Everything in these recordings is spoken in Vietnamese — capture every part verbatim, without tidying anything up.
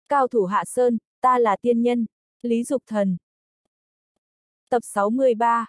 Cao thủ hạ sơn, ta là tiên nhân. Lý Dục Thần. Tập sáu mươi ba.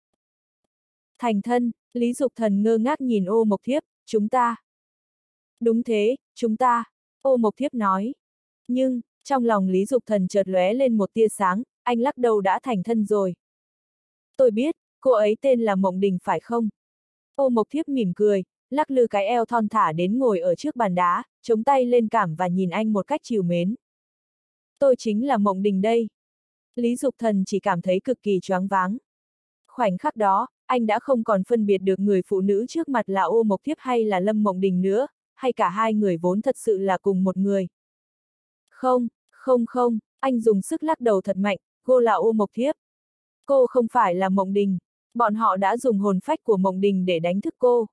Thành thân, Lý Dục Thần ngơ ngác nhìn Ô Mộc Thiếp, chúng ta. Đúng thế, chúng ta. Ô Mộc Thiếp nói. Nhưng, trong lòng Lý Dục Thần chợt lóe lên một tia sáng, anh lắc đầu đã thành thân rồi. Tôi biết, cô ấy tên là Mộng Đình phải không? Ô Mộc Thiếp mỉm cười, lắc lư cái eo thon thả đến ngồi ở trước bàn đá, chống tay lên cảm và nhìn anh một cách trìu mến. Tôi chính là Mộng Đình đây. Lý Dục Thần chỉ cảm thấy cực kỳ choáng váng. Khoảnh khắc đó, anh đã không còn phân biệt được người phụ nữ trước mặt là Ô Mộc Thiếp hay là Lâm Mộng Đình nữa, hay cả hai người vốn thật sự là cùng một người. Không, không không, anh dùng sức lắc đầu thật mạnh, cô là Ô Mộc Thiếp. Cô không phải là Mộng Đình, bọn họ đã dùng hồn phách của Mộng Đình để đánh thức cô.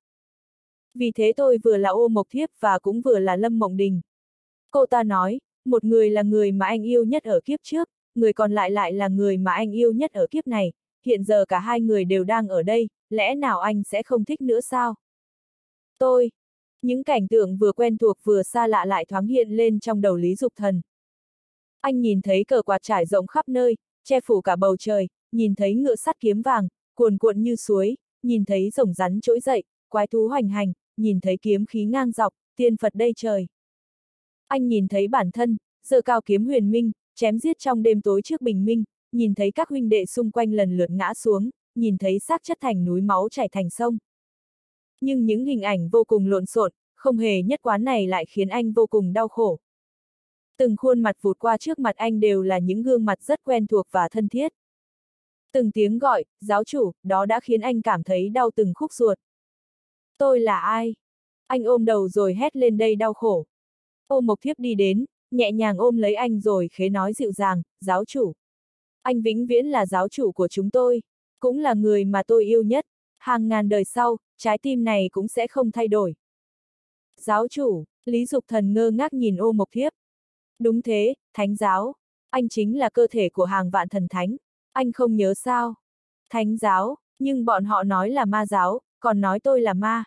Vì thế tôi vừa là Ô Mộc Thiếp và cũng vừa là Lâm Mộng Đình. Cô ta nói, một người là người mà anh yêu nhất ở kiếp trước, người còn lại lại là người mà anh yêu nhất ở kiếp này, hiện giờ cả hai người đều đang ở đây, lẽ nào anh sẽ không thích nữa sao? Tôi. Những cảnh tượng vừa quen thuộc vừa xa lạ lại thoáng hiện lên trong đầu Lý Dục Thần. Anh nhìn thấy cờ quạt trải rộng khắp nơi, che phủ cả bầu trời, nhìn thấy ngựa sắt kiếm vàng, cuồn cuộn như suối, nhìn thấy rồng rắn trỗi dậy, quái thú hoành hành, nhìn thấy kiếm khí ngang dọc, tiên Phật đây trời. Anh nhìn thấy bản thân, giơ cao kiếm huyền minh, chém giết trong đêm tối trước bình minh, nhìn thấy các huynh đệ xung quanh lần lượt ngã xuống, nhìn thấy xác chất thành núi máu chảy thành sông. Nhưng những hình ảnh vô cùng lộn xộn, không hề nhất quán này lại khiến anh vô cùng đau khổ. Từng khuôn mặt vụt qua trước mặt anh đều là những gương mặt rất quen thuộc và thân thiết. Từng tiếng gọi, giáo chủ, đó đã khiến anh cảm thấy đau từng khúc ruột. Tôi là ai? Anh ôm đầu rồi hét lên đây đau khổ. Ô Mộc Thiếp đi đến, nhẹ nhàng ôm lấy anh rồi khế nói dịu dàng, giáo chủ. Anh vĩnh viễn là giáo chủ của chúng tôi, cũng là người mà tôi yêu nhất, hàng ngàn đời sau, trái tim này cũng sẽ không thay đổi. Giáo chủ, Lý Dục Thần ngơ ngác nhìn Ô Mộc Thiếp. Đúng thế, thánh giáo, anh chính là cơ thể của hàng vạn thần thánh, anh không nhớ sao? Thánh giáo, nhưng bọn họ nói là ma giáo, còn nói tôi là ma.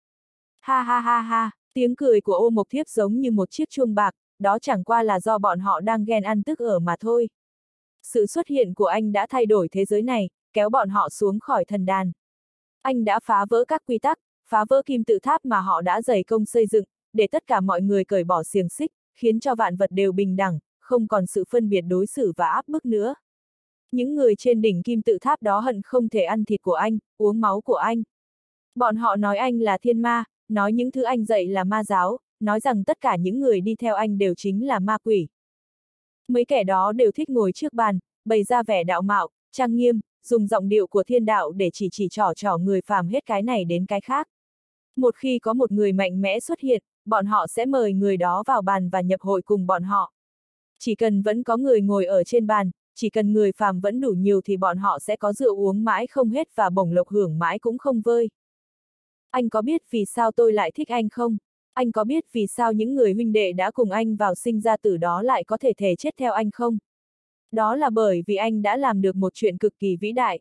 Ha ha ha ha, tiếng cười của Ô Mộc Thiếp giống như một chiếc chuông bạc, đó chẳng qua là do bọn họ đang ghen ăn tức ở mà thôi. Sự xuất hiện của anh đã thay đổi thế giới này, kéo bọn họ xuống khỏi thần đàn. Anh đã phá vỡ các quy tắc, phá vỡ kim tự tháp mà họ đã dày công xây dựng, để tất cả mọi người cởi bỏ xiềng xích, khiến cho vạn vật đều bình đẳng, không còn sự phân biệt đối xử và áp bức nữa. Những người trên đỉnh kim tự tháp đó hận không thể ăn thịt của anh, uống máu của anh. Bọn họ nói anh là thiên ma, nói những thứ anh dạy là ma giáo, nói rằng tất cả những người đi theo anh đều chính là ma quỷ. Mấy kẻ đó đều thích ngồi trước bàn, bày ra vẻ đạo mạo, trang nghiêm, dùng giọng điệu của thiên đạo để chỉ chỉ trỏ trỏ người phàm hết cái này đến cái khác. Một khi có một người mạnh mẽ xuất hiện, bọn họ sẽ mời người đó vào bàn và nhập hội cùng bọn họ. Chỉ cần vẫn có người ngồi ở trên bàn, chỉ cần người phàm vẫn đủ nhiều thì bọn họ sẽ có rượu uống mãi không hết và bổng lộc hưởng mãi cũng không vơi. Anh có biết vì sao tôi lại thích anh không? Anh có biết vì sao những người huynh đệ đã cùng anh vào sinh ra tử đó lại có thể thề chết theo anh không? Đó là bởi vì anh đã làm được một chuyện cực kỳ vĩ đại.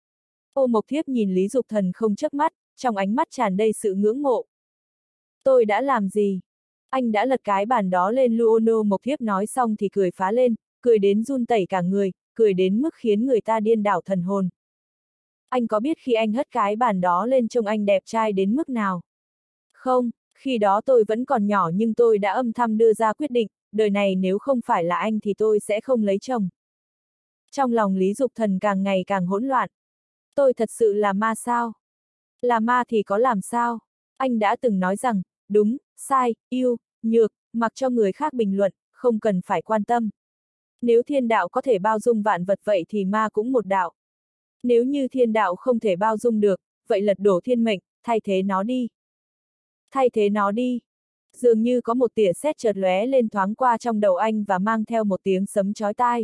Ô Mộc Thiếp nhìn Lý Dục Thần không chớp mắt, trong ánh mắt tràn đầy sự ngưỡng mộ. Tôi đã làm gì? Anh đã lật cái bàn đó lên luôn. Ô Mộc Thiếp nói xong thì cười phá lên, cười đến run tẩy cả người, cười đến mức khiến người ta điên đảo thần hồn. Anh có biết khi anh hất cái bàn đó lên trông anh đẹp trai đến mức nào? Không, khi đó tôi vẫn còn nhỏ nhưng tôi đã âm thầm đưa ra quyết định, đời này nếu không phải là anh thì tôi sẽ không lấy chồng. Trong lòng Lý Dục Thần càng ngày càng hỗn loạn. Tôi thật sự là ma sao? Là ma thì có làm sao? Anh đã từng nói rằng, đúng, sai, yêu, nhược, mặc cho người khác bình luận, không cần phải quan tâm. Nếu thiên đạo có thể bao dung vạn vật vậy thì ma cũng một đạo. Nếu như thiên đạo không thể bao dung được, vậy lật đổ thiên mệnh, thay thế nó đi. Thay thế nó đi. Dường như có một tia sét chợt lóe lên thoáng qua trong đầu anh và mang theo một tiếng sấm chói tai.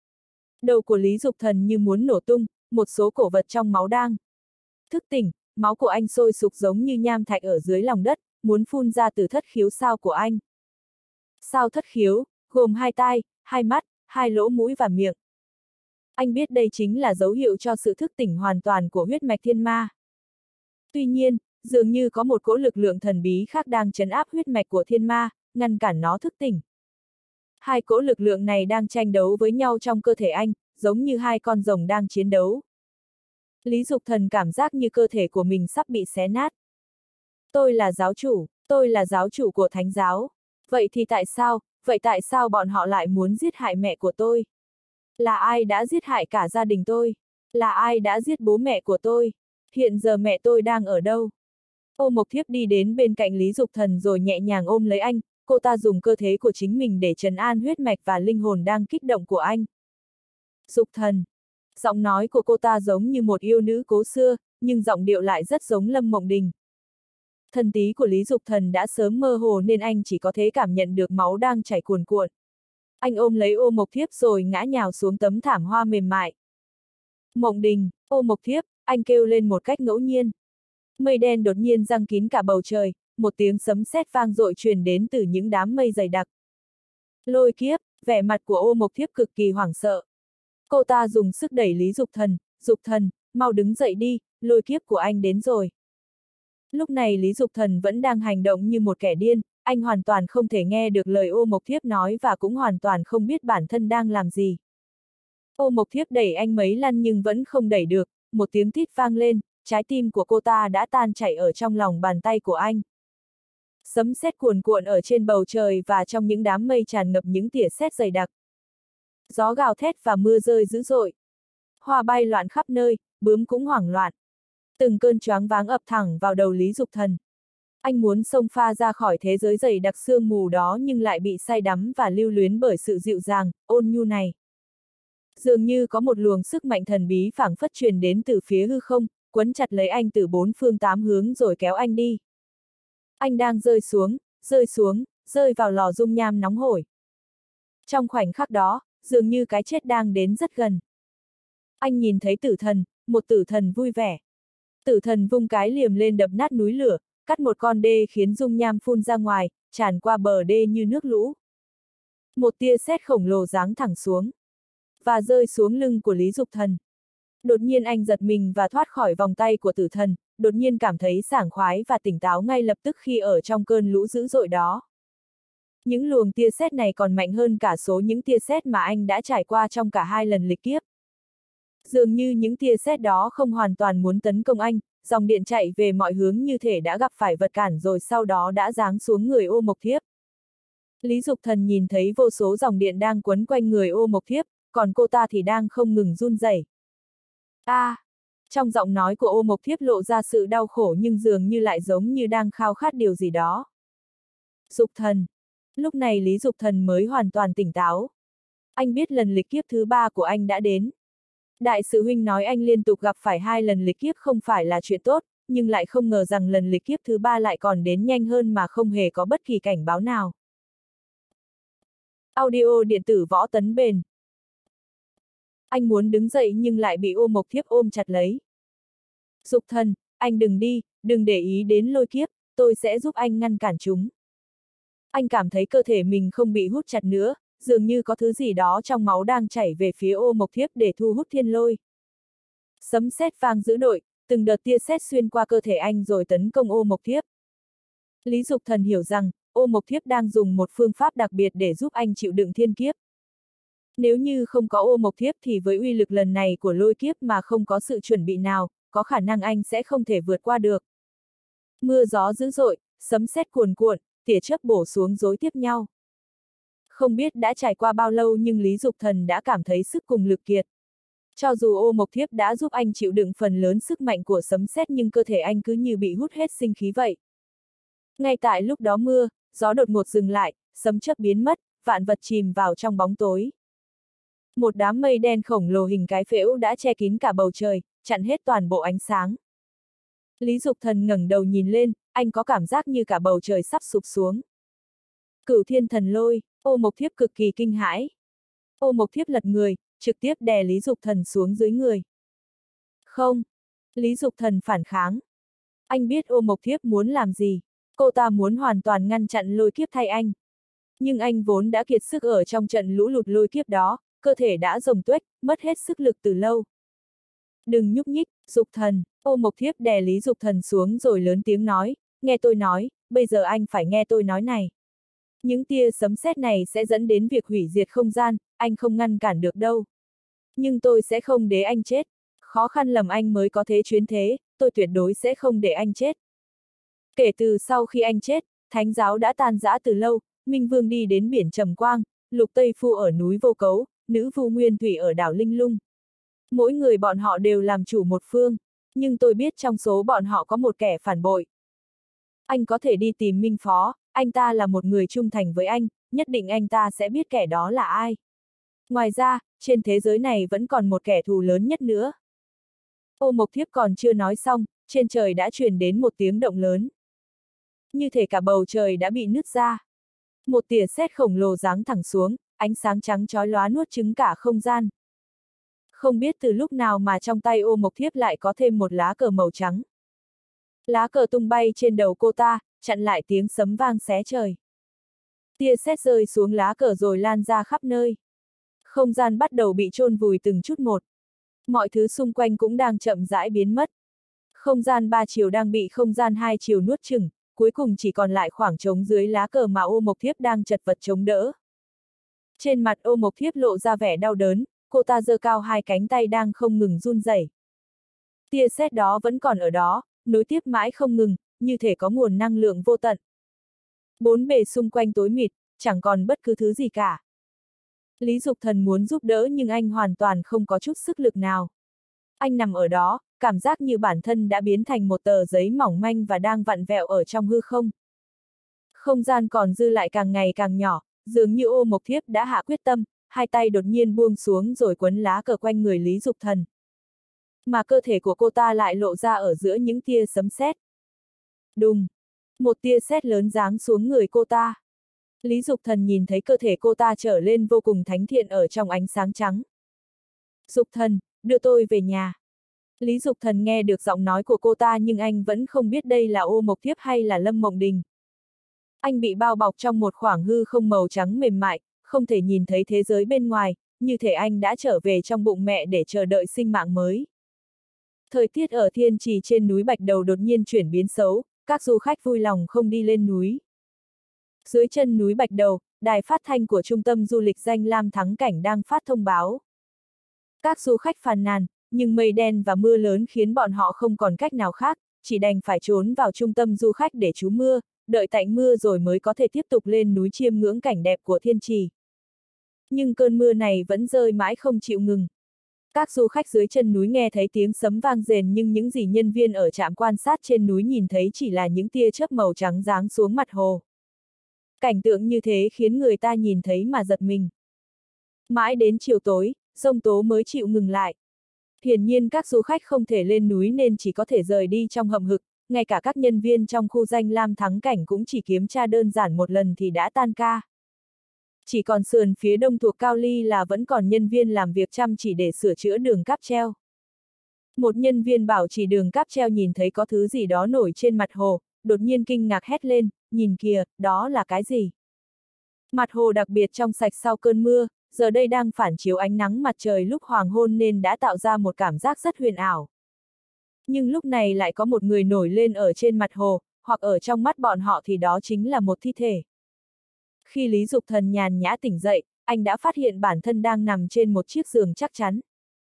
Đầu của Lý Dục Thần như muốn nổ tung, một số cổ vật trong máu đang thức tỉnh, máu của anh sôi sục giống như nham thạch ở dưới lòng đất, muốn phun ra từ thất khiếu sao của anh. Sao thất khiếu, gồm hai tai, hai mắt, hai lỗ mũi và miệng. Anh biết đây chính là dấu hiệu cho sự thức tỉnh hoàn toàn của huyết mạch thiên ma. Tuy nhiên, dường như có một cỗ lực lượng thần bí khác đang trấn áp huyết mạch của thiên ma, ngăn cản nó thức tỉnh. Hai cỗ lực lượng này đang tranh đấu với nhau trong cơ thể anh, giống như hai con rồng đang chiến đấu. Lý Dục Thần cảm giác như cơ thể của mình sắp bị xé nát. Tôi là giáo chủ, tôi là giáo chủ của thánh giáo. Vậy thì tại sao, vậy tại sao bọn họ lại muốn giết hại mẹ của tôi? Là ai đã giết hại cả gia đình tôi? Là ai đã giết bố mẹ của tôi? Hiện giờ mẹ tôi đang ở đâu? Ô Mộc Thiếp đi đến bên cạnh Lý Dục Thần rồi nhẹ nhàng ôm lấy anh, cô ta dùng cơ thế của chính mình để trấn an huyết mạch và linh hồn đang kích động của anh. Dục Thần. Giọng nói của cô ta giống như một yêu nữ cố xưa, nhưng giọng điệu lại rất giống Lâm Mộng Đình. Thần tí của Lý Dục Thần đã sớm mơ hồ nên anh chỉ có thể cảm nhận được máu đang chảy cuồn cuộn. Anh ôm lấy Ô Mộc Thiếp rồi ngã nhào xuống tấm thảm hoa mềm mại. Mộng Đình, Ô Mộc Thiếp, anh kêu lên một cách ngẫu nhiên. Mây đen đột nhiên giăng kín cả bầu trời, một tiếng sấm sét vang dội truyền đến từ những đám mây dày đặc. Lôi Kiếp, vẻ mặt của Ô Mộc Thiếp cực kỳ hoảng sợ. Cô ta dùng sức đẩy Lý Dục Thần, Dục Thần, mau đứng dậy đi, lôi kiếp của anh đến rồi. Lúc này Lý Dục Thần vẫn đang hành động như một kẻ điên, anh hoàn toàn không thể nghe được lời Ô Mộc Thiếp nói và cũng hoàn toàn không biết bản thân đang làm gì. Ô Mộc Thiếp đẩy anh mấy lần nhưng vẫn không đẩy được, một tiếng tít vang lên, trái tim của cô ta đã tan chảy ở trong lòng bàn tay của anh. Sấm sét cuồn cuộn ở trên bầu trời và trong những đám mây tràn ngập những tia sét dày đặc. Gió gào thét và mưa rơi dữ dội. Hoa bay loạn khắp nơi, bướm cũng hoảng loạn. Từng cơn choáng váng ập thẳng vào đầu Lý Dục Thần. Anh muốn xông pha ra khỏi thế giới dày đặc sương mù đó nhưng lại bị say đắm và lưu luyến bởi sự dịu dàng, ôn nhu này. Dường như có một luồng sức mạnh thần bí phảng phất truyền đến từ phía hư không, quấn chặt lấy anh từ bốn phương tám hướng rồi kéo anh đi. Anh đang rơi xuống, rơi xuống, rơi vào lò dung nham nóng hổi. Trong khoảnh khắc đó, dường như cái chết đang đến rất gần. Anh nhìn thấy tử thần, một tử thần vui vẻ. Tử thần vung cái liềm lên đập nát núi lửa, cắt một con đê khiến dung nham phun ra ngoài, tràn qua bờ đê như nước lũ. Một tia sét khổng lồ giáng thẳng xuống, và rơi xuống lưng của Lý Dục Thần. Đột nhiên anh giật mình và thoát khỏi vòng tay của tử thần, đột nhiên cảm thấy sảng khoái và tỉnh táo ngay lập tức khi ở trong cơn lũ dữ dội đó. Những luồng tia sét này còn mạnh hơn cả số những tia sét mà anh đã trải qua trong cả hai lần lịch kiếp. Dường như những tia sét đó không hoàn toàn muốn tấn công anh, dòng điện chạy về mọi hướng như thể đã gặp phải vật cản rồi sau đó đã giáng xuống người Ô Mộc Thiếp. Lý Dục Thần nhìn thấy vô số dòng điện đang quấn quanh người Ô Mộc Thiếp, còn cô ta thì đang không ngừng run rẩy. A! À, trong giọng nói của Ô Mộc Thiếp lộ ra sự đau khổ nhưng dường như lại giống như đang khao khát điều gì đó. Dục Thần! Lúc này Lý Dục Thần mới hoàn toàn tỉnh táo. Anh biết lần lịch kiếp thứ ba của anh đã đến. Đại sư huynh nói anh liên tục gặp phải hai lần lịch kiếp không phải là chuyện tốt, nhưng lại không ngờ rằng lần lịch kiếp thứ ba lại còn đến nhanh hơn mà không hề có bất kỳ cảnh báo nào. Audio điện tử Võ Tấn Bền. Anh muốn đứng dậy nhưng lại bị Ô Mộc Thiếp ôm chặt lấy. Dục Thần, anh đừng đi, đừng để ý đến lôi kiếp, tôi sẽ giúp anh ngăn cản chúng. Anh cảm thấy cơ thể mình không bị hút chặt nữa, dường như có thứ gì đó trong máu đang chảy về phía Ô Mộc Thiếp để thu hút thiên lôi. Sấm sét vang dữ dội, từng đợt tia sét xuyên qua cơ thể anh rồi tấn công Ô Mộc Thiếp. Lý Dục Thần hiểu rằng, Ô Mộc Thiếp đang dùng một phương pháp đặc biệt để giúp anh chịu đựng thiên kiếp. Nếu như không có Ô Mộc Thiếp thì với uy lực lần này của lôi kiếp mà không có sự chuẩn bị nào, có khả năng anh sẽ không thể vượt qua được. Mưa gió dữ dội, sấm sét cuồn cuộn, tia chớp bổ xuống rối tiếp nhau. Không biết đã trải qua bao lâu nhưng Lý Dục Thần đã cảm thấy sức cùng lực kiệt. Cho dù Ô Mộc Thiếp đã giúp anh chịu đựng phần lớn sức mạnh của sấm sét nhưng cơ thể anh cứ như bị hút hết sinh khí vậy. Ngay tại lúc đó mưa, gió đột ngột dừng lại, sấm chớp biến mất, vạn vật chìm vào trong bóng tối. Một đám mây đen khổng lồ hình cái phễu đã che kín cả bầu trời, chặn hết toàn bộ ánh sáng. Lý Dục Thần ngẩng đầu nhìn lên, anh có cảm giác như cả bầu trời sắp sụp xuống. Cửu Thiên Thần Lôi, Ô Mộc Thiếp cực kỳ kinh hãi. Ô Mộc Thiếp lật người, trực tiếp đè Lý Dục Thần xuống dưới người. Không! Lý Dục Thần phản kháng. Anh biết Ô Mộc Thiếp muốn làm gì. Cô ta muốn hoàn toàn ngăn chặn lôi kiếp thay anh. Nhưng anh vốn đã kiệt sức ở trong trận lũ lụt lôi kiếp đó, cơ thể đã rồng tuếch, mất hết sức lực từ lâu. Đừng nhúc nhích, Dục Thần, Ô Mộc Thiếp đè Lý Dục Thần xuống rồi lớn tiếng nói, nghe tôi nói, bây giờ anh phải nghe tôi nói này. Những tia sấm sét này sẽ dẫn đến việc hủy diệt không gian, anh không ngăn cản được đâu. Nhưng tôi sẽ không để anh chết. Khó khăn lầm anh mới có thế chuyến thế, tôi tuyệt đối sẽ không để anh chết. Kể từ sau khi anh chết, thánh giáo đã tan rã từ lâu, Minh Vương đi đến biển Trầm Quang, Lục Tây Phu ở núi Vô Cấu, Nữ Vu Nguyên Thủy ở đảo Linh Lung. Mỗi người bọn họ đều làm chủ một phương, nhưng tôi biết trong số bọn họ có một kẻ phản bội. Anh có thể đi tìm Minh Phó, anh ta là một người trung thành với anh, nhất định anh ta sẽ biết kẻ đó là ai. Ngoài ra, trên thế giới này vẫn còn một kẻ thù lớn nhất nữa. Ô Mộc Thiếp còn chưa nói xong, trên trời đã truyền đến một tiếng động lớn. Như thể cả bầu trời đã bị nứt ra. Một tia sét khổng lồ giáng thẳng xuống, ánh sáng trắng chói lóa nuốt chửng cả không gian. Không biết từ lúc nào mà trong tay Ô Mộc Thiếp lại có thêm một lá cờ màu trắng. Lá cờ tung bay trên đầu cô ta, chặn lại tiếng sấm vang xé trời. Tia sét rơi xuống lá cờ rồi lan ra khắp nơi. Không gian bắt đầu bị chôn vùi từng chút một. Mọi thứ xung quanh cũng đang chậm rãi biến mất. Không gian ba chiều đang bị không gian hai chiều nuốt chửng, cuối cùng chỉ còn lại khoảng trống dưới lá cờ mà Ô Mộc Thiếp đang chật vật chống đỡ. Trên mặt Ô Mộc Thiếp lộ ra vẻ đau đớn, cô ta giơ cao hai cánh tay đang không ngừng run rẩy. Tia sét đó vẫn còn ở đó, nối tiếp mãi không ngừng, như thể có nguồn năng lượng vô tận. Bốn bề xung quanh tối mịt, chẳng còn bất cứ thứ gì cả. Lý Dục Thần muốn giúp đỡ nhưng anh hoàn toàn không có chút sức lực nào. Anh nằm ở đó, cảm giác như bản thân đã biến thành một tờ giấy mỏng manh và đang vặn vẹo ở trong hư không. Không gian còn dư lại càng ngày càng nhỏ, dường như Ô Mộc Thiếp đã hạ quyết tâm, hai tay đột nhiên buông xuống rồi quấn lá cờ quanh người Lý Dục Thần. Mà cơ thể của cô ta lại lộ ra ở giữa những tia sấm sét. Đùng! Một tia sét lớn giáng xuống người cô ta. Lý Dục Thần nhìn thấy cơ thể cô ta trở lên vô cùng thánh thiện ở trong ánh sáng trắng. Dục Thần, đưa tôi về nhà. Lý Dục Thần nghe được giọng nói của cô ta nhưng anh vẫn không biết đây là Ô Mộc Thiếp hay là Lâm Mộng Đình. Anh bị bao bọc trong một khoảng hư không màu trắng mềm mại, không thể nhìn thấy thế giới bên ngoài, như thể anh đã trở về trong bụng mẹ để chờ đợi sinh mạng mới. Thời tiết ở Thiên Trì trên núi Bạch Đầu đột nhiên chuyển biến xấu, các du khách vui lòng không đi lên núi. Dưới chân núi Bạch Đầu, đài phát thanh của trung tâm du lịch danh lam thắng cảnh đang phát thông báo. Các du khách phàn nàn, nhưng mây đen và mưa lớn khiến bọn họ không còn cách nào khác, chỉ đành phải trốn vào trung tâm du khách để trú mưa, đợi tạnh mưa rồi mới có thể tiếp tục lên núi chiêm ngưỡng cảnh đẹp của Thiên Trì. Nhưng cơn mưa này vẫn rơi mãi không chịu ngừng. Các du khách dưới chân núi nghe thấy tiếng sấm vang rền nhưng những gì nhân viên ở trạm quan sát trên núi nhìn thấy chỉ là những tia chớp màu trắng giáng xuống mặt hồ. Cảnh tượng như thế khiến người ta nhìn thấy mà giật mình. Mãi đến chiều tối, giông tố mới chịu ngừng lại. Hiển nhiên các du khách không thể lên núi nên chỉ có thể rời đi trong hậm hực, ngay cả các nhân viên trong khu danh lam thắng cảnh cũng chỉ kiểm tra đơn giản một lần thì đã tan ca. Chỉ còn sườn phía đông thuộc Cao Ly là vẫn còn nhân viên làm việc chăm chỉ để sửa chữa đường cáp treo. Một nhân viên bảo trì đường cáp treo nhìn thấy có thứ gì đó nổi trên mặt hồ, đột nhiên kinh ngạc hét lên, nhìn kìa, đó là cái gì? Mặt hồ đặc biệt trong sạch sau cơn mưa, giờ đây đang phản chiếu ánh nắng mặt trời lúc hoàng hôn nên đã tạo ra một cảm giác rất huyền ảo. Nhưng lúc này lại có một người nổi lên ở trên mặt hồ, hoặc ở trong mắt bọn họ thì đó chính là một thi thể. Khi Lý Dục Thần nhàn nhã tỉnh dậy, anh đã phát hiện bản thân đang nằm trên một chiếc giường chắc chắn.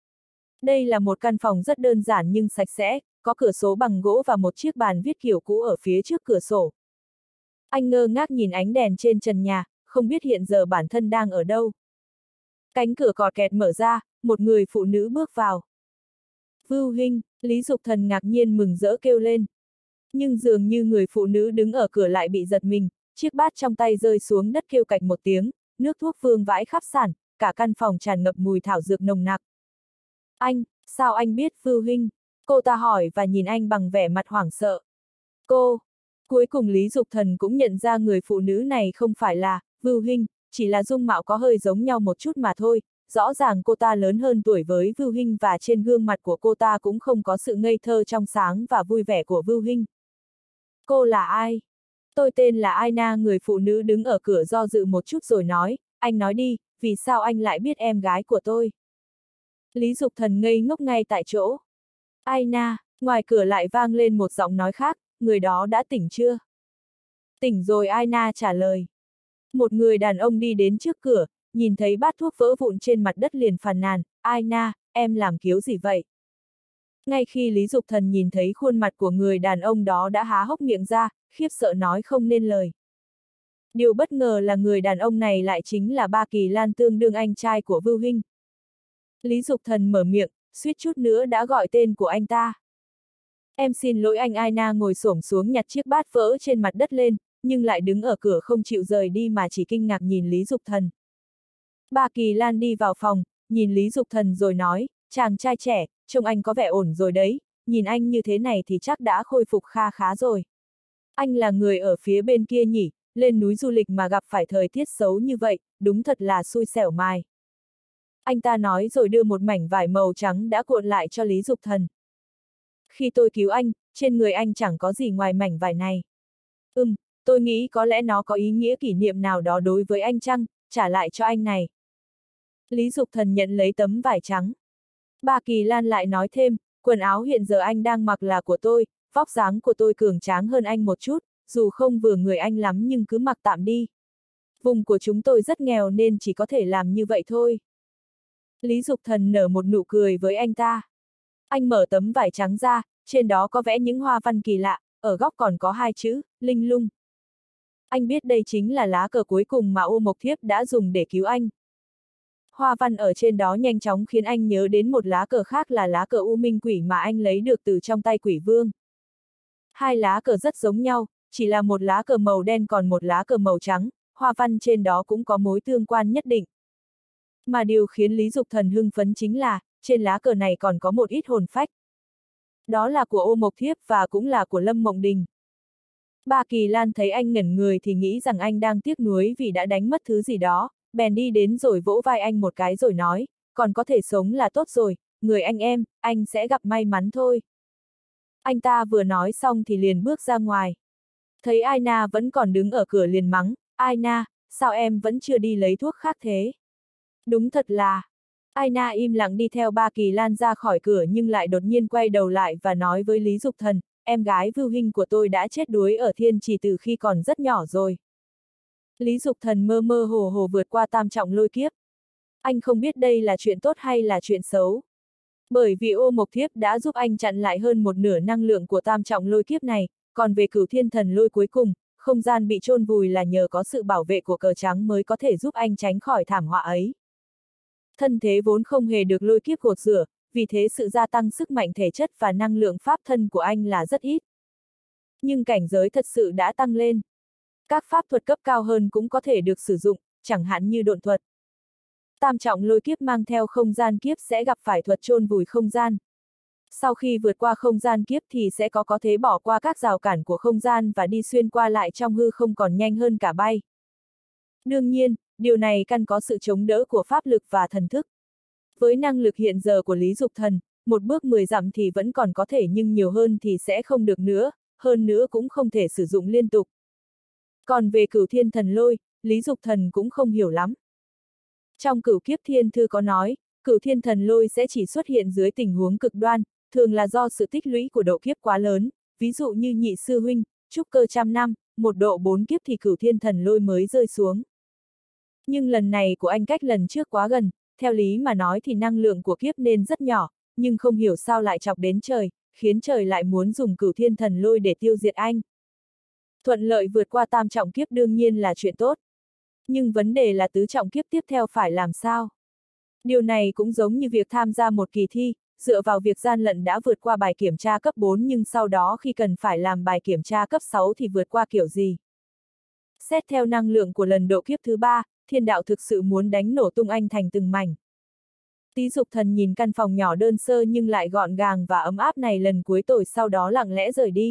Đây là một căn phòng rất đơn giản nhưng sạch sẽ, có cửa sổ bằng gỗ và một chiếc bàn viết kiểu cũ ở phía trước cửa sổ. Anh ngơ ngác nhìn ánh đèn trên trần nhà, không biết hiện giờ bản thân đang ở đâu. Cánh cửa cọt kẹt mở ra, một người phụ nữ bước vào. Vưu Hinh, Lý Dục Thần ngạc nhiên mừng rỡ kêu lên. Nhưng dường như người phụ nữ đứng ở cửa lại bị giật mình, chiếc bát trong tay rơi xuống đất kêu cạch một tiếng, nước thuốc vương vãi khắp sàn, cả căn phòng tràn ngập mùi thảo dược nồng nặc. Anh, sao anh biết Vưu Hinh? Cô ta hỏi và nhìn anh bằng vẻ mặt hoảng sợ. Cô, cuối cùng Lý Dục Thần cũng nhận ra người phụ nữ này không phải là Vưu Hinh, chỉ là dung mạo có hơi giống nhau một chút mà thôi. Rõ ràng cô ta lớn hơn tuổi với Vưu Hinh và trên gương mặt của cô ta cũng không có sự ngây thơ trong sáng và vui vẻ của Vưu Hinh. Cô là ai? Tôi tên là Aina, người phụ nữ đứng ở cửa do dự một chút rồi nói, anh nói đi, vì sao anh lại biết em gái của tôi? Lý Dục Thần ngây ngốc ngay tại chỗ. Aina, ngoài cửa lại vang lên một giọng nói khác, người đó đã tỉnh chưa? Tỉnh rồi, Aina trả lời. Một người đàn ông đi đến trước cửa, nhìn thấy bát thuốc vỡ vụn trên mặt đất liền phàn nàn, ai na, em làm kiếu gì vậy? Ngay khi Lý Dục Thần nhìn thấy khuôn mặt của người đàn ông đó đã há hốc miệng ra, khiếp sợ nói không nên lời. Điều bất ngờ là người đàn ông này lại chính là Ba Kỳ Lan tương đương anh trai của Vưu Hinh. Lý Dục Thần mở miệng, suýt chút nữa đã gọi tên của anh ta. Em xin lỗi anh. Aina ngồi xổm xuống nhặt chiếc bát vỡ trên mặt đất lên, nhưng lại đứng ở cửa không chịu rời đi mà chỉ kinh ngạc nhìn Lý Dục Thần. Ba Kỳ Lan đi vào phòng, nhìn Lý Dục Thần rồi nói, chàng trai trẻ, trông anh có vẻ ổn rồi đấy, nhìn anh như thế này thì chắc đã khôi phục kha khá rồi. Anh là người ở phía bên kia nhỉ, lên núi du lịch mà gặp phải thời tiết xấu như vậy, đúng thật là xui xẻo mài. Anh ta nói rồi đưa một mảnh vải màu trắng đã cuộn lại cho Lý Dục Thần. Khi tôi cứu anh, trên người anh chẳng có gì ngoài mảnh vải này. Ừm, tôi nghĩ có lẽ nó có ý nghĩa kỷ niệm nào đó đối với anh chăng, trả lại cho anh này. Lý Dục Thần nhận lấy tấm vải trắng. Ba Kỳ Lan lại nói thêm, quần áo hiện giờ anh đang mặc là của tôi, vóc dáng của tôi cường tráng hơn anh một chút, dù không vừa người anh lắm nhưng cứ mặc tạm đi. Vùng của chúng tôi rất nghèo nên chỉ có thể làm như vậy thôi. Lý Dục Thần nở một nụ cười với anh ta. Anh mở tấm vải trắng ra, trên đó có vẽ những hoa văn kỳ lạ, ở góc còn có hai chữ, linh lung. Anh biết đây chính là lá cờ cuối cùng mà Ô Mộc Thiếp đã dùng để cứu anh. Hoa văn ở trên đó nhanh chóng khiến anh nhớ đến một lá cờ khác là lá cờ U Minh Quỷ mà anh lấy được từ trong tay Quỷ Vương. Hai lá cờ rất giống nhau, chỉ là một lá cờ màu đen còn một lá cờ màu trắng, hoa văn trên đó cũng có mối tương quan nhất định. Mà điều khiến Lý Dục Thần hưng phấn chính là, trên lá cờ này còn có một ít hồn phách. Đó là của Ô Mộc Thiếp và cũng là của Lâm Mộng Đình. Ba Kỳ Lan thấy anh ngẩn người thì nghĩ rằng anh đang tiếc nuối vì đã đánh mất thứ gì đó, bèn đi đến rồi vỗ vai anh một cái rồi nói, còn có thể sống là tốt rồi, người anh em, anh sẽ gặp may mắn thôi. Anh ta vừa nói xong thì liền bước ra ngoài. Thấy Aina vẫn còn đứng ở cửa liền mắng, Aina, sao em vẫn chưa đi lấy thuốc khác thế? Đúng thật là... Aina im lặng đi theo Ba Kỳ Lan ra khỏi cửa nhưng lại đột nhiên quay đầu lại và nói với Lý Dục Thần, em gái Vưu Hinh của tôi đã chết đuối ở thiên trì từ khi còn rất nhỏ rồi. Lý Dục Thần mơ mơ hồ hồ vượt qua tam trọng lôi kiếp. Anh không biết đây là chuyện tốt hay là chuyện xấu. Bởi vì Ô Mộc Thiếp đã giúp anh chặn lại hơn một nửa năng lượng của tam trọng lôi kiếp này, còn về Cửu Thiên Thần Lôi cuối cùng, không gian bị chôn vùi là nhờ có sự bảo vệ của cờ trắng mới có thể giúp anh tránh khỏi thảm họa ấy. Thân thế vốn không hề được lôi kiếp gột rửa, vì thế sự gia tăng sức mạnh thể chất và năng lượng pháp thân của anh là rất ít. Nhưng cảnh giới thật sự đã tăng lên. Các pháp thuật cấp cao hơn cũng có thể được sử dụng, chẳng hạn như độn thuật. Tam trọng lôi kiếp mang theo không gian kiếp sẽ gặp phải thuật chôn vùi không gian. Sau khi vượt qua không gian kiếp thì sẽ có có thể bỏ qua các rào cản của không gian và đi xuyên qua lại trong hư không còn nhanh hơn cả bay. Đương nhiên, điều này cần có sự chống đỡ của pháp lực và thần thức. Với năng lực hiện giờ của Lý Dục Thần, một bước mười dặm thì vẫn còn có thể nhưng nhiều hơn thì sẽ không được nữa, hơn nữa cũng không thể sử dụng liên tục. Còn về Cửu Thiên Thần Lôi, Lý Dục Thần cũng không hiểu lắm. Trong Cửu Kiếp Thiên Thư có nói, Cửu Thiên Thần Lôi sẽ chỉ xuất hiện dưới tình huống cực đoan, thường là do sự tích lũy của độ kiếp quá lớn, ví dụ như nhị sư huynh, trúc cơ trăm năm, một độ bốn kiếp thì Cửu Thiên Thần Lôi mới rơi xuống. Nhưng lần này của anh cách lần trước quá gần, theo lý mà nói thì năng lượng của kiếp nên rất nhỏ, nhưng không hiểu sao lại chọc đến trời, khiến trời lại muốn dùng Cửu Thiên Thần Lôi để tiêu diệt anh. Thuận lợi vượt qua tam trọng kiếp đương nhiên là chuyện tốt. Nhưng vấn đề là tứ trọng kiếp tiếp theo phải làm sao? Điều này cũng giống như việc tham gia một kỳ thi, dựa vào việc gian lận đã vượt qua bài kiểm tra cấp bốn nhưng sau đó khi cần phải làm bài kiểm tra cấp sáu thì vượt qua kiểu gì? Xét theo năng lượng của lần độ kiếp thứ ba, thiên đạo thực sự muốn đánh nổ tung anh thành từng mảnh. Lý Dục Thần nhìn căn phòng nhỏ đơn sơ nhưng lại gọn gàng và ấm áp này lần cuối rồi sau đó lặng lẽ rời đi.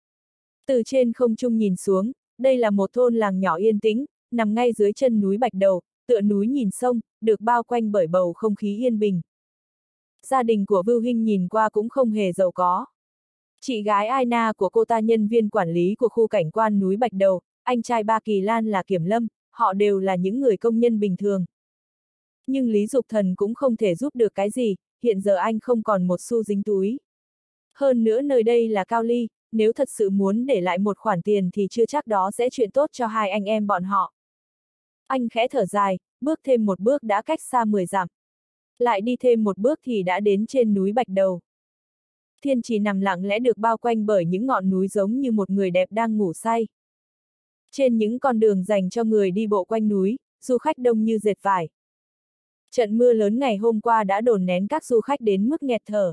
Từ trên không trung nhìn xuống, đây là một thôn làng nhỏ yên tĩnh, nằm ngay dưới chân núi Bạch Đầu, tựa núi nhìn sông, được bao quanh bởi bầu không khí yên bình. Gia đình của Vưu Hinh nhìn qua cũng không hề giàu có. Chị gái Aina của cô ta nhân viên quản lý của khu cảnh quan núi Bạch Đầu, anh trai Ba Kỳ Lan là Kiểm Lâm, họ đều là những người công nhân bình thường. Nhưng Lý Dục Thần cũng không thể giúp được cái gì, hiện giờ anh không còn một xu dính túi. Hơn nữa nơi đây là Cao Ly, nếu thật sự muốn để lại một khoản tiền thì chưa chắc đó sẽ chuyện tốt cho hai anh em bọn họ. Anh khẽ thở dài, bước thêm một bước đã cách xa mười dặm. Lại đi thêm một bước thì đã đến trên núi Bạch Đầu. Thiên Trì nằm lặng lẽ được bao quanh bởi những ngọn núi giống như một người đẹp đang ngủ say. Trên những con đường dành cho người đi bộ quanh núi, du khách đông như dệt vải. Trận mưa lớn ngày hôm qua đã dồn nén các du khách đến mức nghẹt thở.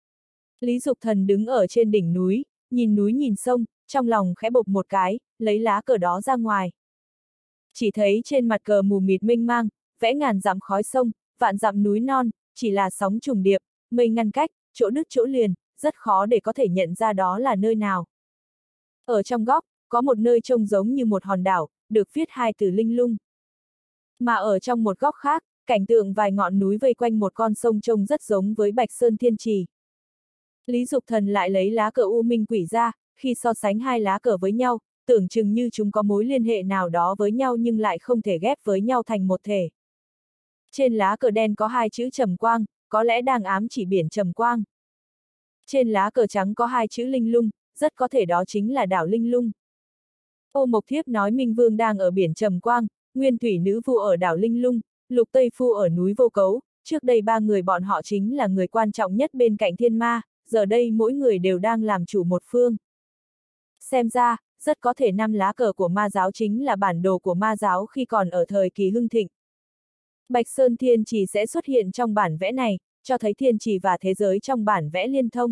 Lý Dục Thần đứng ở trên đỉnh núi, nhìn núi nhìn sông, trong lòng khẽ bộc một cái, lấy lá cờ đó ra ngoài. Chỉ thấy trên mặt cờ mù mịt mênh mang, vẽ ngàn dặm khói sông, vạn dặm núi non, chỉ là sóng trùng điệp, mây ngăn cách, chỗ đứt chỗ liền, rất khó để có thể nhận ra đó là nơi nào. Ở trong góc, có một nơi trông giống như một hòn đảo, được viết hai từ Linh Lung. Mà ở trong một góc khác, cảnh tượng vài ngọn núi vây quanh một con sông trông rất giống với Bạch Sơn Thiên Trì. Lý Dục Thần lại lấy lá cờ U Minh Quỷ ra, khi so sánh hai lá cờ với nhau, tưởng chừng như chúng có mối liên hệ nào đó với nhau nhưng lại không thể ghép với nhau thành một thể. Trên lá cờ đen có hai chữ Trầm Quang, có lẽ đang ám chỉ biển Trầm Quang. Trên lá cờ trắng có hai chữ Linh Lung, rất có thể đó chính là đảo Linh Lung. Ô Mộc Thiếp nói Minh Vương đang ở biển Trầm Quang, Nguyên Thủy Nữ Vu ở đảo Linh Lung, Lục Tây Phu ở núi Vô Cấu, trước đây ba người bọn họ chính là người quan trọng nhất bên cạnh thiên ma, giờ đây mỗi người đều đang làm chủ một phương. Xem ra, rất có thể năm lá cờ của ma giáo chính là bản đồ của ma giáo khi còn ở thời kỳ hưng thịnh. Bạch Sơn Thiên Trì sẽ xuất hiện trong bản vẽ này, cho thấy thiên trì và thế giới trong bản vẽ liên thông.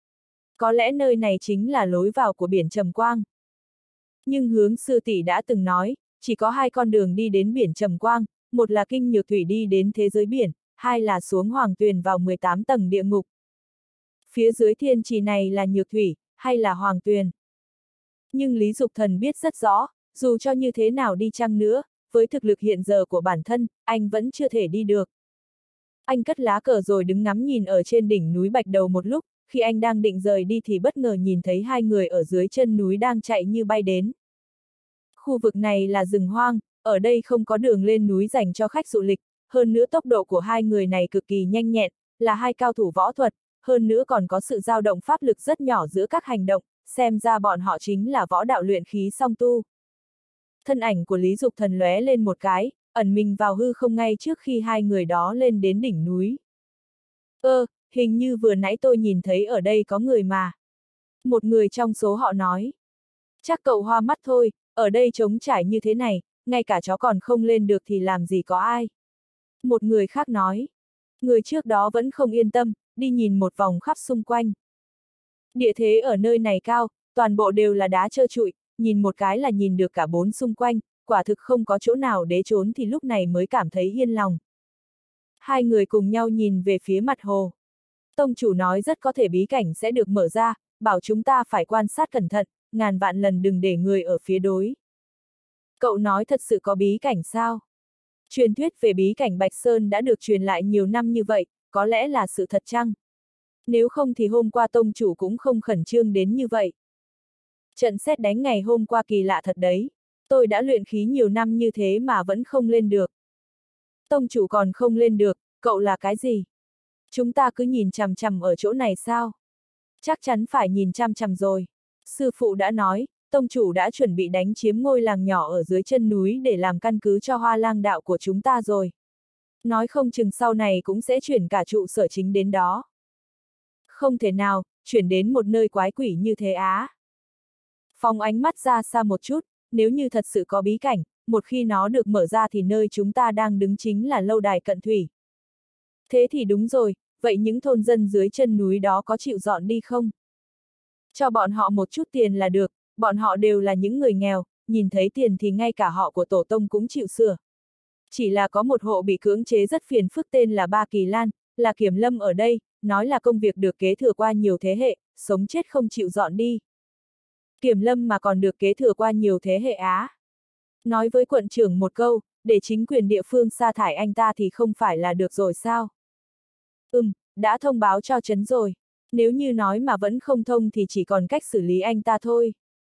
Có lẽ nơi này chính là lối vào của biển Trầm Quang. Nhưng Hướng sư tỷ đã từng nói, chỉ có hai con đường đi đến biển Trầm Quang, một là kinh nhược thủy đi đến thế giới biển, hai là xuống Hoàng Tuyền vào mười tám tầng địa ngục. Phía dưới thiên trì này là nhược thủy, hay là Hoàng Tuyền? Nhưng Lý Dục Thần biết rất rõ, dù cho như thế nào đi chăng nữa, với thực lực hiện giờ của bản thân, anh vẫn chưa thể đi được. Anh cất lá cờ rồi đứng ngắm nhìn ở trên đỉnh núi Bạch Đầu một lúc, khi anh đang định rời đi thì bất ngờ nhìn thấy hai người ở dưới chân núi đang chạy như bay đến. Khu vực này là rừng hoang, ở đây không có đường lên núi dành cho khách du lịch, hơn nữa tốc độ của hai người này cực kỳ nhanh nhẹn, là hai cao thủ võ thuật, hơn nữa còn có sự dao động pháp lực rất nhỏ giữa các hành động, xem ra bọn họ chính là võ đạo luyện khí song tu. Thân ảnh của Lý Dục Thần lóe lên một cái, ẩn mình vào hư không ngay trước khi hai người đó lên đến đỉnh núi. Ơ, hình như vừa nãy tôi nhìn thấy ở đây có người mà. Một người trong số họ nói. Chắc cậu hoa mắt thôi, ở đây trống trải như thế này, ngay cả chó còn không lên được thì làm gì có ai. Một người khác nói. Người trước đó vẫn không yên tâm, đi nhìn một vòng khắp xung quanh. Địa thế ở nơi này cao, toàn bộ đều là đá trơ trụi, nhìn một cái là nhìn được cả bốn xung quanh, quả thực không có chỗ nào để trốn thì lúc này mới cảm thấy yên lòng. Hai người cùng nhau nhìn về phía mặt hồ. Tông chủ nói rất có thể bí cảnh sẽ được mở ra, bảo chúng ta phải quan sát cẩn thận, ngàn vạn lần đừng để người ở phía đối. Cậu nói thật sự có bí cảnh sao? Truyền thuyết về bí cảnh Bạch Sơn đã được truyền lại nhiều năm như vậy, có lẽ là sự thật chăng? Nếu không thì hôm qua tông chủ cũng không khẩn trương đến như vậy. Trận sét đánh ngày hôm qua kỳ lạ thật đấy. Tôi đã luyện khí nhiều năm như thế mà vẫn không lên được. Tông chủ còn không lên được, cậu là cái gì? Chúng ta cứ nhìn chằm chằm ở chỗ này sao? Chắc chắn phải nhìn chằm chằm rồi. Sư phụ đã nói, tông chủ đã chuẩn bị đánh chiếm ngôi làng nhỏ ở dưới chân núi để làm căn cứ cho Hoa Lang đạo của chúng ta rồi. Nói không chừng sau này cũng sẽ chuyển cả trụ sở chính đến đó. Không thể nào, chuyển đến một nơi quái quỷ như thế á. Phóng ánh mắt ra xa một chút, nếu như thật sự có bí cảnh, một khi nó được mở ra thì nơi chúng ta đang đứng chính là lâu đài cận thủy. Thế thì đúng rồi, vậy những thôn dân dưới chân núi đó có chịu dọn đi không? Cho bọn họ một chút tiền là được, bọn họ đều là những người nghèo, nhìn thấy tiền thì ngay cả họ của tổ tông cũng chịu sửa. Chỉ là có một hộ bị cưỡng chế rất phiền phức tên là Ba Kỳ Lan, là kiểm lâm ở đây, nói là công việc được kế thừa qua nhiều thế hệ, sống chết không chịu dọn đi. Kiểm lâm mà còn được kế thừa qua nhiều thế hệ á. Nói với quận trưởng một câu, để chính quyền địa phương sa thải anh ta thì không phải là được rồi sao? Ừm, đã thông báo cho trấn rồi. Nếu như nói mà vẫn không thông thì chỉ còn cách xử lý anh ta thôi.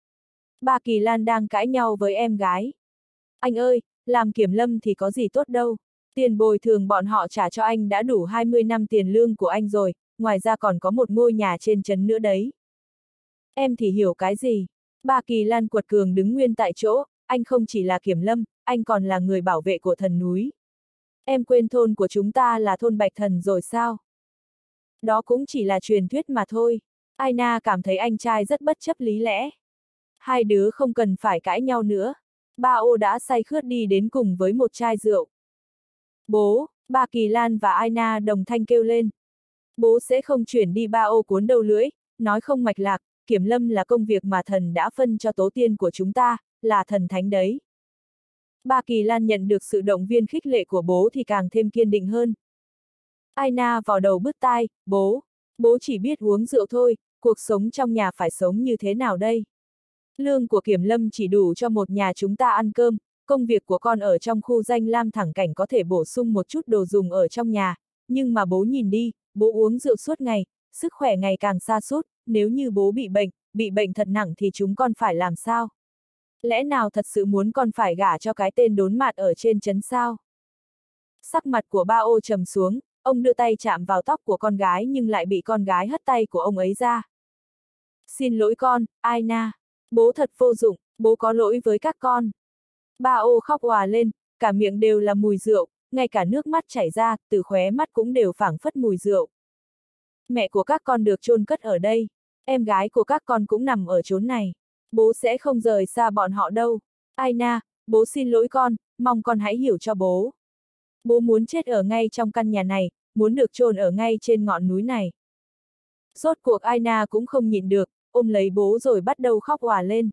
Ba Kỳ Lan đang cãi nhau với em gái. Anh ơi, làm kiểm lâm thì có gì tốt đâu. Tiền bồi thường bọn họ trả cho anh đã đủ hai mươi năm tiền lương của anh rồi, ngoài ra còn có một ngôi nhà trên trấn nữa đấy. Em thì hiểu cái gì? Ba Kỳ Lan quật cường đứng nguyên tại chỗ, anh không chỉ là kiểm lâm, anh còn là người bảo vệ của thần núi. Em quên thôn của chúng ta là thôn Bạch Thần rồi sao? Đó cũng chỉ là truyền thuyết mà thôi. Aina cảm thấy anh trai rất bất chấp lý lẽ. Hai đứa không cần phải cãi nhau nữa. Ba ô đã say khướt đi đến cùng với một chai rượu. Bố, ba Kỳ Lan và Aina đồng thanh kêu lên. Bố sẽ không chuyển đi ba ô cuốn đầu lưỡi, nói không mạch lạc, kiểm lâm là công việc mà thần đã phân cho tổ tiên của chúng ta, là thần thánh đấy. Ba Kỳ Lan nhận được sự động viên khích lệ của bố thì càng thêm kiên định hơn. Aina vào đầu bứt tai, bố, bố chỉ biết uống rượu thôi, cuộc sống trong nhà phải sống như thế nào đây? Lương của kiểm lâm chỉ đủ cho một nhà chúng ta ăn cơm, công việc của con ở trong khu danh lam thẳng cảnh có thể bổ sung một chút đồ dùng ở trong nhà, nhưng mà bố nhìn đi, bố uống rượu suốt ngày, sức khỏe ngày càng sa sút, nếu như bố bị bệnh, bị bệnh thật nặng thì chúng con phải làm sao? Lẽ nào thật sự muốn con phải gả cho cái tên đốn mạt ở trên trấn sao? Sắc mặt của ba ô trầm xuống, ông đưa tay chạm vào tóc của con gái nhưng lại bị con gái hất tay của ông ấy ra. Xin lỗi con, Aina. Bố thật vô dụng, bố có lỗi với các con. Ba ô khóc òa lên, cả miệng đều là mùi rượu, ngay cả nước mắt chảy ra, từ khóe mắt cũng đều phảng phất mùi rượu. Mẹ của các con được chôn cất ở đây, em gái của các con cũng nằm ở chốn này. Bố sẽ không rời xa bọn họ đâu. Aina, bố xin lỗi con, mong con hãy hiểu cho bố. Bố muốn chết ở ngay trong căn nhà này, muốn được chôn ở ngay trên ngọn núi này. Rốt cuộc Aina cũng không nhịn được, ôm lấy bố rồi bắt đầu khóc òa lên.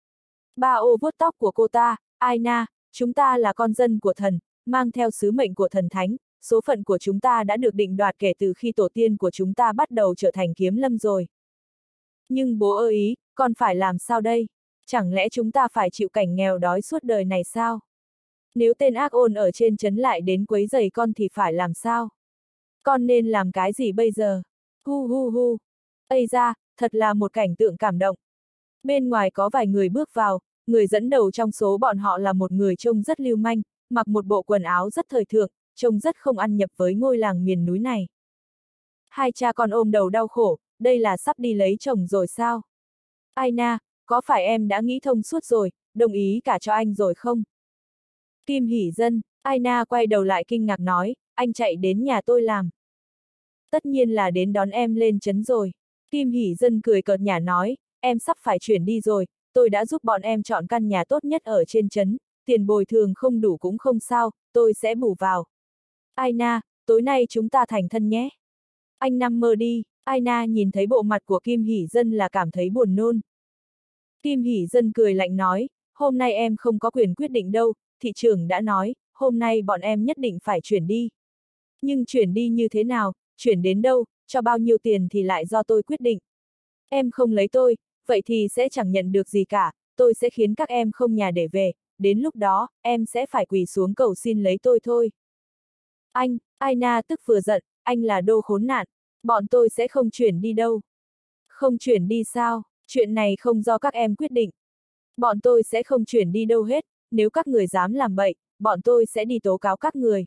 Ba ô vuốt tóc của cô ta, Aina, chúng ta là con dân của thần, mang theo sứ mệnh của thần thánh, số phận của chúng ta đã được định đoạt kể từ khi tổ tiên của chúng ta bắt đầu trở thành kiếm lâm rồi. Nhưng bố ơi ý, con phải làm sao đây? Chẳng lẽ chúng ta phải chịu cảnh nghèo đói suốt đời này sao? Nếu tên ác ôn ở trên trấn lại đến quấy rầy con thì phải làm sao? Con nên làm cái gì bây giờ? Hu hu hu. Ây ra, thật là một cảnh tượng cảm động. Bên ngoài có vài người bước vào, người dẫn đầu trong số bọn họ là một người trông rất lưu manh, mặc một bộ quần áo rất thời thượng, trông rất không ăn nhập với ngôi làng miền núi này. Hai cha con ôm đầu đau khổ, đây là sắp đi lấy chồng rồi sao? Aina, có phải em đã nghĩ thông suốt rồi, đồng ý cả cho anh rồi không? Kim Hỷ Dân, Aina quay đầu lại kinh ngạc nói, anh chạy đến nhà tôi làm. Tất nhiên là đến đón em lên trấn rồi. Kim Hỷ Dân cười cợt nhả nói, em sắp phải chuyển đi rồi, tôi đã giúp bọn em chọn căn nhà tốt nhất ở trên trấn, tiền bồi thường không đủ cũng không sao, tôi sẽ bù vào. Aina, tối nay chúng ta thành thân nhé. Anh nằm mơ đi. Aina nhìn thấy bộ mặt của Kim Hỷ Dân là cảm thấy buồn nôn. Kim Hỷ Dân cười lạnh nói, hôm nay em không có quyền quyết định đâu, thị trưởng đã nói, hôm nay bọn em nhất định phải chuyển đi. Nhưng chuyển đi như thế nào, chuyển đến đâu, cho bao nhiêu tiền thì lại do tôi quyết định. Em không lấy tôi, vậy thì sẽ chẳng nhận được gì cả, tôi sẽ khiến các em không nhà để về, đến lúc đó, em sẽ phải quỳ xuống cầu xin lấy tôi thôi. Anh, Aina tức vừa giận, anh là đô khốn nạn, bọn tôi sẽ không chuyển đi đâu. Không chuyển đi sao, chuyện này không do các em quyết định. Bọn tôi sẽ không chuyển đi đâu hết, nếu các người dám làm bậy, bọn tôi sẽ đi tố cáo các người.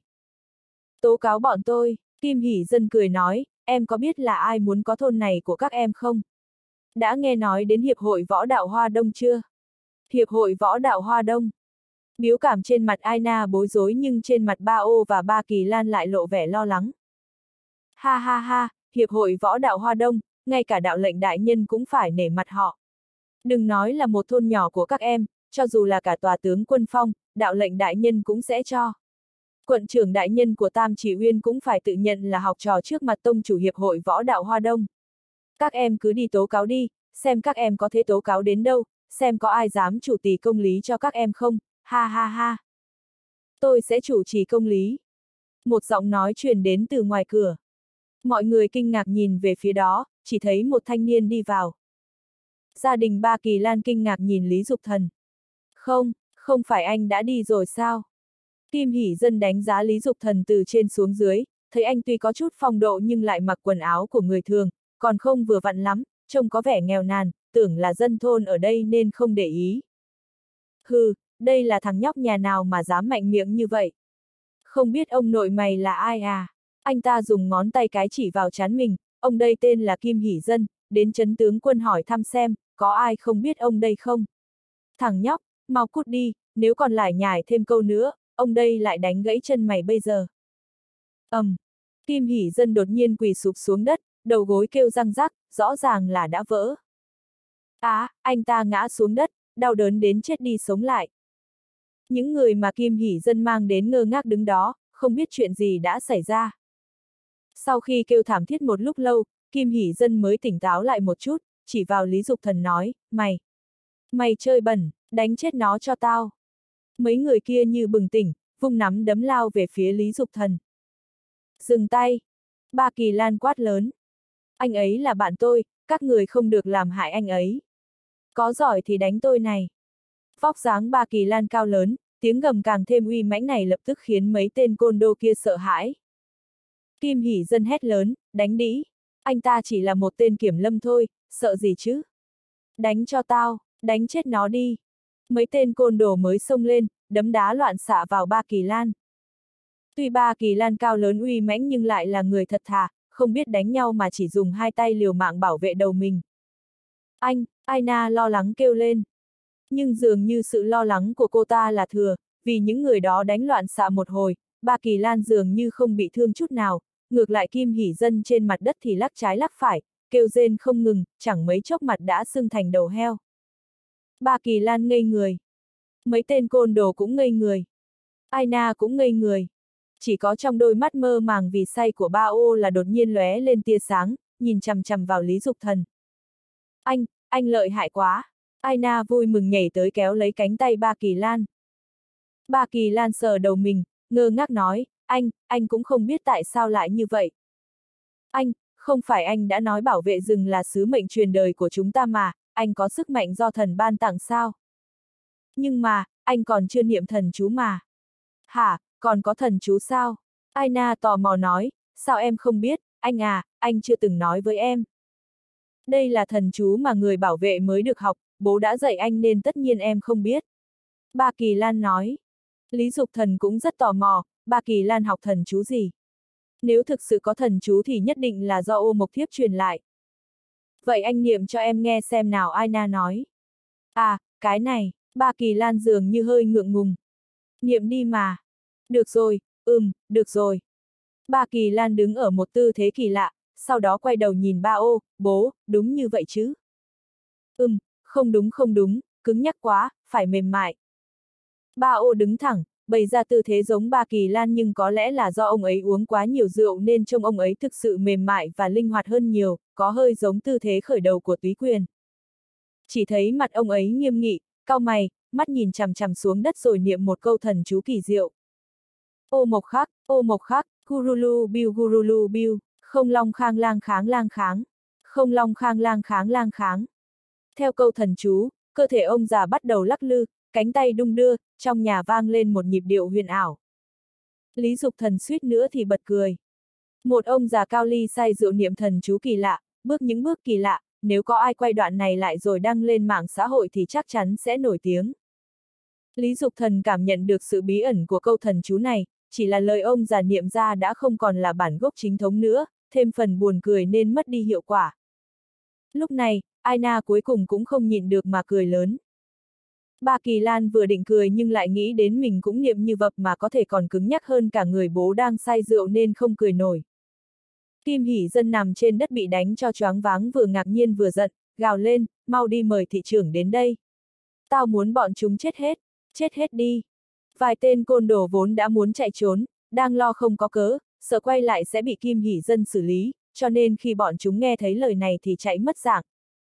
Tố cáo bọn tôi, Kim Hỷ Dân cười nói, em có biết là ai muốn có thôn này của các em không? Đã nghe nói đến Hiệp hội Võ đạo Hoa Đông chưa? Hiệp hội Võ đạo Hoa Đông. Biểu cảm trên mặt Aina bối rối nhưng trên mặt ba ô và ba Kỳ Lan lại lộ vẻ lo lắng. Ha ha ha, Hiệp hội Võ đạo Hoa Đông, ngay cả đạo lệnh đại nhân cũng phải nể mặt họ. Đừng nói là một thôn nhỏ của các em, cho dù là cả tòa tướng quân phong, đạo lệnh đại nhân cũng sẽ cho. Quận trưởng đại nhân của Tam Chỉ Uyên cũng phải tự nhận là học trò trước mặt tông chủ Hiệp hội Võ đạo Hoa Đông. Các em cứ đi tố cáo đi, xem các em có thể tố cáo đến đâu, xem có ai dám chủ trì công lý cho các em không, ha ha ha. Tôi sẽ chủ trì công lý. Một giọng nói truyền đến từ ngoài cửa. Mọi người kinh ngạc nhìn về phía đó, chỉ thấy một thanh niên đi vào. Gia đình ba Kỳ Lan kinh ngạc nhìn Lý Dục Thần. Không, không phải anh đã đi rồi sao? Kim Hỷ Dân đánh giá Lý Dục Thần từ trên xuống dưới, thấy anh tuy có chút phong độ nhưng lại mặc quần áo của người thường, còn không vừa vặn lắm, trông có vẻ nghèo nàn, tưởng là dân thôn ở đây nên không để ý. Hừ, đây là thằng nhóc nhà nào mà dám mạnh miệng như vậy? Không biết ông nội mày là ai à? Anh ta dùng ngón tay cái chỉ vào trán mình, ông đây tên là Kim Hỷ Dân, đến trấn tướng quân hỏi thăm xem, có ai không biết ông đây không? Thằng nhóc, mau cút đi, nếu còn lải nhải thêm câu nữa, ông đây lại đánh gãy chân mày bây giờ. ầm, um, Kim Hỷ Dân đột nhiên quỳ sụp xuống đất, đầu gối kêu răng rắc, rõ ràng là đã vỡ. Á, à, anh ta ngã xuống đất, đau đớn đến chết đi sống lại. Những người mà Kim Hỷ Dân mang đến ngơ ngác đứng đó, không biết chuyện gì đã xảy ra. Sau khi kêu thảm thiết một lúc lâu, Kim Hỷ Dân mới tỉnh táo lại một chút, chỉ vào Lý Dục Thần nói, mày, mày chơi bẩn, đánh chết nó cho tao. Mấy người kia như bừng tỉnh, vung nắm đấm lao về phía Lý Dục Thần. Dừng tay! Ba Kỳ Lan quát lớn. Anh ấy là bạn tôi, các người không được làm hại anh ấy. Có giỏi thì đánh tôi này. Vóc dáng Ba Kỳ Lan cao lớn, tiếng gầm càng thêm uy mãnh này lập tức khiến mấy tên côn đô kia sợ hãi. Kim Hỷ Dân hét lớn, đánh đĩ. Anh ta chỉ là một tên kiểm lâm thôi, sợ gì chứ? Đánh cho tao, đánh chết nó đi. Mấy tên côn đồ mới xông lên, đấm đá loạn xạ vào Ba Kỳ Lan. Tuy Ba Kỳ Lan cao lớn uy mãnh nhưng lại là người thật thà, không biết đánh nhau mà chỉ dùng hai tay liều mạng bảo vệ đầu mình. Anh, Aina lo lắng kêu lên. Nhưng dường như sự lo lắng của cô ta là thừa, vì những người đó đánh loạn xạ một hồi, Ba Kỳ Lan dường như không bị thương chút nào, ngược lại Kim Hỷ Dân trên mặt đất thì lắc trái lắc phải, kêu rên không ngừng, chẳng mấy chốc mặt đã sưng thành đầu heo. Ba Kỳ Lan ngây người. Mấy tên côn đồ cũng ngây người. Aina cũng ngây người. Chỉ có trong đôi mắt mơ màng vì say của Ba Ô là đột nhiên lóe lên tia sáng, nhìn chằm chằm vào Lý Dục Thần. Anh, anh lợi hại quá. Aina vui mừng nhảy tới kéo lấy cánh tay Ba Kỳ Lan. Ba Kỳ Lan sờ đầu mình, ngơ ngác nói, anh, anh cũng không biết tại sao lại như vậy. Anh, không phải anh đã nói bảo vệ rừng là sứ mệnh truyền đời của chúng ta mà, anh có sức mạnh do thần ban tặng sao? Nhưng mà, anh còn chưa niệm thần chú mà. Hả, còn có thần chú sao? Aina tò mò nói, sao em không biết, anh à, anh chưa từng nói với em. Đây là thần chú mà người bảo vệ mới được học, bố đã dạy anh nên tất nhiên em không biết. Ba Kỳ Lan nói. Lý Dục Thần cũng rất tò mò, Ba Kỳ Lan học thần chú gì? Nếu thực sự có thần chú thì nhất định là do Ô Mộc Thiếp truyền lại. Vậy anh niệm cho em nghe xem nào, Aina nói. À, cái này, Ba Kỳ Lan dường như hơi ngượng ngùng. Niệm đi mà. Được rồi, ừm, được rồi. Ba Kỳ Lan đứng ở một tư thế kỳ lạ, sau đó quay đầu nhìn Ba Ô, bố, đúng như vậy chứ? Ừm, không đúng không đúng, cứng nhắc quá, phải mềm mại. Ba Ô đứng thẳng, bày ra tư thế giống Ba Kỳ Lan nhưng có lẽ là do ông ấy uống quá nhiều rượu nên trông ông ấy thực sự mềm mại và linh hoạt hơn nhiều, có hơi giống tư thế khởi đầu của Túy Quyền. Chỉ thấy mặt ông ấy nghiêm nghị, cau mày, mắt nhìn chằm chằm xuống đất rồi niệm một câu thần chú kỳ diệu. Ô Mộc Khắc, Ô Mộc Khắc, Gurulu Biu Gurulu Biu, không long khang lang kháng lang kháng, không long khang lang kháng lang kháng. Theo câu thần chú, cơ thể ông già bắt đầu lắc lư, cánh tay đung đưa, trong nhà vang lên một nhịp điệu huyền ảo. Lý Dục Thần suýt nữa thì bật cười. Một ông già cao ly say rượu niệm thần chú kỳ lạ, bước những bước kỳ lạ, nếu có ai quay đoạn này lại rồi đăng lên mạng xã hội thì chắc chắn sẽ nổi tiếng. Lý Dục Thần cảm nhận được sự bí ẩn của câu thần chú này, chỉ là lời ông già niệm ra đã không còn là bản gốc chính thống nữa, thêm phần buồn cười nên mất đi hiệu quả. Lúc này, Aina cuối cùng cũng không nhịn được mà cười lớn. Ba Kỳ Lan vừa định cười nhưng lại nghĩ đến mình cũng niệm như vậy mà có thể còn cứng nhắc hơn cả người bố đang say rượu nên không cười nổi. Kim Hỷ Dân nằm trên đất bị đánh cho choáng váng vừa ngạc nhiên vừa giận, gào lên, mau đi mời thị trưởng đến đây. Tao muốn bọn chúng chết hết, chết hết đi. Vài tên côn đồ vốn đã muốn chạy trốn, đang lo không có cớ, sợ quay lại sẽ bị Kim Hỷ Dân xử lý, cho nên khi bọn chúng nghe thấy lời này thì chạy mất dạng.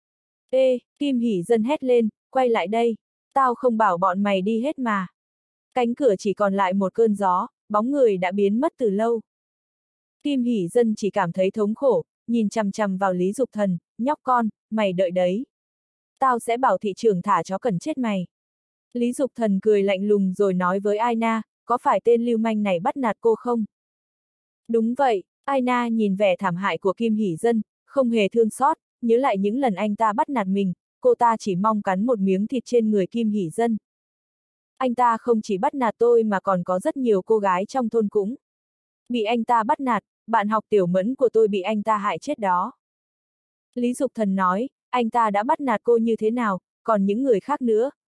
Ê, Kim Hỷ Dân hét lên, quay lại đây. Tao không bảo bọn mày đi hết mà. Cánh cửa chỉ còn lại một cơn gió, bóng người đã biến mất từ lâu. Kim Hỷ Dân chỉ cảm thấy thống khổ, nhìn chằm chằm vào Lý Dục Thần, nhóc con, mày đợi đấy. Tao sẽ bảo thị trưởng thả chó cần chết mày. Lý Dục Thần cười lạnh lùng rồi nói với Aina, có phải tên lưu manh này bắt nạt cô không? Đúng vậy, Aina nhìn vẻ thảm hại của Kim Hỷ Dân, không hề thương xót, nhớ lại những lần anh ta bắt nạt mình, cô ta chỉ mong cắn một miếng thịt trên người Kim Hỷ Dân. Anh ta không chỉ bắt nạt tôi mà còn có rất nhiều cô gái trong thôn cũng bị anh ta bắt nạt, bạn học Tiểu Mẫn của tôi bị anh ta hại chết đó. Lý Dục Thần nói, anh ta đã bắt nạt cô như thế nào, còn những người khác nữa,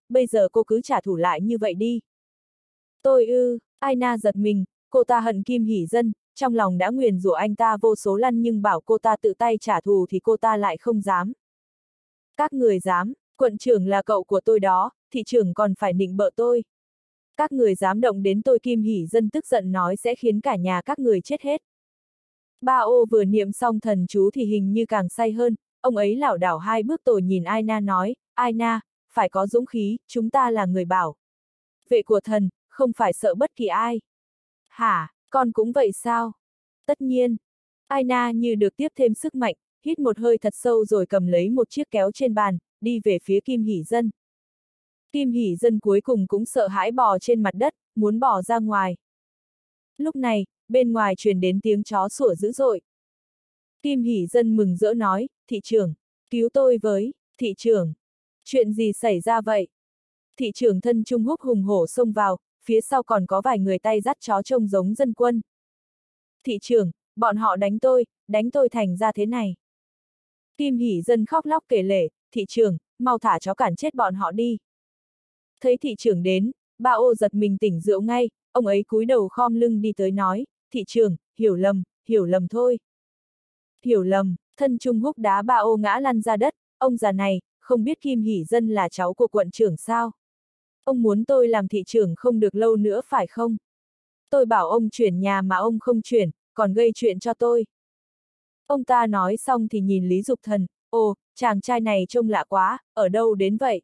bây giờ cô cứ trả thù lại như vậy đi. Tôi ư, Aina giật mình, cô ta hận Kim Hỷ Dân, trong lòng đã nguyền rủa anh ta vô số lần nhưng bảo cô ta tự tay trả thù thì cô ta lại không dám. Các người dám, quận trưởng là cậu của tôi đó, thị trưởng còn phải nịnh bợ tôi. Các người dám động đến tôi. Kim Hỷ Dân tức giận nói sẽ khiến cả nhà các người chết hết. Ba ô vừa niệm xong thần chú thì hình như càng say hơn, ông ấy lảo đảo hai bước tồi nhìn Aina nói, Aina, phải có dũng khí, chúng ta là người bảo vệ của thần, không phải sợ bất kỳ ai. Hả, con cũng vậy sao? Tất nhiên. Aina như được tiếp thêm sức mạnh, hít một hơi thật sâu rồi cầm lấy một chiếc kéo trên bàn, đi về phía Kim Hỷ Dân. Kim Hỷ Dân cuối cùng cũng sợ hãi bò trên mặt đất, muốn bò ra ngoài. Lúc này, bên ngoài truyền đến tiếng chó sủa dữ dội. Kim Hỷ Dân mừng rỡ nói, thị trưởng, cứu tôi với, thị trưởng. Chuyện gì xảy ra vậy? Thị trưởng Thân Trung Húc hùng hổ xông vào, phía sau còn có vài người tay dắt chó trông giống dân quân. Thị trưởng, bọn họ đánh tôi, đánh tôi thành ra thế này. Kim Hỷ Dân khóc lóc kể lể, thị trưởng, mau thả chó cản chết bọn họ đi. Thấy thị trưởng đến, ba ô giật mình tỉnh rượu ngay, ông ấy cúi đầu khom lưng đi tới nói, thị trưởng, hiểu lầm, hiểu lầm thôi. Hiểu lầm, Thân Trung Húc đá ba ô ngã lăn ra đất, ông già này, không biết Kim Hỷ Dân là cháu của quận trưởng sao? Ông muốn tôi làm thị trưởng không được lâu nữa phải không? Tôi bảo ông chuyển nhà mà ông không chuyển, còn gây chuyện cho tôi. Ông ta nói xong thì nhìn Lý Dục Thần, ồ, chàng trai này trông lạ quá, ở đâu đến vậy?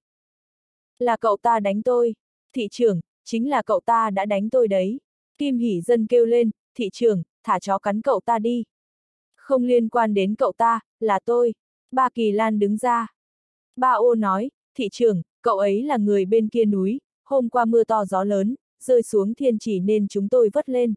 Là cậu ta đánh tôi. Thị trưởng, chính là cậu ta đã đánh tôi đấy. Kim Hỷ Dân kêu lên, thị trưởng, thả chó cắn cậu ta đi. Không liên quan đến cậu ta, là tôi. Ba Kỳ Lan đứng ra. Ba ô nói, thị trưởng, cậu ấy là người bên kia núi, hôm qua mưa to gió lớn, rơi xuống thiên trì nên chúng tôi vớt lên.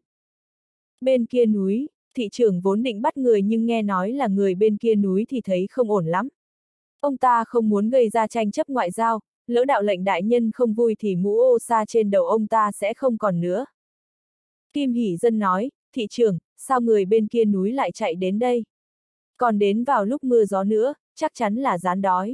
Bên kia núi, thị trưởng vốn định bắt người nhưng nghe nói là người bên kia núi thì thấy không ổn lắm. Ông ta không muốn gây ra tranh chấp ngoại giao, lỡ đạo lệnh đại nhân không vui thì mũ ô sa trên đầu ông ta sẽ không còn nữa. Kim Hỷ Dân nói, thị trưởng, sao người bên kia núi lại chạy đến đây? Còn đến vào lúc mưa gió nữa, chắc chắn là gián đói.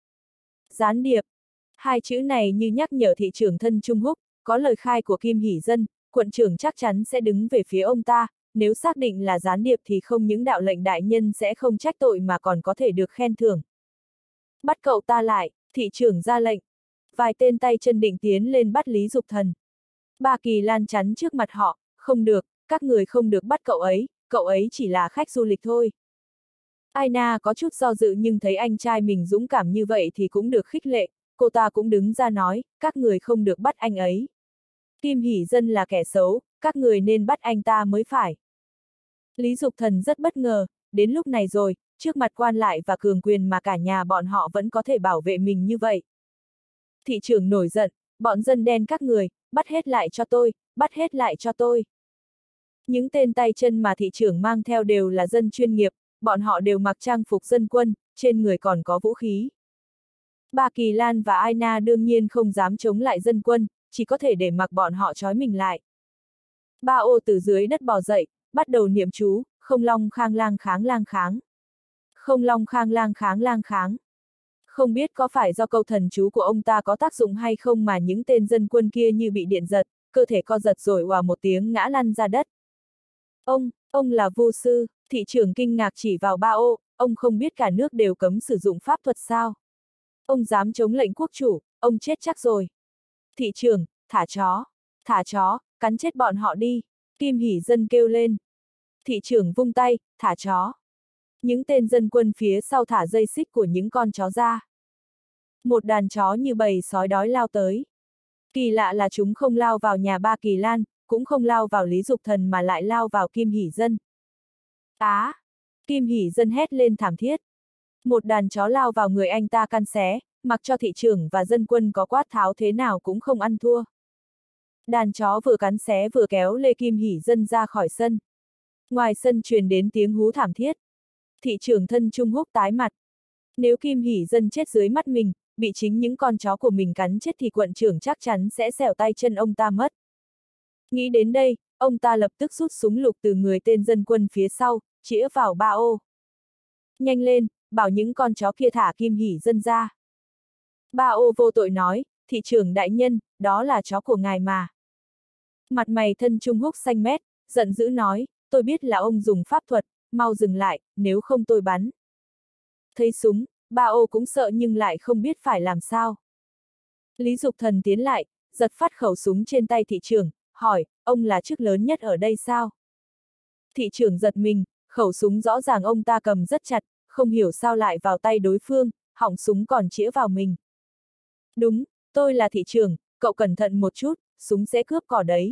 Gián điệp. Hai chữ này như nhắc nhở thị trưởng Thân Trung Húc, có lời khai của Kim Hỷ Dân, quận trưởng chắc chắn sẽ đứng về phía ông ta, nếu xác định là gián điệp thì không những đạo lệnh đại nhân sẽ không trách tội mà còn có thể được khen thưởng. Bắt cậu ta lại, thị trưởng ra lệnh. Vài tên tay chân định tiến lên bắt Lý Dục Thần. Ba Kỳ Lan chắn trước mặt họ, không được, các người không được bắt cậu ấy, cậu ấy chỉ là khách du lịch thôi. Aina có chút do dự nhưng thấy anh trai mình dũng cảm như vậy thì cũng được khích lệ, cô ta cũng đứng ra nói, các người không được bắt anh ấy. Kim Hỷ Dân là kẻ xấu, các người nên bắt anh ta mới phải. Lý Dục Thần rất bất ngờ, đến lúc này rồi, trước mặt quan lại và cường quyền mà cả nhà bọn họ vẫn có thể bảo vệ mình như vậy. Thị trưởng nổi giận, bọn dân đen các người, bắt hết lại cho tôi, bắt hết lại cho tôi. Những tên tay chân mà thị trưởng mang theo đều là dân chuyên nghiệp, bọn họ đều mặc trang phục dân quân, trên người còn có vũ khí. Ba Kỳ Lan và Aina đương nhiên không dám chống lại dân quân, chỉ có thể để mặc bọn họ trói mình lại. Ba ô từ dưới đất bò dậy, bắt đầu niệm chú, không long khang lang kháng lang kháng. Không long khang lang kháng lang kháng. Không biết có phải do câu thần chú của ông ta có tác dụng hay không mà những tên dân quân kia như bị điện giật, cơ thể co giật rồi òa một tiếng ngã lăn ra đất. Ông, ông là vu sư, thị trưởng kinh ngạc chỉ vào ba ô, ông không biết cả nước đều cấm sử dụng pháp thuật sao? Ông dám chống lệnh quốc chủ, ông chết chắc rồi. Thị trưởng, thả chó, thả chó, cắn chết bọn họ đi, Kim Hỷ Dân kêu lên. Thị trưởng vung tay, thả chó. Những tên dân quân phía sau thả dây xích của những con chó ra. Một đàn chó như bầy sói đói lao tới. Kỳ lạ là chúng không lao vào nhà Ba Kỳ Lan, cũng không lao vào Lý Dục Thần mà lại lao vào Kim Hỷ Dân. Á! À, Kim Hỷ Dân hét lên thảm thiết. Một đàn chó lao vào người anh ta căn xé, mặc cho thị trưởng và dân quân có quát tháo thế nào cũng không ăn thua. Đàn chó vừa cắn xé vừa kéo lê Kim Hỷ Dân ra khỏi sân. Ngoài sân truyền đến tiếng hú thảm thiết. Thị trưởng Thân Trung Húc tái mặt. Nếu Kim Hỷ Dân chết dưới mắt mình, bị chính những con chó của mình cắn chết thì quận trưởng chắc chắn sẽ xẻo tay chân ông ta mất. Nghĩ đến đây, ông ta lập tức rút súng lục từ người tên dân quân phía sau, chĩa vào ba ô. Nhanh lên, bảo những con chó kia thả Kim Hỷ Dân ra. Ba ô vô tội nói, thị trưởng đại nhân, đó là chó của ngài mà. Mặt mày Thân Trung Húc xanh mét, giận dữ nói, tôi biết là ông dùng pháp thuật, mau dừng lại, nếu không tôi bắn. Thấy súng, ba ô cũng sợ nhưng lại không biết phải làm sao. Lý Dục Thần tiến lại, giật phát khẩu súng trên tay thị trưởng, hỏi, ông là chức lớn nhất ở đây sao? Thị trưởng giật mình, khẩu súng rõ ràng ông ta cầm rất chặt, không hiểu sao lại vào tay đối phương, họng súng còn chĩa vào mình. Đúng, tôi là thị trưởng, cậu cẩn thận một chút, súng sẽ cướp cỏ đấy.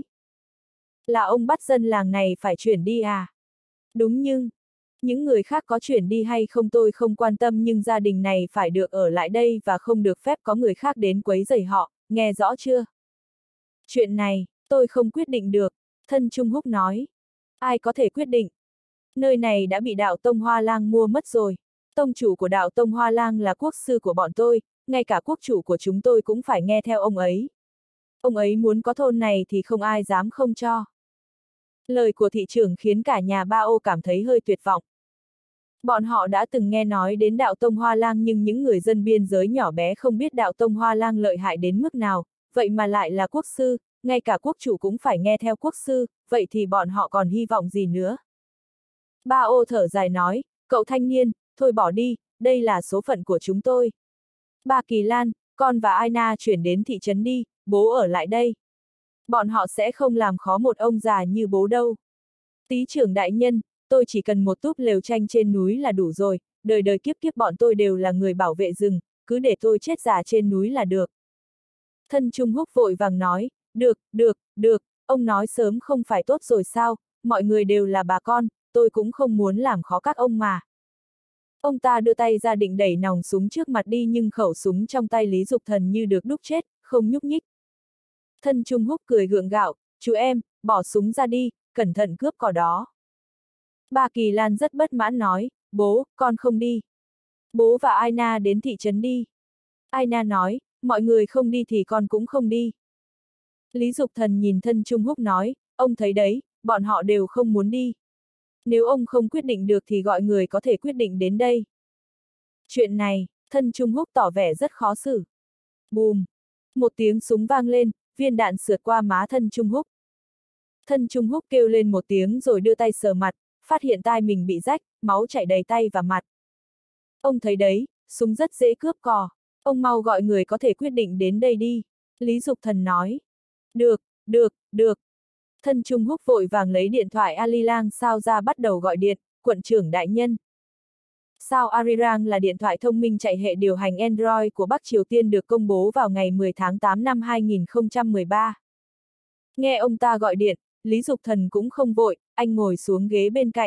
Là ông bắt dân làng này phải chuyển đi à? Đúng nhưng, những người khác có chuyển đi hay không tôi không quan tâm nhưng gia đình này phải được ở lại đây và không được phép có người khác đến quấy rầy họ, nghe rõ chưa? Chuyện này, tôi không quyết định được, Thân Trung Húc nói. Ai có thể quyết định? Nơi này đã bị đạo Tông Hoa Lang mua mất rồi. Tông chủ của đạo Tông Hoa Lang là quốc sư của bọn tôi, ngay cả quốc chủ của chúng tôi cũng phải nghe theo ông ấy. Ông ấy muốn có thôn này thì không ai dám không cho. Lời của thị trưởng khiến cả nhà ba ô cảm thấy hơi tuyệt vọng. Bọn họ đã từng nghe nói đến đạo Tông Hoa Lang nhưng những người dân biên giới nhỏ bé không biết đạo Tông Hoa Lang lợi hại đến mức nào, vậy mà lại là quốc sư, ngay cả quốc chủ cũng phải nghe theo quốc sư, vậy thì bọn họ còn hy vọng gì nữa? Ba ô thở dài nói, cậu thanh niên, thôi bỏ đi, đây là số phận của chúng tôi. Ba Kỳ Lan, con và Aina chuyển đến thị trấn đi, bố ở lại đây. Bọn họ sẽ không làm khó một ông già như bố đâu. Tý trưởng đại nhân, tôi chỉ cần một túp lều tranh trên núi là đủ rồi, đời đời kiếp kiếp bọn tôi đều là người bảo vệ rừng, cứ để tôi chết già trên núi là được. Thân Trung Húc vội vàng nói, được, được, được, ông nói sớm không phải tốt rồi sao, mọi người đều là bà con, tôi cũng không muốn làm khó các ông mà. Ông ta đưa tay ra định đẩy nòng súng trước mặt đi nhưng khẩu súng trong tay Lý Dục Thần như được đúc chết, không nhúc nhích. Thân Trung Húc cười gượng gạo, chú em, bỏ súng ra đi, cẩn thận cướp cỏ đó. Bà Kỳ Lan rất bất mãn nói, bố, con không đi. Bố và Aina đến thị trấn đi. Aina nói, mọi người không đi thì con cũng không đi. Lý Dục Thần nhìn Thân Trung Húc nói, ông thấy đấy, bọn họ đều không muốn đi. Nếu ông không quyết định được thì gọi người có thể quyết định đến đây. Chuyện này, Thân Trung Húc tỏ vẻ rất khó xử. Bùm! Một tiếng súng vang lên, viên đạn sượt qua má Thân Trung Húc. Thân Trung Húc kêu lên một tiếng rồi đưa tay sờ mặt, phát hiện tai mình bị rách, máu chảy đầy tay và mặt. Ông thấy đấy, súng rất dễ cướp cò. Ông mau gọi người có thể quyết định đến đây đi. Lý Dục Thần nói. Được, được, được. Thân Trung Húc vội vàng lấy điện thoại Arirang sao ra bắt đầu gọi điện, quận trưởng đại nhân. Sao Arirang là điện thoại thông minh chạy hệ điều hành Android của Bắc Triều Tiên được công bố vào ngày mười tháng tám năm hai nghìn không trăm mười ba. Nghe ông ta gọi điện, Lý Dục Thần cũng không vội, anh ngồi xuống ghế bên cạnh.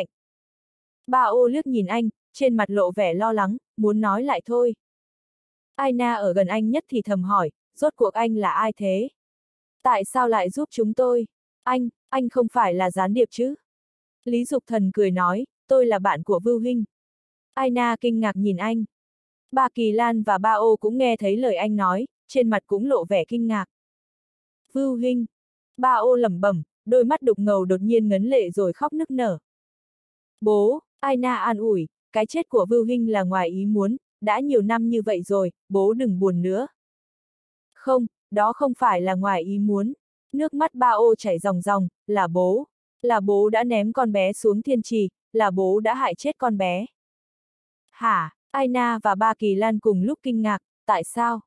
Ba ô liếc nhìn anh, trên mặt lộ vẻ lo lắng, muốn nói lại thôi. Aina ở gần anh nhất thì thầm hỏi, rốt cuộc anh là ai thế? Tại sao lại giúp chúng tôi? Anh, anh không phải là gián điệp chứ? Lý Dục Thần cười nói, tôi là bạn của Vưu Hinh. Aina kinh ngạc nhìn anh. Ba Kỳ Lan và ba ô cũng nghe thấy lời anh nói, trên mặt cũng lộ vẻ kinh ngạc. Vưu Hinh. Ba ô lẩm bẩm, đôi mắt đục ngầu đột nhiên ngấn lệ rồi khóc nức nở. Bố, Aina an ủi, cái chết của Vưu Hinh là ngoài ý muốn, đã nhiều năm như vậy rồi, bố đừng buồn nữa. Không, đó không phải là ngoài ý muốn. Nước mắt ba ô chảy ròng ròng, là bố. Là bố đã ném con bé xuống thiên trì, là bố đã hại chết con bé. Hả, Aina và ba Kỳ Lan cùng lúc kinh ngạc, tại sao?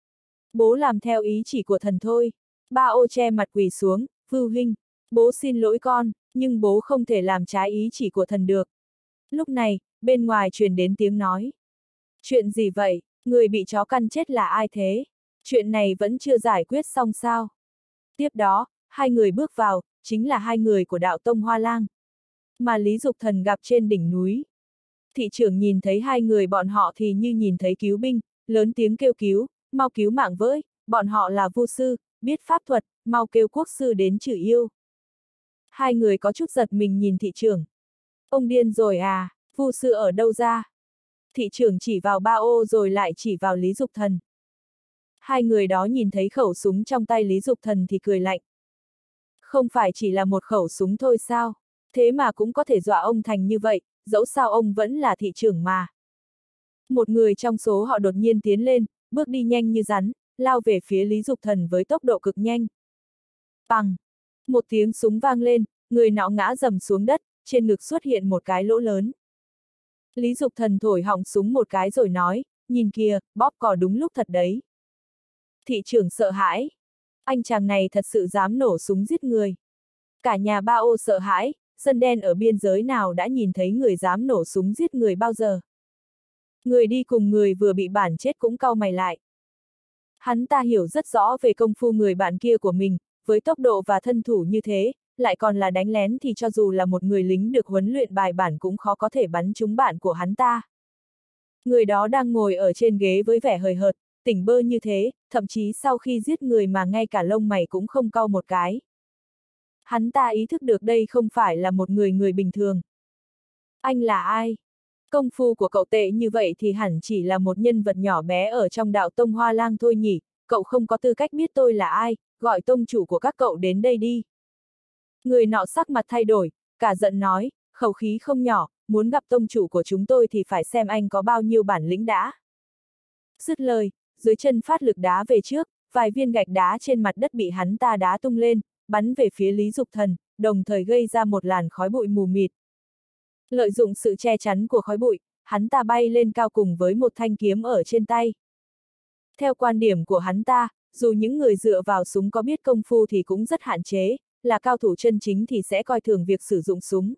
Bố làm theo ý chỉ của thần thôi. Ba ô che mặt quỳ xuống, Vưu Hinh, bố xin lỗi con, nhưng bố không thể làm trái ý chỉ của thần được. Lúc này, bên ngoài truyền đến tiếng nói. Chuyện gì vậy, người bị chó căn chết là ai thế? Chuyện này vẫn chưa giải quyết xong sao? Tiếp đó, hai người bước vào, chính là hai người của đạo Tông Hoa Lang. Mà Lý Dục Thần gặp trên đỉnh núi. Thị trưởng nhìn thấy hai người bọn họ thì như nhìn thấy cứu binh, lớn tiếng kêu cứu, mau cứu mạng với, bọn họ là vu sư, biết pháp thuật, mau kêu quốc sư đến trừ yêu. Hai người có chút giật mình nhìn thị trưởng. Ông điên rồi à, vu sư ở đâu ra? Thị trưởng chỉ vào ba ô rồi lại chỉ vào Lý Dục Thần. Hai người đó nhìn thấy khẩu súng trong tay Lý Dục Thần thì cười lạnh. Không phải chỉ là một khẩu súng thôi sao? Thế mà cũng có thể dọa ông thành như vậy, dẫu sao ông vẫn là thị trưởng mà. Một người trong số họ đột nhiên tiến lên, bước đi nhanh như rắn, lao về phía Lý Dục Thần với tốc độ cực nhanh. Bằng! Một tiếng súng vang lên, người nọ ngã rầm xuống đất, trên ngực xuất hiện một cái lỗ lớn. Lý Dục Thần thổi họng súng một cái rồi nói, nhìn kìa, bóp cò đúng lúc thật đấy. Thị trưởng sợ hãi. Anh chàng này thật sự dám nổ súng giết người. Cả nhà Ba Ô sợ hãi, dân đen ở biên giới nào đã nhìn thấy người dám nổ súng giết người bao giờ. Người đi cùng người vừa bị bản chết cũng cau mày lại. Hắn ta hiểu rất rõ về công phu người bạn kia của mình, với tốc độ và thân thủ như thế, lại còn là đánh lén thì cho dù là một người lính được huấn luyện bài bản cũng khó có thể bắn trúng bạn của hắn ta. Người đó đang ngồi ở trên ghế với vẻ hời hợt, tỉnh bơ như thế, thậm chí sau khi giết người mà ngay cả lông mày cũng không cau một cái. Hắn ta ý thức được đây không phải là một người người bình thường. Anh là ai? Công phu của cậu tệ như vậy thì hẳn chỉ là một nhân vật nhỏ bé ở trong đạo tông Hoa Lang thôi nhỉ, cậu không có tư cách biết tôi là ai, gọi tông chủ của các cậu đến đây đi. Người nọ sắc mặt thay đổi, cả giận nói, khẩu khí không nhỏ, muốn gặp tông chủ của chúng tôi thì phải xem anh có bao nhiêu bản lĩnh đã. Dứt lời, dưới chân phát lực đá về trước, vài viên gạch đá trên mặt đất bị hắn ta đá tung lên, bắn về phía Lý Dục Thần, đồng thời gây ra một làn khói bụi mù mịt. Lợi dụng sự che chắn của khói bụi, hắn ta bay lên cao cùng với một thanh kiếm ở trên tay. Theo quan điểm của hắn ta, dù những người dựa vào súng có biết công phu thì cũng rất hạn chế, là cao thủ chân chính thì sẽ coi thường việc sử dụng súng.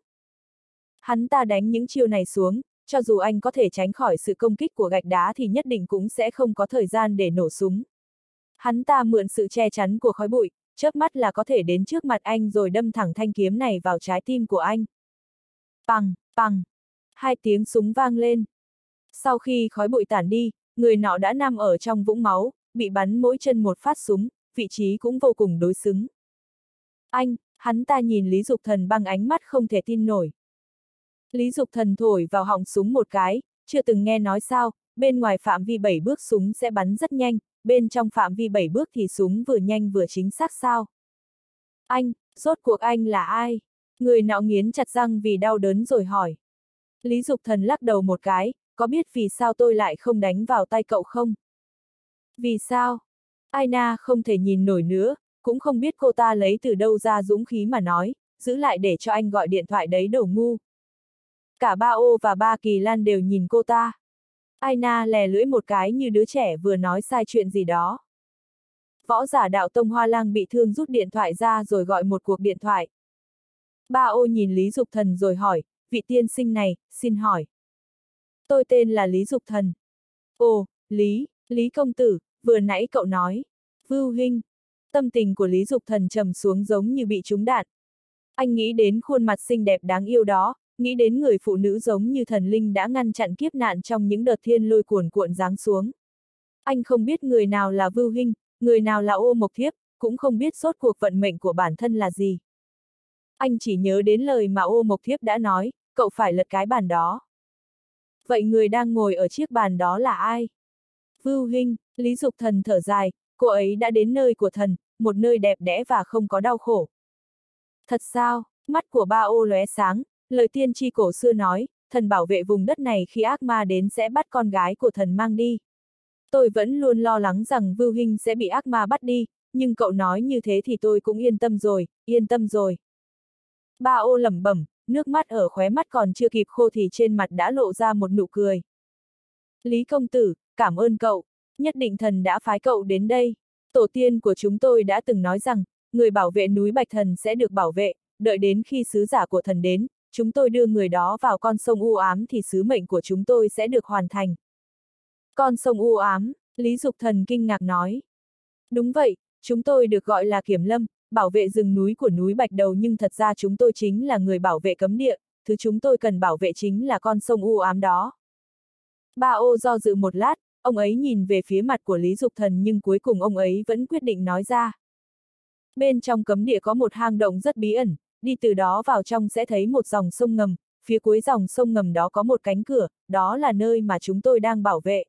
Hắn ta đánh những chiêu này xuống, cho dù anh có thể tránh khỏi sự công kích của gạch đá thì nhất định cũng sẽ không có thời gian để nổ súng. Hắn ta mượn sự che chắn của khói bụi, chớp mắt là có thể đến trước mặt anh rồi đâm thẳng thanh kiếm này vào trái tim của anh. Pằng, pằng, hai tiếng súng vang lên. Sau khi khói bụi tản đi, người nọ đã nằm ở trong vũng máu, bị bắn mỗi chân một phát súng, vị trí cũng vô cùng đối xứng. Anh, hắn ta nhìn Lý Dục Thần bằng ánh mắt không thể tin nổi. Lý Dục Thần thổi vào họng súng một cái, chưa từng nghe nói sao, bên ngoài phạm vi bảy bước súng sẽ bắn rất nhanh, bên trong phạm vi bảy bước thì súng vừa nhanh vừa chính xác sao. Anh, rốt cuộc anh là ai? Người nọ nghiến chặt răng vì đau đớn rồi hỏi. Lý Dục Thần lắc đầu một cái, có biết vì sao tôi lại không đánh vào tay cậu không? Vì sao? Aina không thể nhìn nổi nữa, cũng không biết cô ta lấy từ đâu ra dũng khí mà nói, giữ lại để cho anh gọi điện thoại đấy đồ ngu. Cả Ba Ô và Ba Kỳ Lan đều nhìn cô ta. Aina lè lưỡi một cái như đứa trẻ vừa nói sai chuyện gì đó. Võ giả đạo tông Hoa Lang bị thương rút điện thoại ra rồi gọi một cuộc điện thoại. Ba Ô nhìn Lý Dục Thần rồi hỏi, vị tiên sinh này, xin hỏi. Tôi tên là Lý Dục Thần. Ồ, Lý, Lý công tử, vừa nãy cậu nói. Vưu huynh. Tâm tình của Lý Dục Thần trầm xuống giống như bị trúng đạn. Anh nghĩ đến khuôn mặt xinh đẹp đáng yêu đó, nghĩ đến người phụ nữ giống như thần linh đã ngăn chặn kiếp nạn trong những đợt thiên lôi cuồn cuộn giáng xuống. Anh không biết người nào là Vưu huynh, người nào là Ô Mộc Thiếp, cũng không biết rốt cuộc vận mệnh của bản thân là gì. Anh chỉ nhớ đến lời mà Ô Mộc Thiếp đã nói, cậu phải lật cái bàn đó. Vậy người đang ngồi ở chiếc bàn đó là ai? Vưu huynh, Lý Dục Thần thở dài, cô ấy đã đến nơi của thần, một nơi đẹp đẽ và không có đau khổ. Thật sao? Mắt của Ba Ô lóe sáng, lời tiên tri cổ xưa nói, thần bảo vệ vùng đất này khi ác ma đến sẽ bắt con gái của thần mang đi. Tôi vẫn luôn lo lắng rằng Vưu huynh sẽ bị ác ma bắt đi, nhưng cậu nói như thế thì tôi cũng yên tâm rồi, yên tâm rồi. Ba Ô lẩm bẩm, nước mắt ở khóe mắt còn chưa kịp khô thì trên mặt đã lộ ra một nụ cười. Lý công tử, cảm ơn cậu, nhất định thần đã phái cậu đến đây. Tổ tiên của chúng tôi đã từng nói rằng, người bảo vệ núi Bạch Thần sẽ được bảo vệ, đợi đến khi sứ giả của thần đến, chúng tôi đưa người đó vào con sông u ám thì sứ mệnh của chúng tôi sẽ được hoàn thành. Con sông u ám, Lý Dục Thần kinh ngạc nói. Đúng vậy, chúng tôi được gọi là kiểm lâm, bảo vệ rừng núi của núi Bạch Đầu nhưng thật ra chúng tôi chính là người bảo vệ cấm địa, thứ chúng tôi cần bảo vệ chính là con sông u ám đó. Ba Ô do dự một lát, ông ấy nhìn về phía mặt của Lý Dục Thần nhưng cuối cùng ông ấy vẫn quyết định nói ra. Bên trong cấm địa có một hang động rất bí ẩn, đi từ đó vào trong sẽ thấy một dòng sông ngầm, phía cuối dòng sông ngầm đó có một cánh cửa, đó là nơi mà chúng tôi đang bảo vệ.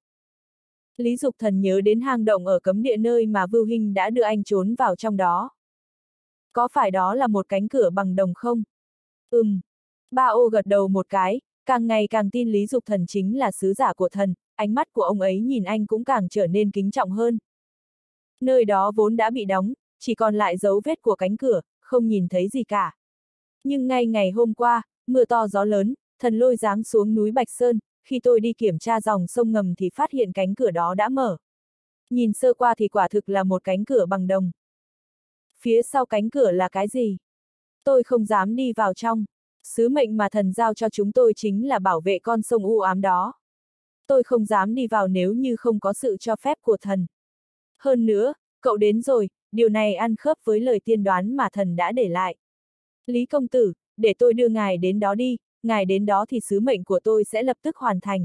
Lý Dục Thần nhớ đến hang động ở cấm địa nơi mà Vưu huynh đã đưa anh trốn vào trong đó. Có phải đó là một cánh cửa bằng đồng không? Ừm. Ba Ô gật đầu một cái, càng ngày càng tin Lý Dục Thần chính là sứ giả của thần, ánh mắt của ông ấy nhìn anh cũng càng trở nên kính trọng hơn. Nơi đó vốn đã bị đóng, chỉ còn lại dấu vết của cánh cửa, không nhìn thấy gì cả. Nhưng ngay ngày hôm qua, mưa to gió lớn, thần lôi giáng xuống núi Bạch Sơn, khi tôi đi kiểm tra dòng sông ngầm thì phát hiện cánh cửa đó đã mở. Nhìn sơ qua thì quả thực là một cánh cửa bằng đồng. Phía sau cánh cửa là cái gì? Tôi không dám đi vào trong. Sứ mệnh mà thần giao cho chúng tôi chính là bảo vệ con sông u ám đó. Tôi không dám đi vào nếu như không có sự cho phép của thần. Hơn nữa, cậu đến rồi, điều này ăn khớp với lời tiên đoán mà thần đã để lại. Lý công tử, để tôi đưa ngài đến đó đi, ngài đến đó thì sứ mệnh của tôi sẽ lập tức hoàn thành.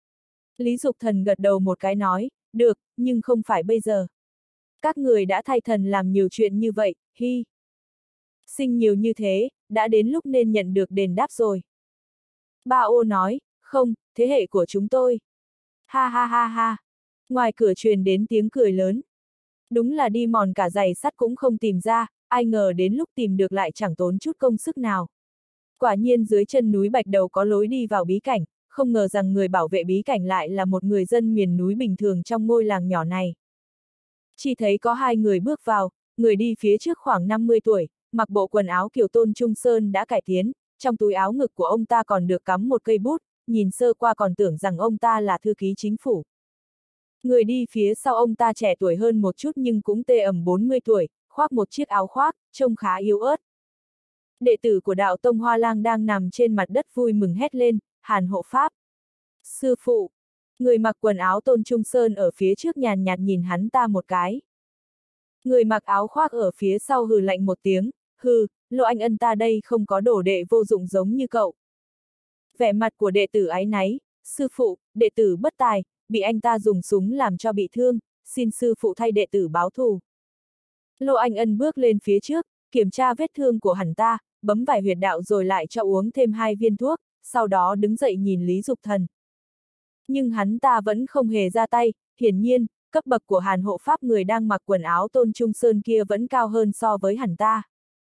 Lý Dục Thần gật đầu một cái nói, được, nhưng không phải bây giờ. Các người đã thay thần làm nhiều chuyện như vậy, hi. Sinh nhiều như thế, đã đến lúc nên nhận được đền đáp rồi. Ba Ô nói, không, thế hệ của chúng tôi. Ha ha ha ha. Ngoài cửa truyền đến tiếng cười lớn. Đúng là đi mòn cả giày sắt cũng không tìm ra, ai ngờ đến lúc tìm được lại chẳng tốn chút công sức nào. Quả nhiên dưới chân núi Bạch Đầu có lối đi vào bí cảnh, không ngờ rằng người bảo vệ bí cảnh lại là một người dân miền núi bình thường trong ngôi làng nhỏ này. Chỉ thấy có hai người bước vào, người đi phía trước khoảng năm mươi tuổi, mặc bộ quần áo kiểu Tôn Trung Sơn đã cải tiến, trong túi áo ngực của ông ta còn được cắm một cây bút, nhìn sơ qua còn tưởng rằng ông ta là thư ký chính phủ. Người đi phía sau ông ta trẻ tuổi hơn một chút nhưng cũng tê ẩm bốn mươi tuổi, khoác một chiếc áo khoác, trông khá yếu ớt. Đệ tử của đạo tông Hoa Lang đang nằm trên mặt đất vui mừng hét lên, Hàn Hộ Pháp. Sư phụ! Người mặc quần áo Tôn Trung Sơn ở phía trước nhàn nhạt nhìn hắn ta một cái. Người mặc áo khoác ở phía sau hừ lạnh một tiếng, hừ, Lộ Anh Ân ta đây không có đồ đệ vô dụng giống như cậu. Vẻ mặt của đệ tử áy náy, sư phụ, đệ tử bất tài, bị anh ta dùng súng làm cho bị thương, xin sư phụ thay đệ tử báo thù. Lộ Anh Ân bước lên phía trước, kiểm tra vết thương của hắn ta, bấm vài huyệt đạo rồi lại cho uống thêm hai viên thuốc, sau đó đứng dậy nhìn Lý Dục Thần. Nhưng hắn ta vẫn không hề ra tay, hiển nhiên, cấp bậc của Hàn Hộ Pháp người đang mặc quần áo Tôn Trung Sơn kia vẫn cao hơn so với hắn ta.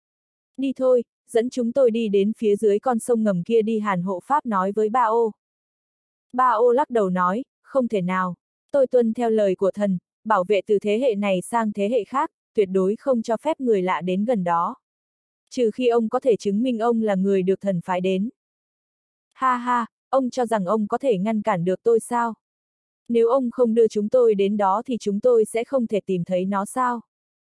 Đi thôi, dẫn chúng tôi đi đến phía dưới con sông ngầm kia đi, Hàn Hộ Pháp nói với Ba Ô. Ba Ô lắc đầu nói, không thể nào, tôi tuân theo lời của thần, bảo vệ từ thế hệ này sang thế hệ khác, tuyệt đối không cho phép người lạ đến gần đó. Trừ khi ông có thể chứng minh ông là người được thần phái đến. Ha ha, ông cho rằng ông có thể ngăn cản được tôi sao? Nếu ông không đưa chúng tôi đến đó thì chúng tôi sẽ không thể tìm thấy nó sao?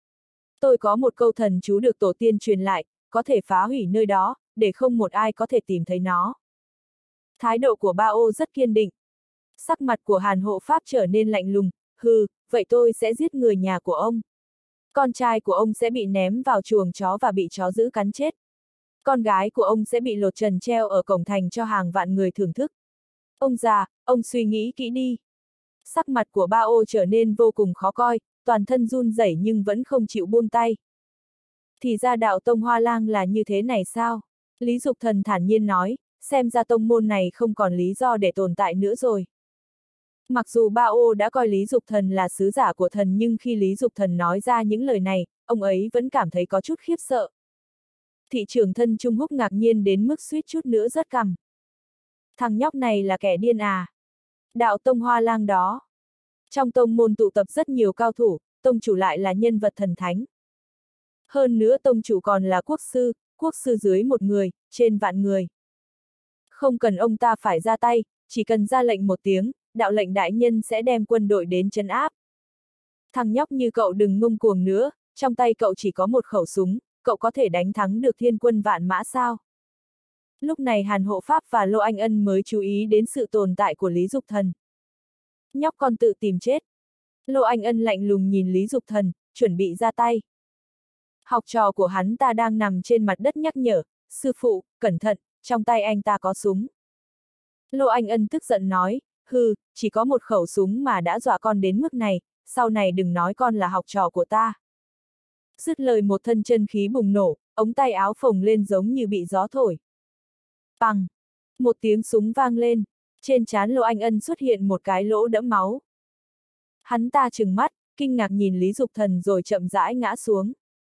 Tôi có một câu thần chú được tổ tiên truyền lại, có thể phá hủy nơi đó, để không một ai có thể tìm thấy nó. Thái độ của Ba Ô rất kiên định. Sắc mặt của Hàn Hộ Pháp trở nên lạnh lùng, hừ, vậy tôi sẽ giết người nhà của ông. Con trai của ông sẽ bị ném vào chuồng chó và bị chó dữ cắn chết. Con gái của ông sẽ bị lột trần treo ở cổng thành cho hàng vạn người thưởng thức. Ông già, ông suy nghĩ kỹ đi. Sắc mặt của Ba Ô trở nên vô cùng khó coi, toàn thân run rẩy nhưng vẫn không chịu buông tay. Thì ra đạo tông Hoa Lang là như thế này sao? Lý Dục Thần thản nhiên nói, xem ra tông môn này không còn lý do để tồn tại nữa rồi. Mặc dù Ba Ô đã coi Lý Dục Thần là sứ giả của thần nhưng khi Lý Dục Thần nói ra những lời này, ông ấy vẫn cảm thấy có chút khiếp sợ. Thị trưởng thân Trung Húc ngạc nhiên đến mức suýt chút nữa rớt cằm. Thằng nhóc này là kẻ điên à? Đạo tông Hoa Lang đó. Trong tông môn tụ tập rất nhiều cao thủ, tông chủ lại là nhân vật thần thánh. Hơn nữa tông chủ còn là quốc sư, quốc sư dưới một người, trên vạn người. Không cần ông ta phải ra tay, chỉ cần ra lệnh một tiếng, đạo lệnh đại nhân sẽ đem quân đội đến trấn áp. Thằng nhóc như cậu đừng ngông cuồng nữa, trong tay cậu chỉ có một khẩu súng, cậu có thể đánh thắng được thiên quân vạn mã sao? Lúc này Hàn Hộ Pháp và Lô Anh Ân mới chú ý đến sự tồn tại của Lý Dục Thần. Nhóc con tự tìm chết. Lô Anh Ân lạnh lùng nhìn Lý Dục Thần, chuẩn bị ra tay. Học trò của hắn ta đang nằm trên mặt đất nhắc nhở, sư phụ, cẩn thận, trong tay anh ta có súng. Lô Anh Ân tức giận nói, hừ, chỉ có một khẩu súng mà đã dọa con đến mức này, sau này đừng nói con là học trò của ta. Dứt lời một thân chân khí bùng nổ, ống tay áo phồng lên giống như bị gió thổi. Bằng! Một tiếng súng vang lên, trên trán Lô Anh Ân xuất hiện một cái lỗ đẫm máu. Hắn ta trừng mắt, kinh ngạc nhìn Lý Dục Thần rồi chậm rãi ngã xuống.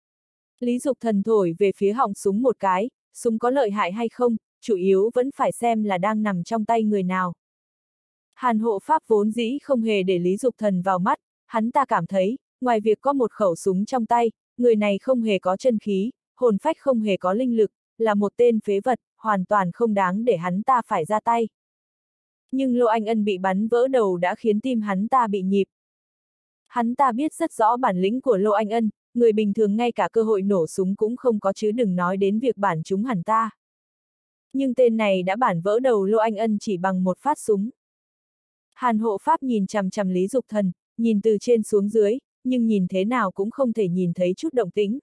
Lý Dục Thần thổi về phía họng súng một cái, súng có lợi hại hay không, chủ yếu vẫn phải xem là đang nằm trong tay người nào. Hàn Hộ Pháp vốn dĩ không hề để Lý Dục Thần vào mắt, hắn ta cảm thấy, ngoài việc có một khẩu súng trong tay, người này không hề có chân khí, hồn phách không hề có linh lực, là một tên phế vật, hoàn toàn không đáng để hắn ta phải ra tay. Nhưng Lô Anh Ân bị bắn vỡ đầu đã khiến tim hắn ta bị nhịp. Hắn ta biết rất rõ bản lĩnh của Lô Anh Ân, người bình thường ngay cả cơ hội nổ súng cũng không có chứ đừng nói đến việc bản trúng hắn ta. Nhưng tên này đã bản vỡ đầu Lô Anh Ân chỉ bằng một phát súng. Hàn Hộ Pháp nhìn chằm chằm Lý Dục Thần, nhìn từ trên xuống dưới, nhưng nhìn thế nào cũng không thể nhìn thấy chút động tĩnh.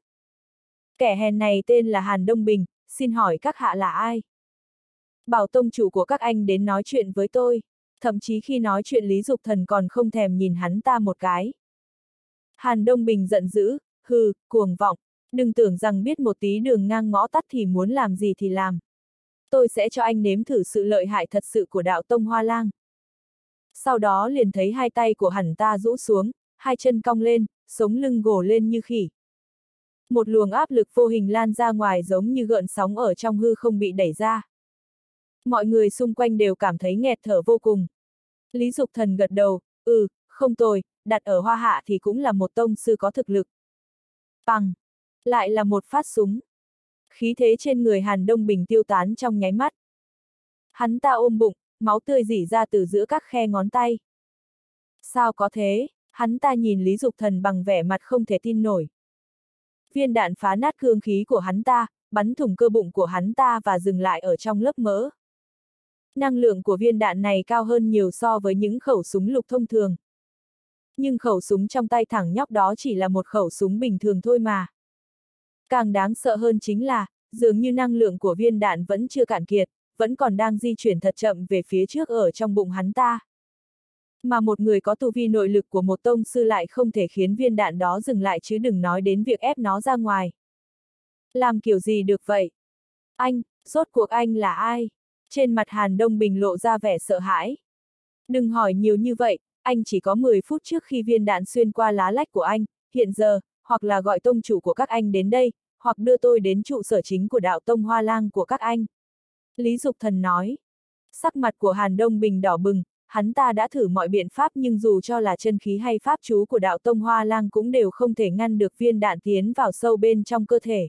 Kẻ hèn này tên là Hàn Đông Bình, xin hỏi các hạ là ai? Bảo tông chủ của các anh đến nói chuyện với tôi, thậm chí khi nói chuyện Lý Dục Thần còn không thèm nhìn hắn ta một cái. Hàn Đông Bình giận dữ, hừ, cuồng vọng, đừng tưởng rằng biết một tí đường ngang ngõ tắt thì muốn làm gì thì làm. Tôi sẽ cho anh nếm thử sự lợi hại thật sự của đạo tông Hoa Lang. Sau đó liền thấy hai tay của hắn ta rũ xuống, hai chân cong lên, sống lưng gồ lên như khỉ. Một luồng áp lực vô hình lan ra ngoài giống như gợn sóng ở trong hư không bị đẩy ra. Mọi người xung quanh đều cảm thấy nghẹt thở vô cùng. Lý Dục Thần gật đầu, ừ, không tồi, đặt ở Hoa Hạ thì cũng là một tông sư có thực lực. Bằng, lại là một phát súng. Khí thế trên người Hàn Đông Bình tiêu tán trong nháy mắt. Hắn ta ôm bụng, máu tươi rỉ ra từ giữa các khe ngón tay. Sao có thế? Hắn ta nhìn Lý Dục Thần bằng vẻ mặt không thể tin nổi. Viên đạn phá nát cương khí của hắn ta, bắn thủng cơ bụng của hắn ta và dừng lại ở trong lớp mỡ. Năng lượng của viên đạn này cao hơn nhiều so với những khẩu súng lục thông thường. Nhưng khẩu súng trong tay thằng nhóc đó chỉ là một khẩu súng bình thường thôi mà. Càng đáng sợ hơn chính là, dường như năng lượng của viên đạn vẫn chưa cạn kiệt, vẫn còn đang di chuyển thật chậm về phía trước ở trong bụng hắn ta. Mà một người có tu vi nội lực của một tông sư lại không thể khiến viên đạn đó dừng lại chứ đừng nói đến việc ép nó ra ngoài. Làm kiểu gì được vậy? Anh, rốt cuộc anh là ai? Trên mặt Hàn Đông Bình lộ ra vẻ sợ hãi. Đừng hỏi nhiều như vậy, anh chỉ có mười phút trước khi viên đạn xuyên qua lá lách của anh, hiện giờ, hoặc là gọi tông chủ của các anh đến đây, hoặc đưa tôi đến trụ sở chính của đạo tông Hoa Lang của các anh. Lý Dục Thần nói. Sắc mặt của Hàn Đông Bình đỏ bừng, hắn ta đã thử mọi biện pháp nhưng dù cho là chân khí hay pháp chú của đạo tông Hoa Lang cũng đều không thể ngăn được viên đạn tiến vào sâu bên trong cơ thể.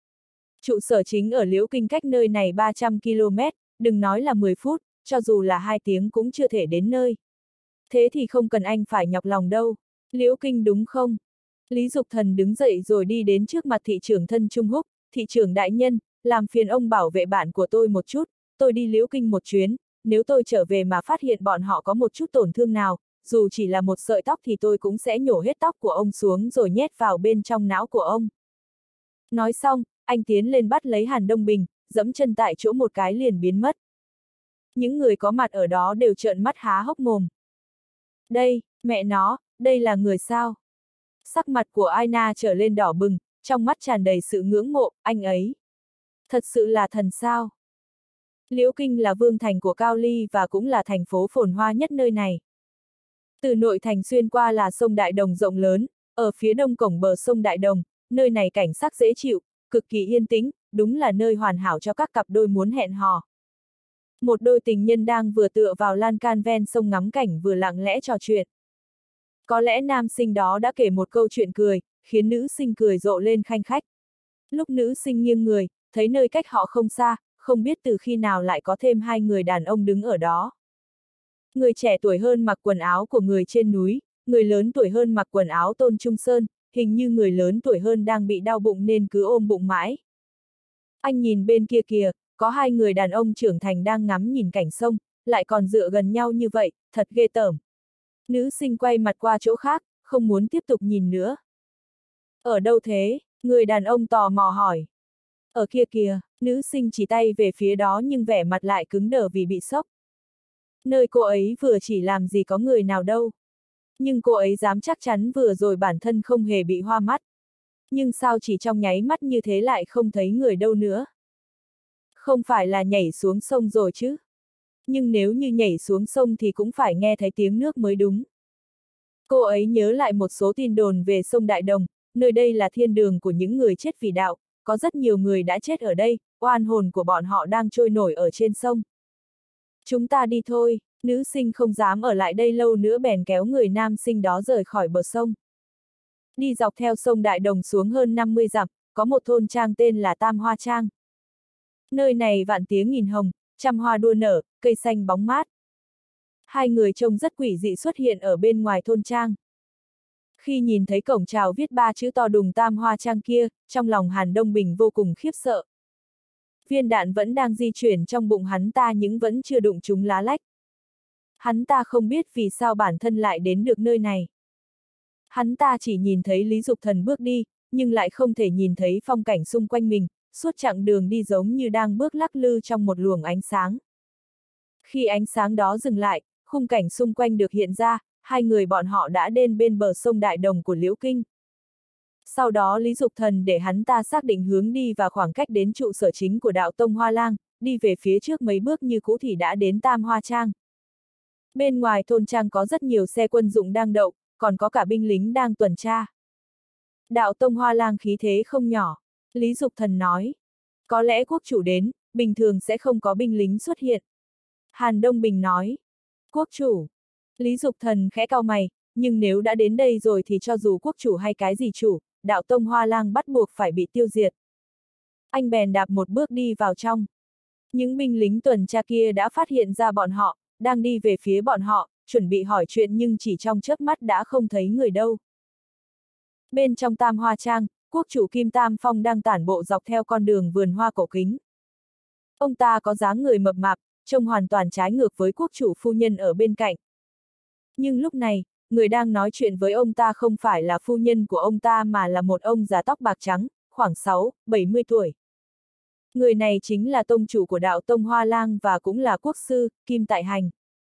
Trụ sở chính ở Liễu Kinh cách nơi này ba trăm ki lô mét, đừng nói là mười phút, cho dù là hai tiếng cũng chưa thể đến nơi. Thế thì không cần anh phải nhọc lòng đâu. Liễu Kinh đúng không? Lý Dục Thần đứng dậy rồi đi đến trước mặt thị trưởng Thân Trung Húc, thị trưởng đại nhân, làm phiền ông bảo vệ bạn của tôi một chút, tôi đi Liễu Kinh một chuyến, nếu tôi trở về mà phát hiện bọn họ có một chút tổn thương nào, dù chỉ là một sợi tóc thì tôi cũng sẽ nhổ hết tóc của ông xuống rồi nhét vào bên trong não của ông. Nói xong, anh tiến lên bắt lấy Hàn Đông Bình, giẫm chân tại chỗ một cái liền biến mất. Những người có mặt ở đó đều trợn mắt há hốc mồm. Đây, mẹ nó, đây là người sao? Sắc mặt của Aina trở lên đỏ bừng, trong mắt tràn đầy sự ngưỡng mộ, anh ấy. Thật sự là thần sao? Liễu Kinh là vương thành của Cao Ly và cũng là thành phố phồn hoa nhất nơi này. Từ nội thành xuyên qua là sông Đại Đồng rộng lớn, ở phía đông cổng bờ sông Đại Đồng, nơi này cảnh sắc dễ chịu, cực kỳ yên tĩnh, đúng là nơi hoàn hảo cho các cặp đôi muốn hẹn hò. Một đôi tình nhân đang vừa tựa vào lan can ven sông ngắm cảnh vừa lặng lẽ trò chuyện. Có lẽ nam sinh đó đã kể một câu chuyện cười, khiến nữ sinh cười rộ lên khanh khách. Lúc nữ sinh nghiêng người, thấy nơi cách họ không xa, không biết từ khi nào lại có thêm hai người đàn ông đứng ở đó. Người trẻ tuổi hơn mặc quần áo của người trên núi, người lớn tuổi hơn mặc quần áo Tôn Trung Sơn, hình như người lớn tuổi hơn đang bị đau bụng nên cứ ôm bụng mãi. Anh nhìn bên kia kìa, có hai người đàn ông trưởng thành đang ngắm nhìn cảnh sông, lại còn dựa gần nhau như vậy, thật ghê tởm. Nữ sinh quay mặt qua chỗ khác, không muốn tiếp tục nhìn nữa. Ở đâu thế? Người đàn ông tò mò hỏi. Ở kia kìa, nữ sinh chỉ tay về phía đó nhưng vẻ mặt lại cứng đờ vì bị sốc. Nơi cô ấy vừa chỉ làm gì có người nào đâu. Nhưng cô ấy dám chắc chắn vừa rồi bản thân không hề bị hoa mắt. Nhưng sao chỉ trong nháy mắt như thế lại không thấy người đâu nữa? Không phải là nhảy xuống sông rồi chứ? Nhưng nếu như nhảy xuống sông thì cũng phải nghe thấy tiếng nước mới đúng. Cô ấy nhớ lại một số tin đồn về sông Đại Đồng, nơi đây là thiên đường của những người chết vì đạo, có rất nhiều người đã chết ở đây, oan hồn của bọn họ đang trôi nổi ở trên sông. Chúng ta đi thôi, nữ sinh không dám ở lại đây lâu nữa bèn kéo người nam sinh đó rời khỏi bờ sông. Đi dọc theo sông Đại Đồng xuống hơn năm mươi dặm, có một thôn trang tên là Tam Hoa Trang. Nơi này vạn tiếng nghìn hồng, trăm hoa đua nở, cây xanh bóng mát. Hai người trông rất quỷ dị xuất hiện ở bên ngoài thôn trang. Khi nhìn thấy cổng chào viết ba chữ to đùng Tam Hoa Trang kia, trong lòng Hàn Đông Bình vô cùng khiếp sợ. Viên đạn vẫn đang di chuyển trong bụng hắn ta nhưng vẫn chưa đụng trúng lá lách. Hắn ta không biết vì sao bản thân lại đến được nơi này. Hắn ta chỉ nhìn thấy Lý Dục Thần bước đi, nhưng lại không thể nhìn thấy phong cảnh xung quanh mình, suốt chặng đường đi giống như đang bước lắc lư trong một luồng ánh sáng. Khi ánh sáng đó dừng lại, khung cảnh xung quanh được hiện ra, hai người bọn họ đã đến bên bờ sông Đại Đồng của Liễu Kinh. Sau đó Lý Dục Thần để hắn ta xác định hướng đi và khoảng cách đến trụ sở chính của đạo tông Hoa Lang, đi về phía trước mấy bước như cũ thì đã đến Tam Hoa Trang. Bên ngoài thôn trang có rất nhiều xe quân dụng đang đậu, còn có cả binh lính đang tuần tra. Đạo tông Hoa Lang khí thế không nhỏ, Lý Dục Thần nói. Có lẽ quốc chủ đến, bình thường sẽ không có binh lính xuất hiện. Hàn Đông Bình nói. Quốc chủ. Lý Dục Thần khẽ cau mày, nhưng nếu đã đến đây rồi thì cho dù quốc chủ hay cái gì chủ, đạo tông Hoa Lang bắt buộc phải bị tiêu diệt. Anh bèn đạp một bước đi vào trong. Những binh lính tuần tra kia đã phát hiện ra bọn họ, đang đi về phía bọn họ, chuẩn bị hỏi chuyện nhưng chỉ trong chớp mắt đã không thấy người đâu. Bên trong Tam Hoa Trang, quốc chủ Kim Tam Phong đang tản bộ dọc theo con đường vườn hoa cổ kính. Ông ta có dáng người mập mạp, trông hoàn toàn trái ngược với quốc chủ phu nhân ở bên cạnh. Nhưng lúc này, người đang nói chuyện với ông ta không phải là phu nhân của ông ta mà là một ông già tóc bạc trắng, khoảng sáu, bảy mươi tuổi. Người này chính là tông chủ của đạo tông Hoa Lang và cũng là quốc sư, Kim Tại Hành.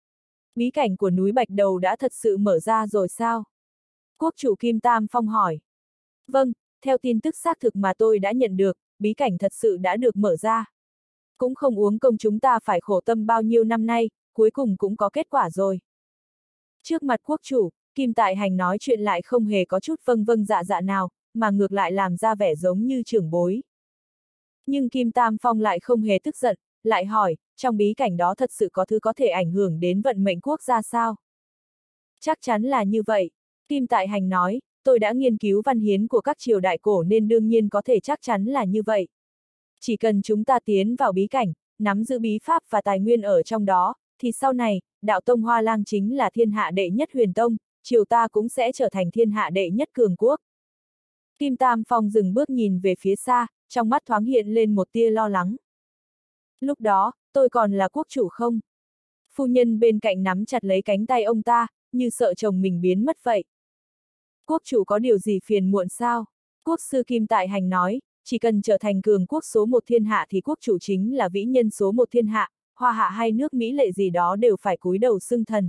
Bí cảnh của núi Bạch Đầu đã thật sự mở ra rồi sao? Quốc chủ Kim Tam Phong hỏi. Vâng, theo tin tức xác thực mà tôi đã nhận được, bí cảnh thật sự đã được mở ra. Cũng không uống công chúng ta phải khổ tâm bao nhiêu năm nay, cuối cùng cũng có kết quả rồi. Trước mặt quốc chủ, Kim Tại Hành nói chuyện lại không hề có chút vâng vâng dạ dạ nào, mà ngược lại làm ra vẻ giống như trưởng bối. Nhưng Kim Tam Phong lại không hề tức giận, lại hỏi, trong bí cảnh đó thật sự có thứ có thể ảnh hưởng đến vận mệnh quốc gia sao? Chắc chắn là như vậy. Kim Tại Hành nói, tôi đã nghiên cứu văn hiến của các triều đại cổ nên đương nhiên có thể chắc chắn là như vậy. Chỉ cần chúng ta tiến vào bí cảnh, nắm giữ bí pháp và tài nguyên ở trong đó, thì sau này, đạo tông Hoa Lang chính là thiên hạ đệ nhất huyền tông, triều ta cũng sẽ trở thành thiên hạ đệ nhất cường quốc. Kim Tam Phong dừng bước nhìn về phía xa, trong mắt thoáng hiện lên một tia lo lắng. Lúc đó, tôi còn là quốc chủ không? Phu nhân bên cạnh nắm chặt lấy cánh tay ông ta, như sợ chồng mình biến mất vậy. Quốc chủ có điều gì phiền muộn sao? Quốc sư Kim Tại Hành nói, chỉ cần trở thành cường quốc số một thiên hạ thì quốc chủ chính là vĩ nhân số một thiên hạ, Hoa Hạ hay nước Mỹ lệ gì đó đều phải cúi đầu xưng thần.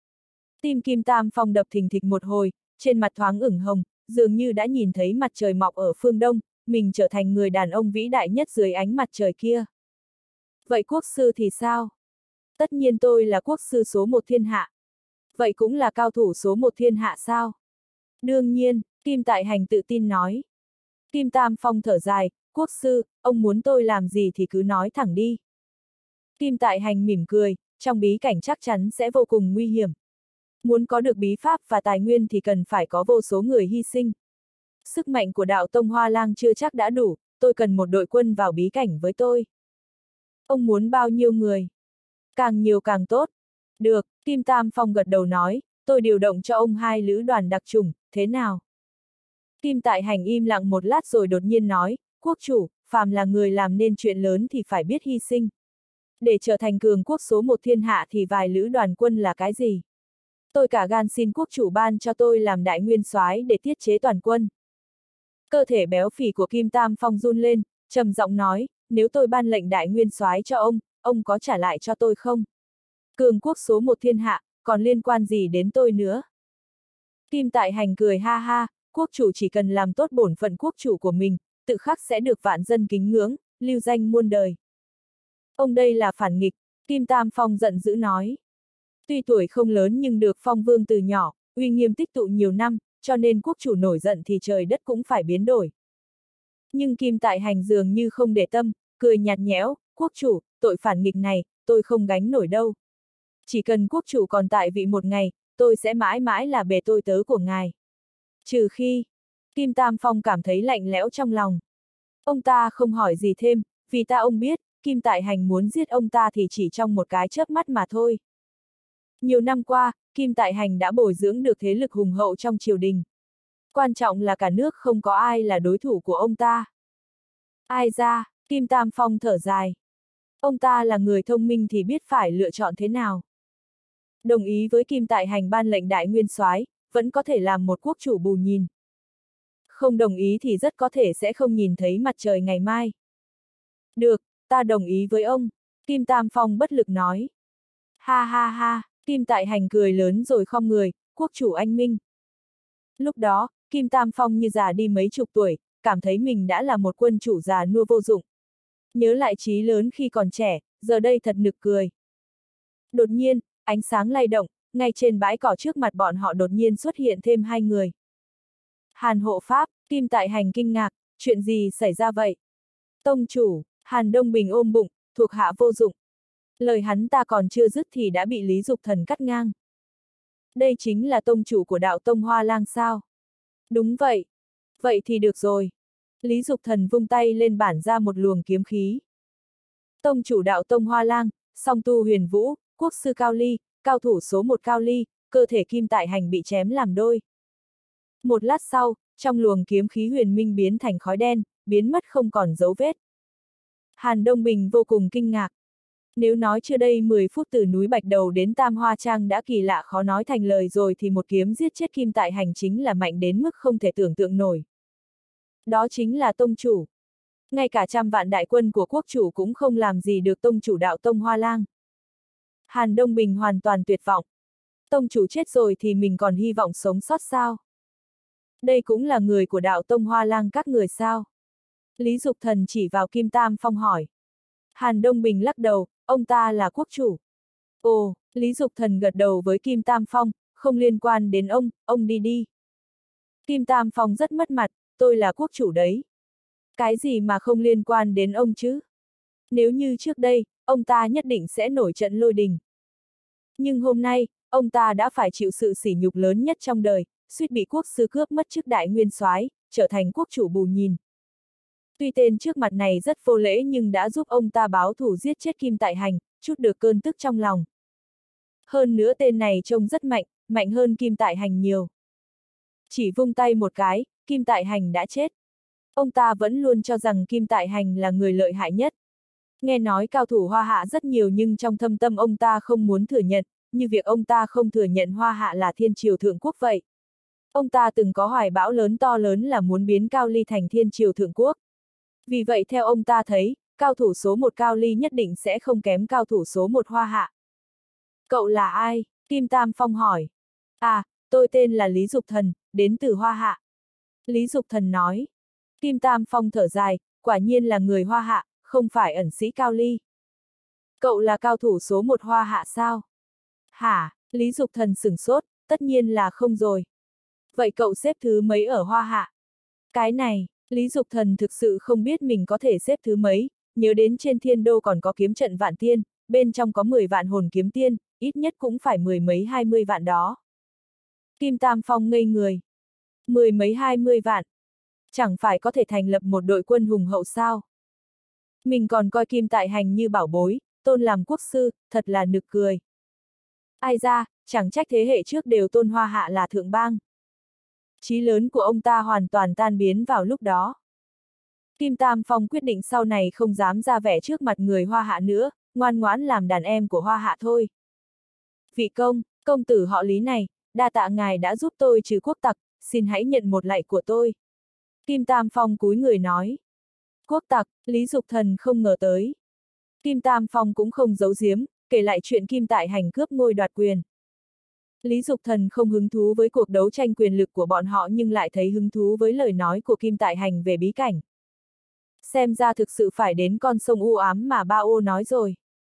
Tim Kim Tam Phong đập thình thịch một hồi, trên mặt thoáng ửng hồng, dường như đã nhìn thấy mặt trời mọc ở phương Đông, mình trở thành người đàn ông vĩ đại nhất dưới ánh mặt trời kia. Vậy quốc sư thì sao? Tất nhiên tôi là quốc sư số một thiên hạ. Vậy cũng là cao thủ số một thiên hạ sao? Đương nhiên, Kim Tại Hành tự tin nói. Kim Tam Phong thở dài, quốc sư, ông muốn tôi làm gì thì cứ nói thẳng đi. Kim Tại Hành mỉm cười, trong bí cảnh chắc chắn sẽ vô cùng nguy hiểm. Muốn có được bí pháp và tài nguyên thì cần phải có vô số người hy sinh. Sức mạnh của đạo tông Hoa Lang chưa chắc đã đủ, tôi cần một đội quân vào bí cảnh với tôi. Ông muốn bao nhiêu người? Càng nhiều càng tốt. Được, Kim Tam Phong gật đầu nói, tôi điều động cho ông hai lữ đoàn đặc chủng, thế nào? Kim Tại Hành im lặng một lát rồi đột nhiên nói, quốc chủ, phàm là người làm nên chuyện lớn thì phải biết hy sinh. Để trở thành cường quốc số một thiên hạ thì vài lữ đoàn quân là cái gì? Tôi cả gan xin quốc chủ ban cho tôi làm đại nguyên soái để tiết chế toàn quân. Cơ thể béo phì của Kim Tam Phong run lên, trầm giọng nói, nếu tôi ban lệnh đại nguyên soái cho ông, ông có trả lại cho tôi không? Cường quốc số một thiên hạ, còn liên quan gì đến tôi nữa? Kim Tại Hành cười ha ha, quốc chủ chỉ cần làm tốt bổn phận quốc chủ của mình, tự khắc sẽ được vạn dân kính ngưỡng, lưu danh muôn đời. Ông đây là phản nghịch, Kim Tam Phong giận dữ nói. Tuy tuổi không lớn nhưng được phong vương từ nhỏ, uy nghiêm tích tụ nhiều năm, cho nên quốc chủ nổi giận thì trời đất cũng phải biến đổi. Nhưng Kim Tại Hành dường như không để tâm, cười nhạt nhẽo, quốc chủ, tội phản nghịch này, tôi không gánh nổi đâu. Chỉ cần quốc chủ còn tại vị một ngày, tôi sẽ mãi mãi là bề tôi tớ của ngài. Trừ khi, Kim Tam Phong cảm thấy lạnh lẽo trong lòng. Ông ta không hỏi gì thêm, vì ta ông biết, Kim Tại Hành muốn giết ông ta thì chỉ trong một cái chớp mắt mà thôi. Nhiều năm qua, Kim Tại Hành đã bồi dưỡng được thế lực hùng hậu trong triều đình. Quan trọng là cả nước không có ai là đối thủ của ông ta. Ai ra, Kim Tam Phong thở dài. Ông ta là người thông minh thì biết phải lựa chọn thế nào. Đồng ý với Kim Tại Hành ban lệnh đại nguyên soái, vẫn có thể làm một quốc chủ bù nhìn. Không đồng ý thì rất có thể sẽ không nhìn thấy mặt trời ngày mai. Được, ta đồng ý với ông, Kim Tam Phong bất lực nói. Ha ha ha, Kim Tại Hành cười lớn rồi khom người, quốc chủ anh minh. Lúc đó, Kim Tam Phong như già đi mấy chục tuổi, cảm thấy mình đã là một quân chủ già nua vô dụng. Nhớ lại chí lớn khi còn trẻ, giờ đây thật nực cười. Đột nhiên, ánh sáng lay động, ngay trên bãi cỏ trước mặt bọn họ đột nhiên xuất hiện thêm hai người. Hàn Hộ Pháp, Kim Tại Hành kinh ngạc, chuyện gì xảy ra vậy? Tông chủ, Hàn Đông Bình ôm bụng, thuộc hạ vô dụng. Lời hắn ta còn chưa dứt thì đã bị Lý Dục Thần cắt ngang. Đây chính là tông chủ của đạo tông Hoa Lang sao? Đúng vậy. Vậy thì được rồi. Lý Dục Thần vung tay lên bản ra một luồng kiếm khí. Tông chủ đạo tông Hoa Lang, song tu huyền vũ, quốc sư Cao Ly, cao thủ số một Cao Ly, cơ thể Kim Tại Hành bị chém làm đôi. Một lát sau, trong luồng kiếm khí huyền minh biến thành khói đen, biến mất không còn dấu vết. Hàn Đông Bình vô cùng kinh ngạc. Nếu nói chưa đây mười phút từ núi Bạch Đầu đến Tam Hoa Trang đã kỳ lạ khó nói thành lời rồi thì một kiếm giết chết Kim Tại Hành chính là mạnh đến mức không thể tưởng tượng nổi. Đó chính là tông chủ. Ngay cả trăm vạn đại quân của quốc chủ cũng không làm gì được tông chủ đạo tông Hoa Lang. Hàn Đông Bình hoàn toàn tuyệt vọng. Tông chủ chết rồi thì mình còn hy vọng sống sót sao? Đây cũng là người của đạo tông Hoa Lang các người sao? Lý Dục Thần chỉ vào Kim Tam Phong hỏi. Hàn Đông Bình lắc đầu, ông ta là quốc chủ. Ồ, Lý Dục Thần gật đầu với Kim Tam Phong, không liên quan đến ông, ông đi đi. Kim Tam Phong rất mất mặt, tôi là quốc chủ đấy. Cái gì mà không liên quan đến ông chứ? Nếu như trước đây, ông ta nhất định sẽ nổi trận lôi đình. Nhưng hôm nay, ông ta đã phải chịu sự sỉ nhục lớn nhất trong đời, suýt bị quốc sư cướp mất chức đại nguyên soái, trở thành quốc chủ bù nhìn. Tuy tên trước mặt này rất vô lễ nhưng đã giúp ông ta báo thù giết chết Kim Tại Hành, chút được cơn tức trong lòng. Hơn nữa tên này trông rất mạnh, mạnh hơn Kim Tại Hành nhiều. Chỉ vung tay một cái, Kim Tại Hành đã chết. Ông ta vẫn luôn cho rằng Kim Tại Hành là người lợi hại nhất. Nghe nói cao thủ Hoa Hạ rất nhiều nhưng trong thâm tâm ông ta không muốn thừa nhận, như việc ông ta không thừa nhận Hoa Hạ là thiên triều thượng quốc vậy. Ông ta từng có hoài bão lớn to lớn là muốn biến Cao Ly thành thiên triều thượng quốc. Vì vậy theo ông ta thấy, cao thủ số một Cao Ly nhất định sẽ không kém cao thủ số một Hoa Hạ. Cậu là ai? Kim Tam Phong hỏi. À, tôi tên là Lý Dục Thần, đến từ Hoa Hạ. Lý Dục Thần nói. Kim Tam Phong thở dài, quả nhiên là người Hoa Hạ, không phải ẩn sĩ Cao Ly. Cậu là cao thủ số một Hoa Hạ sao? Hả? Lý Dục Thần sửng sốt, tất nhiên là không rồi. Vậy cậu xếp thứ mấy ở Hoa Hạ? Cái này, Lý Dục Thần thực sự không biết mình có thể xếp thứ mấy, nhớ đến trên thiên đô còn có kiếm trận vạn tiên, bên trong có mười vạn hồn kiếm tiên, ít nhất cũng phải mười mấy hai mươi vạn đó. Kim Tam Phong ngây người. Mười mấy hai mươi vạn. Chẳng phải có thể thành lập một đội quân hùng hậu sao? Mình còn coi Kim Tại Hành như bảo bối, tôn làm quốc sư, thật là nực cười. Ai ra, chẳng trách thế hệ trước đều tôn Hoa Hạ là thượng bang. Chí lớn của ông ta hoàn toàn tan biến vào lúc đó. Kim Tam Phong quyết định sau này không dám ra vẻ trước mặt người Hoa Hạ nữa, ngoan ngoãn làm đàn em của Hoa Hạ thôi. Vị công, công tử họ Lý này, đa tạ ngài đã giúp tôi trừ quốc tặc, xin hãy nhận một lạy của tôi. Kim Tam Phong cúi người nói. Quốc tặc, Lý Dục Thần không ngờ tới. Kim Tam Phong cũng không giấu giếm, kể lại chuyện Kim Tại Hành cướp ngôi đoạt quyền. Lý Dục Thần không hứng thú với cuộc đấu tranh quyền lực của bọn họ nhưng lại thấy hứng thú với lời nói của Kim Tại Hành về bí cảnh. Xem ra thực sự phải đến con sông u ám mà ba ô nói rồi.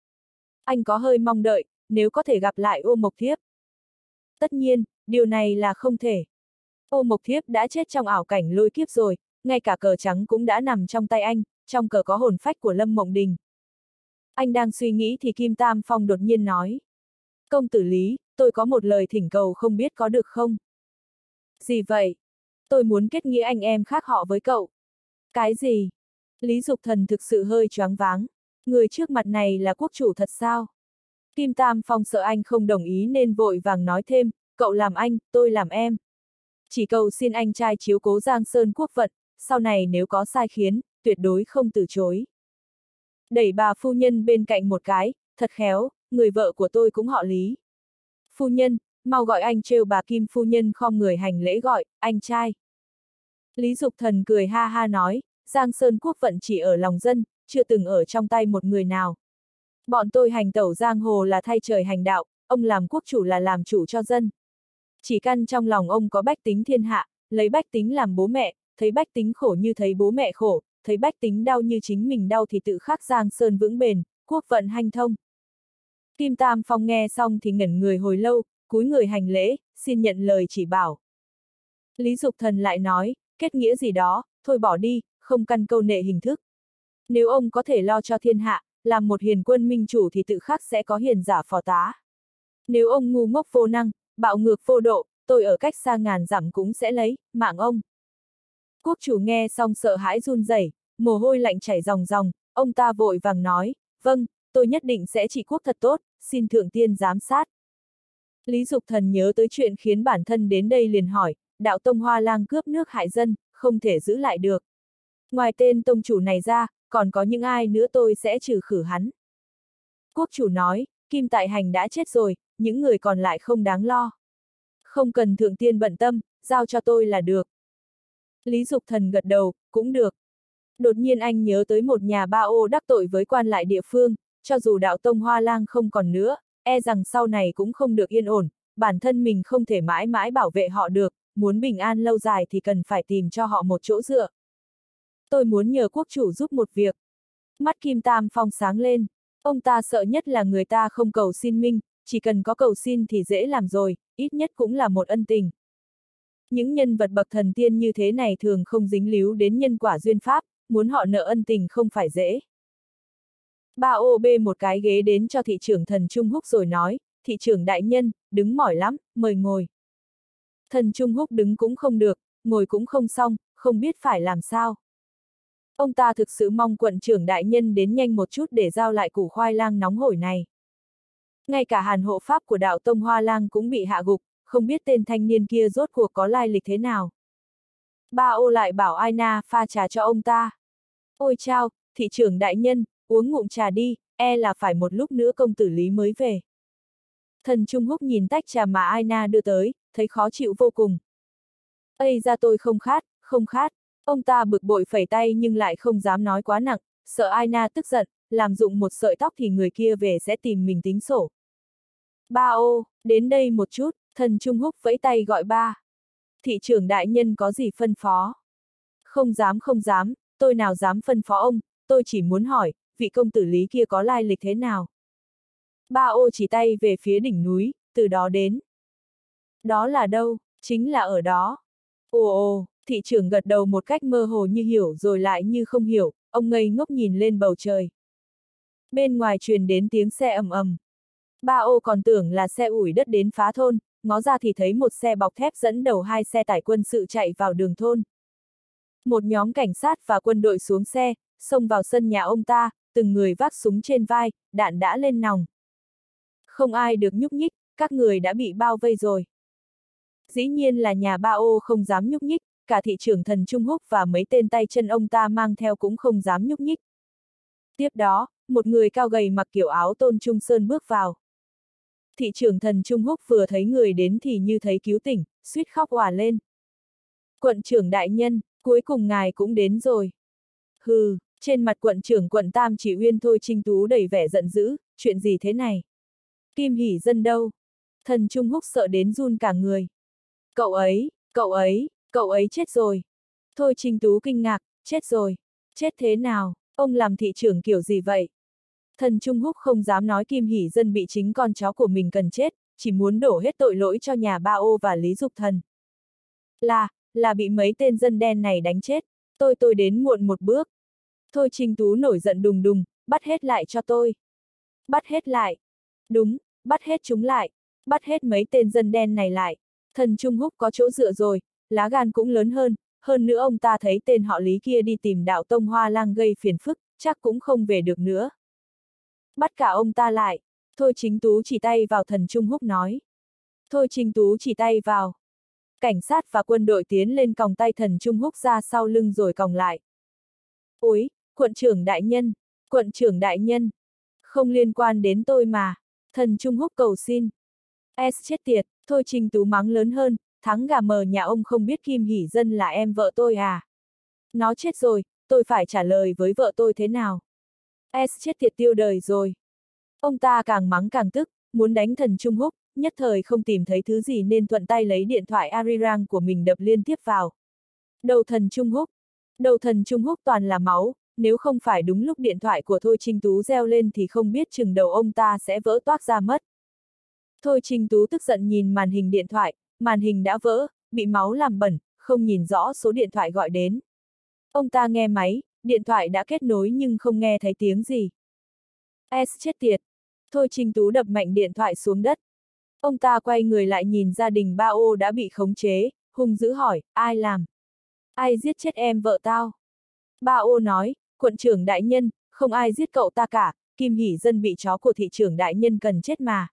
Anh có hơi mong đợi, nếu có thể gặp lại Ô Mộc Thiếp. Tất nhiên, điều này là không thể. Ô Mộc Thiếp đã chết trong ảo cảnh lôi kiếp rồi, ngay cả cờ trắng cũng đã nằm trong tay anh, trong cờ có hồn phách của Lâm Mộng Đình. Anh đang suy nghĩ thì Kim Tam Phong đột nhiên nói. Công tử Lý, tôi có một lời thỉnh cầu không biết có được không? Gì vậy? Tôi muốn kết nghĩa anh em khác họ với cậu. Cái gì? Lý Dục Thần thực sự hơi choáng váng. Người trước mặt này là quốc chủ thật sao? Kim Tam Phong sợ anh không đồng ý nên vội vàng nói thêm, cậu làm anh, tôi làm em. Chỉ cầu xin anh trai chiếu cố Giang Sơn quốc vận, sau này nếu có sai khiến, tuyệt đối không từ chối. Đẩy bà phu nhân bên cạnh một cái, thật khéo, người vợ của tôi cũng họ Lý. Phu nhân, mau gọi anh trêu bà Kim phu nhân khom người hành lễ gọi, anh trai. Lý Dục Thần cười ha ha nói, Giang Sơn quốc vận chỉ ở lòng dân, chưa từng ở trong tay một người nào. Bọn tôi hành tẩu giang hồ là thay trời hành đạo, ông làm quốc chủ là làm chủ cho dân. Chỉ căn trong lòng ông có bách tính thiên hạ, lấy bách tính làm bố mẹ, thấy bách tính khổ như thấy bố mẹ khổ, thấy bách tính đau như chính mình đau thì tự khắc Giang Sơn vững bền, quốc vận hanh thông. Kim Tam Phong nghe xong thì ngẩn người hồi lâu, cúi người hành lễ, xin nhận lời chỉ bảo. Lý Dục Thần lại nói, kết nghĩa gì đó, thôi bỏ đi, không căn câu nệ hình thức. Nếu ông có thể lo cho thiên hạ, làm một hiền quân minh chủ thì tự khắc sẽ có hiền giả phò tá. Nếu ông ngu ngốc vô năng, bạo ngược vô độ, tôi ở cách xa ngàn dặm cũng sẽ lấy mạng ông. Quốc chủ nghe xong sợ hãi run rẩy, mồ hôi lạnh chảy ròng ròng, ông ta vội vàng nói, vâng, tôi nhất định sẽ trị quốc thật tốt, xin thượng tiên giám sát. Lý Dục Thần nhớ tới chuyện khiến bản thân đến đây liền hỏi, đạo tông Hoa Lang cướp nước hại dân, không thể giữ lại được. Ngoài tên tông chủ này ra, còn có những ai nữa tôi sẽ trừ khử hắn. Quốc chủ nói, Kim Tại Hành đã chết rồi, những người còn lại không đáng lo. Không cần thượng tiên bận tâm, giao cho tôi là được. Lý Dục Thần gật đầu, cũng được. Đột nhiên anh nhớ tới một nhà ba ô đắc tội với quan lại địa phương, cho dù đạo tông Hoa Lang không còn nữa, e rằng sau này cũng không được yên ổn, bản thân mình không thể mãi mãi bảo vệ họ được, muốn bình an lâu dài thì cần phải tìm cho họ một chỗ dựa. Tôi muốn nhờ quốc chủ giúp một việc. Mắt Kim Tam Phong sáng lên, ông ta sợ nhất là người ta không cầu xin minh, chỉ cần có cầu xin thì dễ làm rồi, ít nhất cũng là một ân tình. Những nhân vật bậc thần tiên như thế này thường không dính líu đến nhân quả duyên pháp, muốn họ nợ ân tình không phải dễ. Ba ô bê một cái ghế đến cho thị trưởng Thần Trung Húc rồi nói, thị trưởng đại nhân, đứng mỏi lắm, mời ngồi. Thần Trung Húc đứng cũng không được, ngồi cũng không xong, không biết phải làm sao. Ông ta thực sự mong quận trưởng đại nhân đến nhanh một chút để giao lại củ khoai lang nóng hổi này. Ngay cả hàn hộ pháp của đạo tông Hoa Lang cũng bị hạ gục, không biết tên thanh niên kia rốt cuộc có lai lịch thế nào. Ba ô lại bảo Aina pha trà cho ông ta. Ôi chao, thị trưởng đại nhân, uống ngụm trà đi, e là phải một lúc nữa công tử Lý mới về. Thần Trung Húc nhìn tách trà mà Aina đưa tới, thấy khó chịu vô cùng. Ây ra tôi không khát, không khát. Ông ta bực bội phẩy tay nhưng lại không dám nói quá nặng, sợ Aina tức giận, làm dụng một sợi tóc thì người kia về sẽ tìm mình tính sổ. Ba ô, đến đây một chút, thần Trung Húc vẫy tay gọi ba. Thị trưởng đại nhân có gì phân phó? Không dám không dám, tôi nào dám phân phó ông, tôi chỉ muốn hỏi, vị công tử Lý kia có lai lịch thế nào? Ba ô chỉ tay về phía đỉnh núi, từ đó đến. Đó là đâu? Chính là ở đó. Ồ ồ, thị trưởng gật đầu một cách mơ hồ như hiểu rồi lại như không hiểu, ông ngây ngốc nhìn lên bầu trời. Bên ngoài truyền đến tiếng xe ầm ầm. Ba ô còn tưởng là xe ủi đất đến phá thôn, ngó ra thì thấy một xe bọc thép dẫn đầu hai xe tải quân sự chạy vào đường thôn. Một nhóm cảnh sát và quân đội xuống xe, xông vào sân nhà ông ta, từng người vác súng trên vai, đạn đã lên nòng. Không ai được nhúc nhích, các người đã bị bao vây rồi. Dĩ nhiên là nhà ba ô không dám nhúc nhích, cả thị trưởng Thần Trung Húc và mấy tên tay chân ông ta mang theo cũng không dám nhúc nhích. Tiếp đó, một người cao gầy mặc kiểu áo tôn trung sơn bước vào. Thị trưởng Thần Trung Húc vừa thấy người đến thì như thấy cứu tỉnh, suýt khóc òa lên. Quận trưởng đại nhân, cuối cùng ngài cũng đến rồi. Hừ, trên mặt quận trưởng quận Tam Chỉ Uyên Thôi Trinh Tú đầy vẻ giận dữ, chuyện gì thế này? Kim Hỷ Dân đâu? Thần Trung Húc sợ đến run cả người. Cậu ấy, cậu ấy, cậu ấy chết rồi. Thôi Trinh Tú kinh ngạc, chết rồi. Chết thế nào, ông làm thị trưởng kiểu gì vậy? Thần Trung Húc không dám nói Kim Hỷ Dân bị chính con chó của mình cần chết, chỉ muốn đổ hết tội lỗi cho nhà ba ô và Lý Dục Thần. Là, là bị mấy tên dân đen này đánh chết, tôi tôi đến muộn một bước. Thôi Trinh Tú nổi giận đùng đùng, bắt hết lại cho tôi. Bắt hết lại. Đúng, bắt hết chúng lại, bắt hết mấy tên dân đen này lại. Thần Trung Húc có chỗ dựa rồi, lá gan cũng lớn hơn, hơn nữa ông ta thấy tên họ Lý kia đi tìm đạo tông Hoa Lang gây phiền phức, chắc cũng không về được nữa. Bắt cả ông ta lại, Thôi Chính Tú chỉ tay vào Thần Trung Húc nói. Thôi Chính Tú chỉ tay vào. Cảnh sát và quân đội tiến lên còng tay Thần Trung Húc ra sau lưng rồi còng lại. Ôi, quận trưởng đại nhân, quận trưởng đại nhân, không liên quan đến tôi mà. Thần Trung Húc cầu xin. S chết tiệt, Thôi Chính Tú mắng lớn hơn, thắng gà mờ nhà ông không biết Kim Hỷ Dân là em vợ tôi à? Nó chết rồi, tôi phải trả lời với vợ tôi thế nào? S chết tiệt tiêu đời rồi. Ông ta càng mắng càng tức, muốn đánh Thần Trung Húc, nhất thời không tìm thấy thứ gì nên thuận tay lấy điện thoại Arirang của mình đập liên tiếp vào. Đầu Thần Trung Húc. Đầu Thần Trung Húc toàn là máu, nếu không phải đúng lúc điện thoại của Thôi Chính Tú reo lên thì không biết chừng đầu ông ta sẽ vỡ toác ra mất. Thôi Chính Tú tức giận nhìn màn hình điện thoại, màn hình đã vỡ, bị máu làm bẩn, không nhìn rõ số điện thoại gọi đến. Ông ta nghe máy, điện thoại đã kết nối nhưng không nghe thấy tiếng gì. S chết tiệt. Thôi Chính Tú đập mạnh điện thoại xuống đất. Ông ta quay người lại nhìn gia đình ba ô đã bị khống chế, hung dữ hỏi, ai làm? Ai giết chết em vợ tao? Ba ô nói, quận trưởng đại nhân, không ai giết cậu ta cả, Kim Hỷ Dân bị chó của thị trưởng đại nhân cần chết mà.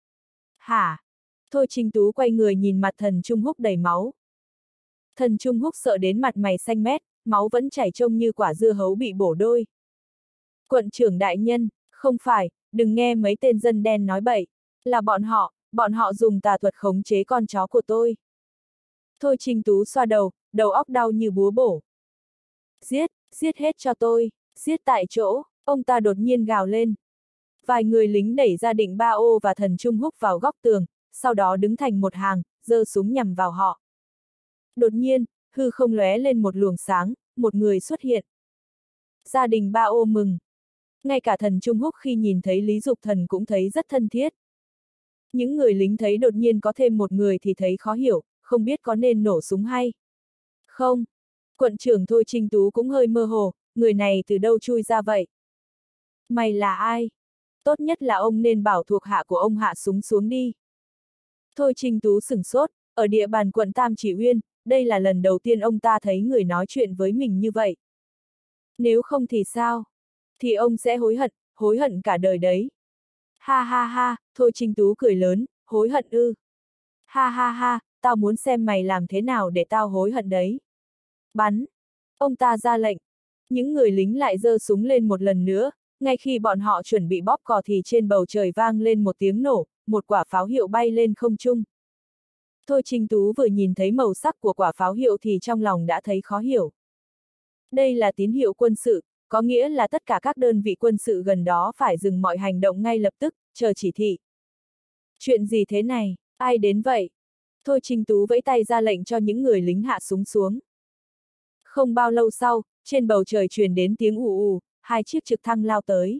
Hả? Thôi Chính Tú quay người nhìn mặt Thần Trung Húc đầy máu. Thần Trung Húc sợ đến mặt mày xanh mét, máu vẫn chảy trông như quả dưa hấu bị bổ đôi. Quận trưởng đại nhân, không phải, đừng nghe mấy tên dân đen nói bậy, là bọn họ, bọn họ dùng tà thuật khống chế con chó của tôi. Thôi Chính Tú xoa đầu, đầu óc đau như búa bổ. Giết, giết hết cho tôi, giết tại chỗ, ông ta đột nhiên gào lên. Vài người lính đẩy gia đình Ba Ô và Thần Trung Húc vào góc tường, sau đó đứng thành một hàng, giơ súng nhằm vào họ. Đột nhiên, hư không lóe lên một luồng sáng, một người xuất hiện. Gia đình Ba Ô mừng. Ngay cả Thần Trung Húc khi nhìn thấy Lý Dục Thần cũng thấy rất thân thiết. Những người lính thấy đột nhiên có thêm một người thì thấy khó hiểu, không biết có nên nổ súng hay không. Quận trưởng Thôi Chính Tú cũng hơi mơ hồ, người này từ đâu chui ra vậy? Mày là ai? Tốt nhất là ông nên bảo thuộc hạ của ông hạ súng xuống đi. Thôi Chính Tú sửng sốt, ở địa bàn quận Tam Chỉ Uyên, đây là lần đầu tiên ông ta thấy người nói chuyện với mình như vậy. Nếu không thì sao? Thì ông sẽ hối hận, hối hận cả đời đấy. Ha ha ha, Thôi Chính Tú cười lớn, hối hận ư. Ha ha ha, tao muốn xem mày làm thế nào để tao hối hận đấy. Bắn. Ông ta ra lệnh. Những người lính lại giơ súng lên một lần nữa, ngay khi bọn họ chuẩn bị bóp cò thì trên bầu trời vang lên một tiếng nổ, một quả pháo hiệu bay lên không trung. Thôi Chính Tú vừa nhìn thấy màu sắc của quả pháo hiệu thì trong lòng đã thấy khó hiểu. Đây là tín hiệu quân sự, có nghĩa là tất cả các đơn vị quân sự gần đó phải dừng mọi hành động ngay lập tức, chờ chỉ thị. Chuyện gì thế này, ai đến vậy? Thôi Chính Tú vẫy tay ra lệnh cho những người lính hạ súng xuống. Không bao lâu sau, trên bầu trời truyền đến tiếng ù ù, hai chiếc trực thăng lao tới.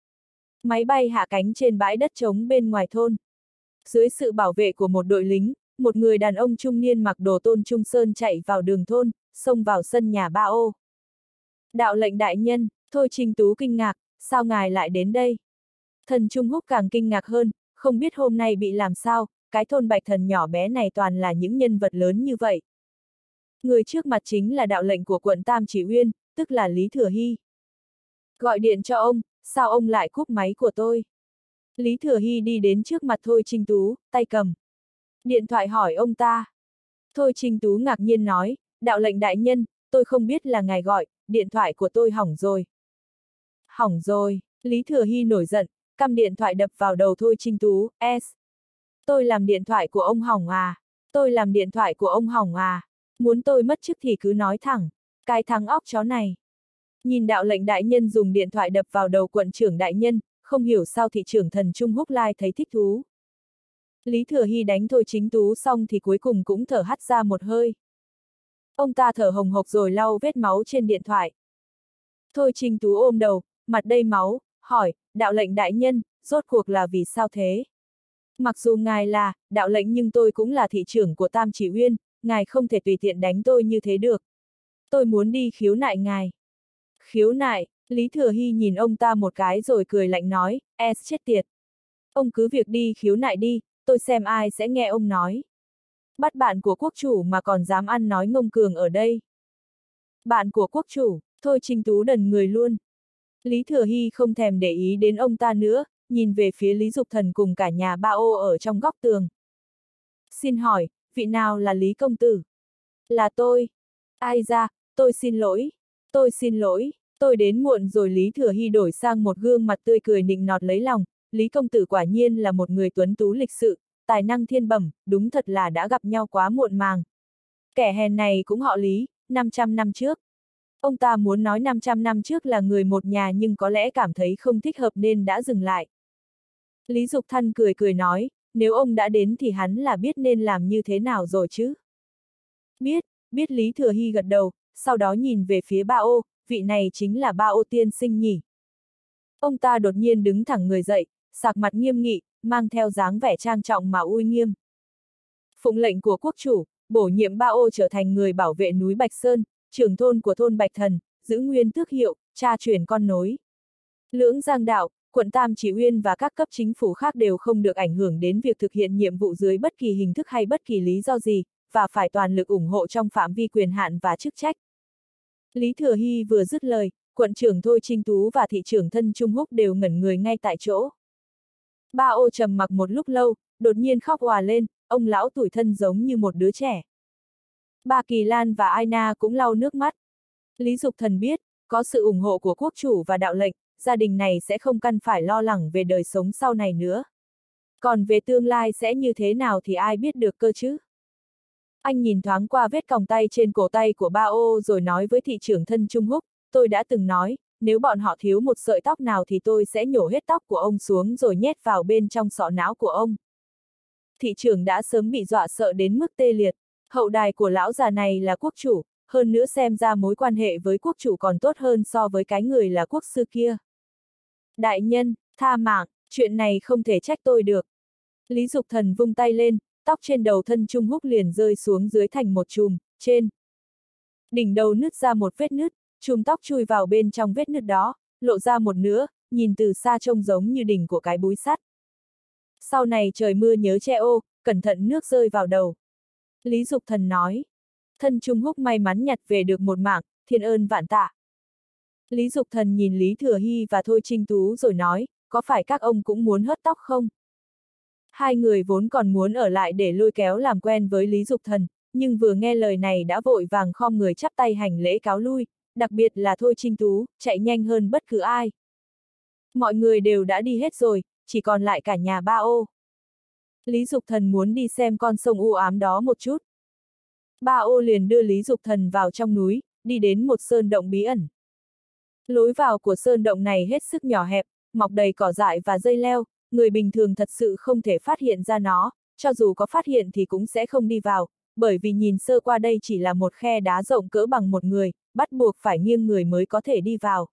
Máy bay hạ cánh trên bãi đất trống bên ngoài thôn. Dưới sự bảo vệ của một đội lính, một người đàn ông trung niên mặc đồ Tôn Trung Sơn chạy vào đường thôn, xông vào sân nhà Ba Ô. Đạo lệnh đại nhân, Thôi Chính Tú kinh ngạc, sao ngài lại đến đây? Thần Trung Húc càng kinh ngạc hơn, không biết hôm nay bị làm sao, cái thôn Bạch Thần nhỏ bé này toàn là những nhân vật lớn như vậy. Người trước mặt chính là đạo lệnh của quận Tam Chỉ Uyên, tức là Lý Thừa Hy. Gọi điện cho ông, sao ông lại cúp máy của tôi? Lý Thừa Hy đi đến trước mặt Thôi Chính Tú, tay cầm điện thoại hỏi ông ta. Thôi Chính Tú ngạc nhiên nói, đạo lệnh đại nhân, tôi không biết là ngài gọi, điện thoại của tôi hỏng rồi. Hỏng rồi, Lý Thừa Hy nổi giận, cắm điện thoại đập vào đầu Thôi Chính Tú, S. Tôi làm điện thoại của ông hỏng à? Tôi làm điện thoại của ông hỏng à? Muốn tôi mất chức thì cứ nói thẳng, cái thằng óc chó này. Nhìn đạo lệnh đại nhân dùng điện thoại đập vào đầu quận trưởng đại nhân, không hiểu sao thị trưởng Thần Trung Húc Lai thấy thích thú. Lý Thừa Hy đánh Thôi Chính Tú xong thì cuối cùng cũng thở hắt ra một hơi. Ông ta thở hồng hộc rồi lau vết máu trên điện thoại. Thôi Chính Tú ôm đầu, mặt đầy máu, hỏi, đạo lệnh đại nhân, rốt cuộc là vì sao thế? Mặc dù ngài là đạo lệnh nhưng tôi cũng là thị trưởng của Tam Chỉ Uyên, ngài không thể tùy tiện đánh tôi như thế được. Tôi muốn đi khiếu nại ngài. Khiếu nại, Lý Thừa Hy nhìn ông ta một cái rồi cười lạnh nói, S chết tiệt. Ông cứ việc đi khiếu nại đi, tôi xem ai sẽ nghe ông nói. Bắt bạn của quốc chủ mà còn dám ăn nói ngông cuồng ở đây. Bạn của quốc chủ, Thôi Trinh Tú đần người luôn. Lý Thừa Hy không thèm để ý đến ông ta nữa, nhìn về phía Lý Dục Thần cùng cả nhà ba ô ở trong góc tường. Xin hỏi, vị nào là Lý Công Tử? Là tôi. Ai ra, tôi xin lỗi. Tôi xin lỗi, tôi đến muộn rồi. Lý Thừa Hy đổi sang một gương mặt tươi cười nịnh nọt lấy lòng. Lý Công Tử quả nhiên là một người tuấn tú lịch sự, tài năng thiên bẩm, đúng thật là đã gặp nhau quá muộn màng. Kẻ hèn này cũng họ Lý, năm trăm năm trước. Ông ta muốn nói năm trăm năm trước là người một nhà nhưng có lẽ cảm thấy không thích hợp nên đã dừng lại. Lý Dục Thanh cười cười nói, nếu ông đã đến thì hắn là biết nên làm như thế nào rồi chứ? Biết, biết. Lý Thừa Hy gật đầu, sau đó nhìn về phía Ba Ô, vị này chính là Ba Ô tiên sinh nhỉ. Ông ta đột nhiên đứng thẳng người dậy, sạc mặt nghiêm nghị, mang theo dáng vẻ trang trọng mà uy nghiêm. Phụng lệnh của quốc chủ, bổ nhiệm Ba Ô trở thành người bảo vệ núi Bạch Sơn, trưởng thôn của thôn Bạch Thần, giữ nguyên tước hiệu, cha truyền con nối. Lưỡng Giang Đạo, quận Tam Chỉ Uyên và các cấp chính phủ khác đều không được ảnh hưởng đến việc thực hiện nhiệm vụ dưới bất kỳ hình thức hay bất kỳ lý do gì, và phải toàn lực ủng hộ trong phạm vi quyền hạn và chức trách. Lý Thừa Hy vừa dứt lời, quận trưởng Thôi Trinh Tú và thị trưởng Thân Trung Húc đều ngẩn người ngay tại chỗ. Ba Ô trầm mặc một lúc lâu, đột nhiên khóc òa lên, ông lão tủi thân giống như một đứa trẻ. Bà Kỳ Lan và Aina cũng lau nước mắt. Lý Dục Thần biết, có sự ủng hộ của quốc chủ và đạo lệnh, gia đình này sẽ không cần phải lo lắng về đời sống sau này nữa. Còn về tương lai sẽ như thế nào thì ai biết được cơ chứ? Anh nhìn thoáng qua vết còng tay trên cổ tay của Ba Ô rồi nói với thị trưởng Thân Trung Húc, tôi đã từng nói, nếu bọn họ thiếu một sợi tóc nào thì tôi sẽ nhổ hết tóc của ông xuống rồi nhét vào bên trong sọ não của ông. Thị trưởng đã sớm bị dọa sợ đến mức tê liệt, hậu đài của lão già này là quốc chủ, hơn nữa xem ra mối quan hệ với quốc chủ còn tốt hơn so với cái người là quốc sư kia. Đại nhân, tha mạng, chuyện này không thể trách tôi được. Lý Dục Thần vung tay lên, tóc trên đầu Thân Trung Húc liền rơi xuống dưới thành một chùm, trên. Đỉnh đầu nứt ra một vết nứt, chùm tóc chui vào bên trong vết nứt đó, lộ ra một nửa, nhìn từ xa trông giống như đỉnh của cái búi sắt. Sau này trời mưa nhớ che ô, cẩn thận nước rơi vào đầu. Lý Dục Thần nói. Thân Trung Húc may mắn nhặt về được một mảng, thiên ơn vạn tạ. Lý Dục Thần nhìn Lý Thừa Hy và Thôi Trinh Tú rồi nói, có phải các ông cũng muốn hớt tóc không? Hai người vốn còn muốn ở lại để lôi kéo làm quen với Lý Dục Thần, nhưng vừa nghe lời này đã vội vàng khom người chắp tay hành lễ cáo lui, đặc biệt là Thôi Trinh Tú, chạy nhanh hơn bất cứ ai. Mọi người đều đã đi hết rồi, chỉ còn lại cả nhà Ba Ô. Lý Dục Thần muốn đi xem con sông u ám đó một chút. Ba Ô liền đưa Lý Dục Thần vào trong núi, đi đến một sơn động bí ẩn. Lối vào của sơn động này hết sức nhỏ hẹp, mọc đầy cỏ dại và dây leo, người bình thường thật sự không thể phát hiện ra nó, cho dù có phát hiện thì cũng sẽ không đi vào, bởi vì nhìn sơ qua đây chỉ là một khe đá rộng cỡ bằng một người, bắt buộc phải nghiêng người mới có thể đi vào.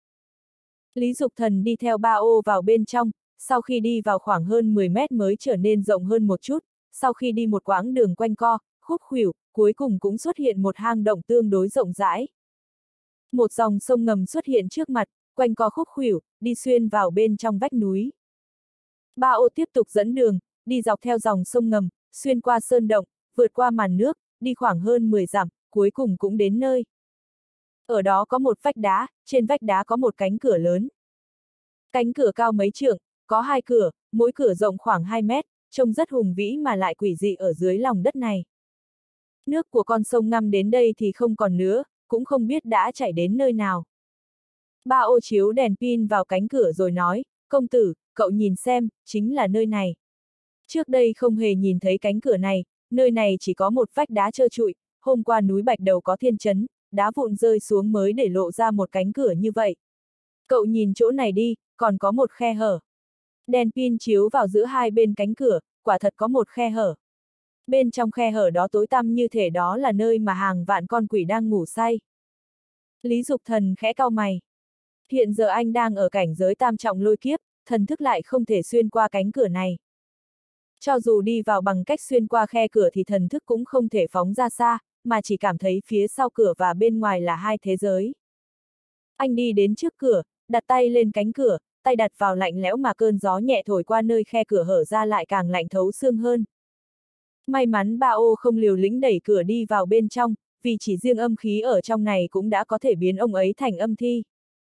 Lý Dục Thần đi theo Ba Ô vào bên trong, sau khi đi vào khoảng hơn mười mét mới trở nên rộng hơn một chút, sau khi đi một quãng đường quanh co, khúc khuỷu, cuối cùng cũng xuất hiện một hang động tương đối rộng rãi. Một dòng sông ngầm xuất hiện trước mặt, quanh co khúc khuỷu, đi xuyên vào bên trong vách núi. Ba Ô tiếp tục dẫn đường, đi dọc theo dòng sông ngầm, xuyên qua sơn động, vượt qua màn nước, đi khoảng hơn mười dặm, cuối cùng cũng đến nơi. Ở đó có một vách đá, trên vách đá có một cánh cửa lớn. Cánh cửa cao mấy trượng, có hai cửa, mỗi cửa rộng khoảng hai mét, trông rất hùng vĩ mà lại quỷ dị ở dưới lòng đất này. Nước của con sông ngầm đến đây thì không còn nữa, cũng không biết đã chảy đến nơi nào. Ba Ô chiếu đèn pin vào cánh cửa rồi nói, công tử, cậu nhìn xem, chính là nơi này. Trước đây không hề nhìn thấy cánh cửa này, nơi này chỉ có một vách đá trơ trụi, hôm qua núi Bạch Đầu có thiên chấn, đá vụn rơi xuống mới để lộ ra một cánh cửa như vậy. Cậu nhìn chỗ này đi, còn có một khe hở. Đèn pin chiếu vào giữa hai bên cánh cửa, quả thật có một khe hở. Bên trong khe hở đó tối tăm như thể đó là nơi mà hàng vạn con quỷ đang ngủ say. Lý Dục Thần khẽ cau mày. Hiện giờ anh đang ở cảnh giới tam trọng lôi kiếp, thần thức lại không thể xuyên qua cánh cửa này. Cho dù đi vào bằng cách xuyên qua khe cửa thì thần thức cũng không thể phóng ra xa, mà chỉ cảm thấy phía sau cửa và bên ngoài là hai thế giới. Anh đi đến trước cửa, đặt tay lên cánh cửa, tay đặt vào lạnh lẽo mà cơn gió nhẹ thổi qua nơi khe cửa hở ra lại càng lạnh thấu xương hơn. May mắn Ba Ô không liều lĩnh đẩy cửa đi vào bên trong, vì chỉ riêng âm khí ở trong này cũng đã có thể biến ông ấy thành âm thi.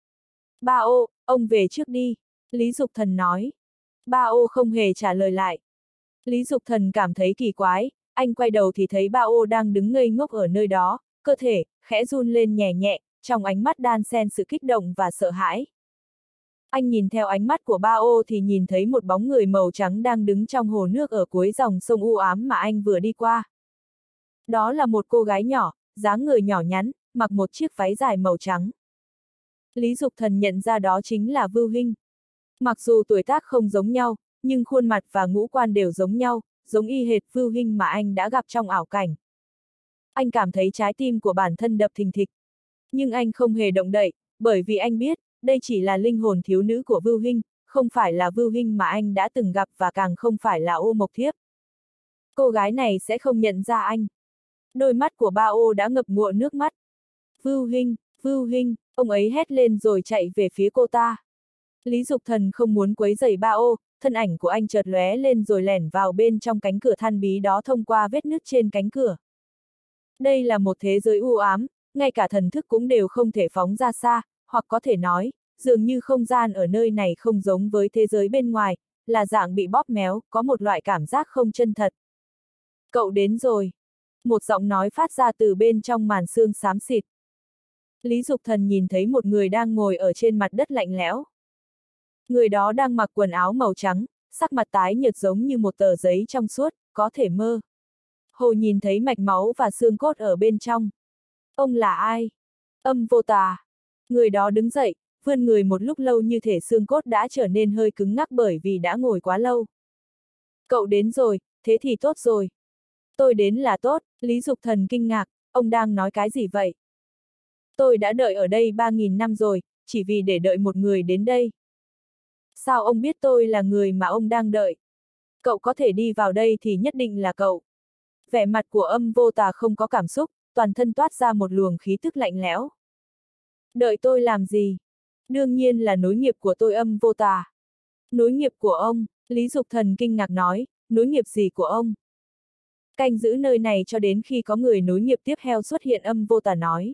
Ba Ô, ông về trước đi, Lý Dục Thần nói. Ba Ô không hề trả lời lại. Lý Dục Thần cảm thấy kỳ quái, anh quay đầu thì thấy Ba Ô đang đứng ngây ngốc ở nơi đó, cơ thể khẽ run lên nhẹ nhẹ, trong ánh mắt đan xen sự kích động và sợ hãi. Anh nhìn theo ánh mắt của Ba Ô thì nhìn thấy một bóng người màu trắng đang đứng trong hồ nước ở cuối dòng sông u ám mà anh vừa đi qua. Đó là một cô gái nhỏ, dáng người nhỏ nhắn, mặc một chiếc váy dài màu trắng. Lý Dục Thần nhận ra đó chính là Vưu Hinh. Mặc dù tuổi tác không giống nhau, nhưng khuôn mặt và ngũ quan đều giống nhau, giống y hệt Vưu Hinh mà anh đã gặp trong ảo cảnh. Anh cảm thấy trái tim của bản thân đập thình thịch. Nhưng anh không hề động đậy, bởi vì anh biết, đây chỉ là linh hồn thiếu nữ của Vưu Hinh, không phải là Vưu Hinh mà anh đã từng gặp và càng không phải là Ô Mộc Thiếp. Cô gái này sẽ không nhận ra anh. Đôi mắt của Ba Ô đã ngập ngụa nước mắt. Vưu Hinh, Vưu Hinh, ông ấy hét lên rồi chạy về phía cô ta. Lý Dục Thần không muốn quấy rầy Ba Ô, thân ảnh của anh chợt lóe lên rồi lẻn vào bên trong cánh cửa than bí đó thông qua vết nứt trên cánh cửa. Đây là một thế giới u ám, ngay cả thần thức cũng đều không thể phóng ra xa, hoặc có thể nói, dường như không gian ở nơi này không giống với thế giới bên ngoài, là dạng bị bóp méo, có một loại cảm giác không chân thật. Cậu đến rồi. Một giọng nói phát ra từ bên trong màn sương xám xịt. Lý Dục Thần nhìn thấy một người đang ngồi ở trên mặt đất lạnh lẽo. Người đó đang mặc quần áo màu trắng, sắc mặt tái nhợt giống như một tờ giấy trong suốt, có thể mơ hồ nhìn thấy mạch máu và xương cốt ở bên trong. Ông là ai? Âm Vô Tà. Người đó đứng dậy, vươn người một lúc lâu như thể xương cốt đã trở nên hơi cứng ngắc bởi vì đã ngồi quá lâu. Cậu đến rồi, thế thì tốt rồi. Tôi đến là tốt, Lý Dục Thần kinh ngạc, ông đang nói cái gì vậy? Tôi đã đợi ở đây ba nghìn năm rồi, chỉ vì để đợi một người đến đây. Sao ông biết tôi là người mà ông đang đợi? Cậu có thể đi vào đây thì nhất định là cậu. Vẻ mặt của Âm Vô Tà không có cảm xúc, toàn thân toát ra một luồng khí tức lạnh lẽo. Đợi tôi làm gì? Đương nhiên là nối nghiệp của tôi Âm Vô Tà. Nối nghiệp của ông, Lý Dục Thần kinh ngạc nói, nối nghiệp gì của ông? Canh giữ nơi này cho đến khi có người nối nghiệp tiếp theo xuất hiện, Âm Vô Tà nói.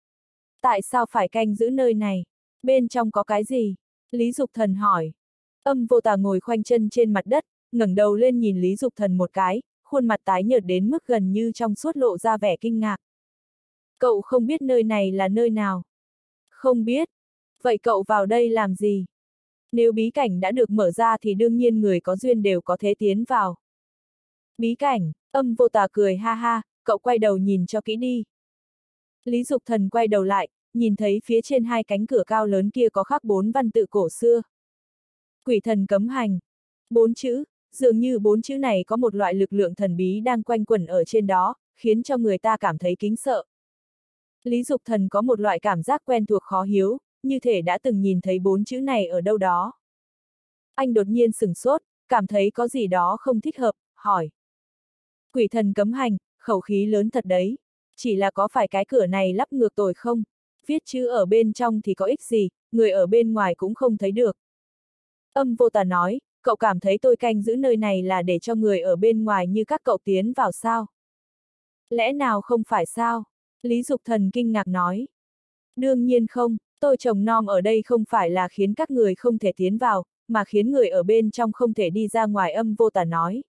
Tại sao phải canh giữ nơi này? Bên trong có cái gì? Lý Dục Thần hỏi. Âm Vô Tà ngồi khoanh chân trên mặt đất, ngẩng đầu lên nhìn Lý Dục Thần một cái, khuôn mặt tái nhợt đến mức gần như trong suốt lộ ra vẻ kinh ngạc. Cậu không biết nơi này là nơi nào? Không biết. Vậy cậu vào đây làm gì? Nếu bí cảnh đã được mở ra thì đương nhiên người có duyên đều có thể tiến vào. Bí cảnh, Âm Vô Tà cười ha ha, cậu quay đầu nhìn cho kỹ đi. Lý Dục Thần quay đầu lại, nhìn thấy phía trên hai cánh cửa cao lớn kia có khắc bốn văn tự cổ xưa. Quỷ thần cấm hành. Bốn chữ, dường như bốn chữ này có một loại lực lượng thần bí đang quanh quẩn ở trên đó, khiến cho người ta cảm thấy kính sợ. Lý Dục Thần có một loại cảm giác quen thuộc khó hiểu, như thể đã từng nhìn thấy bốn chữ này ở đâu đó. Anh đột nhiên sửng sốt, cảm thấy có gì đó không thích hợp, hỏi. Quỷ thần cấm hành, khẩu khí lớn thật đấy. Chỉ là có phải cái cửa này lắp ngược tồi không? Viết chữ ở bên trong thì có ích gì, người ở bên ngoài cũng không thấy được. Âm Vô Tà nói, cậu cảm thấy tôi canh giữ nơi này là để cho người ở bên ngoài như các cậu tiến vào sao? Lẽ nào không phải sao? Lý Dục Thần kinh ngạc nói. Đương nhiên không, tôi trồng nom ở đây không phải là khiến các người không thể tiến vào, mà khiến người ở bên trong không thể đi ra ngoài, Âm Vô Tà nói.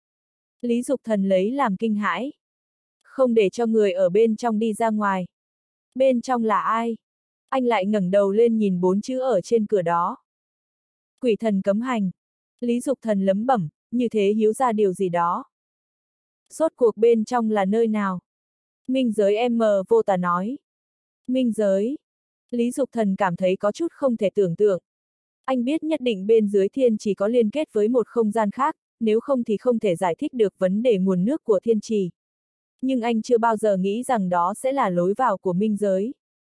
Lý Dục Thần lấy làm kinh hãi. Không để cho người ở bên trong đi ra ngoài. Bên trong là ai? Anh lại ngẩng đầu lên nhìn bốn chữ ở trên cửa đó. Quỷ thần cấm hành. Lý Dục Thần lẩm bẩm, như thế hiếu ra điều gì đó. Rốt cuộc bên trong là nơi nào? Minh giới, em Vô Tà nói. Minh giới. Lý Dục Thần cảm thấy có chút không thể tưởng tượng. Anh biết nhất định bên dưới thiên trì có liên kết với một không gian khác, nếu không thì không thể giải thích được vấn đề nguồn nước của thiên trì. Nhưng anh chưa bao giờ nghĩ rằng đó sẽ là lối vào của minh giới.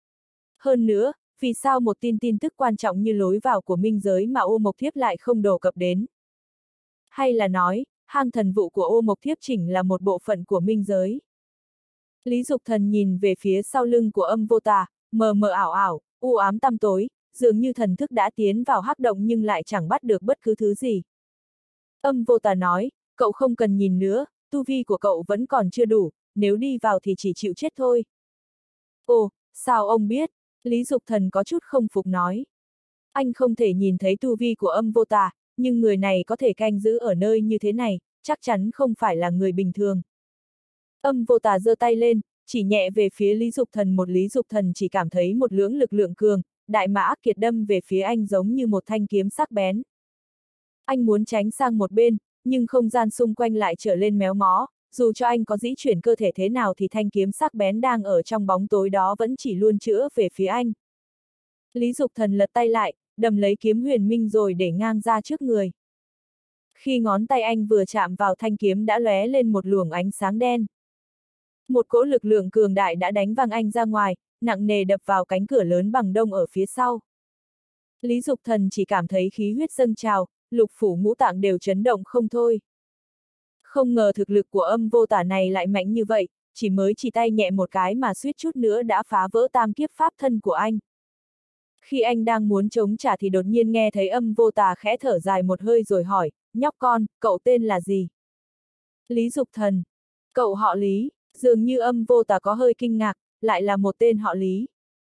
Hơn nữa, vì sao một tin tin tức quan trọng như lối vào của minh giới mà Ô Mộc Thiếp lại không đề cập đến? Hay là nói, hang thần vụ của Ô Mộc Thiếp chỉnh là một bộ phận của minh giới? Lý Dục Thần nhìn về phía sau lưng của Âm Vô Tà, mờ mờ ảo ảo, u ám tăm tối, dường như thần thức đã tiến vào hắc động nhưng lại chẳng bắt được bất cứ thứ gì. Âm Vô Tà nói, cậu không cần nhìn nữa, tu vi của cậu vẫn còn chưa đủ, nếu đi vào thì chỉ chịu chết thôi. Ồ, sao ông biết? Lý Dục Thần có chút không phục nói. Anh không thể nhìn thấy tu vi của Âm Vô Tà, nhưng người này có thể canh giữ ở nơi như thế này, chắc chắn không phải là người bình thường. Âm Vô Tà giơ tay lên, chỉ nhẹ về phía Lý Dục Thần một Lý Dục Thần chỉ cảm thấy một lưỡng lực lượng cường, đại mã ác kiệt đâm về phía anh giống như một thanh kiếm sắc bén. Anh muốn tránh sang một bên, nhưng không gian xung quanh lại trở lên méo mó, dù cho anh có dĩ chuyển cơ thể thế nào thì thanh kiếm sắc bén đang ở trong bóng tối đó vẫn chỉ luôn chữa về phía anh. Lý Dục Thần lật tay lại, đầm lấy kiếm huyền minh rồi để ngang ra trước người. Khi ngón tay anh vừa chạm vào thanh kiếm đã lóe lên một luồng ánh sáng đen. Một cỗ lực lượng cường đại đã đánh văng anh ra ngoài, nặng nề đập vào cánh cửa lớn bằng đông ở phía sau. Lý Dục Thần chỉ cảm thấy khí huyết dâng trào, lục phủ ngũ tạng đều chấn động không thôi. Không ngờ thực lực của Âm Vô Tà này lại mạnh như vậy, chỉ mới chỉ tay nhẹ một cái mà suýt chút nữa đã phá vỡ tam kiếp pháp thân của anh. Khi anh đang muốn chống trả thì đột nhiên nghe thấy Âm Vô Tà khẽ thở dài một hơi rồi hỏi, nhóc con, cậu tên là gì? Lý Dục Thần. Cậu họ Lý, dường như Âm Vô Tà có hơi kinh ngạc, lại là một tên họ Lý.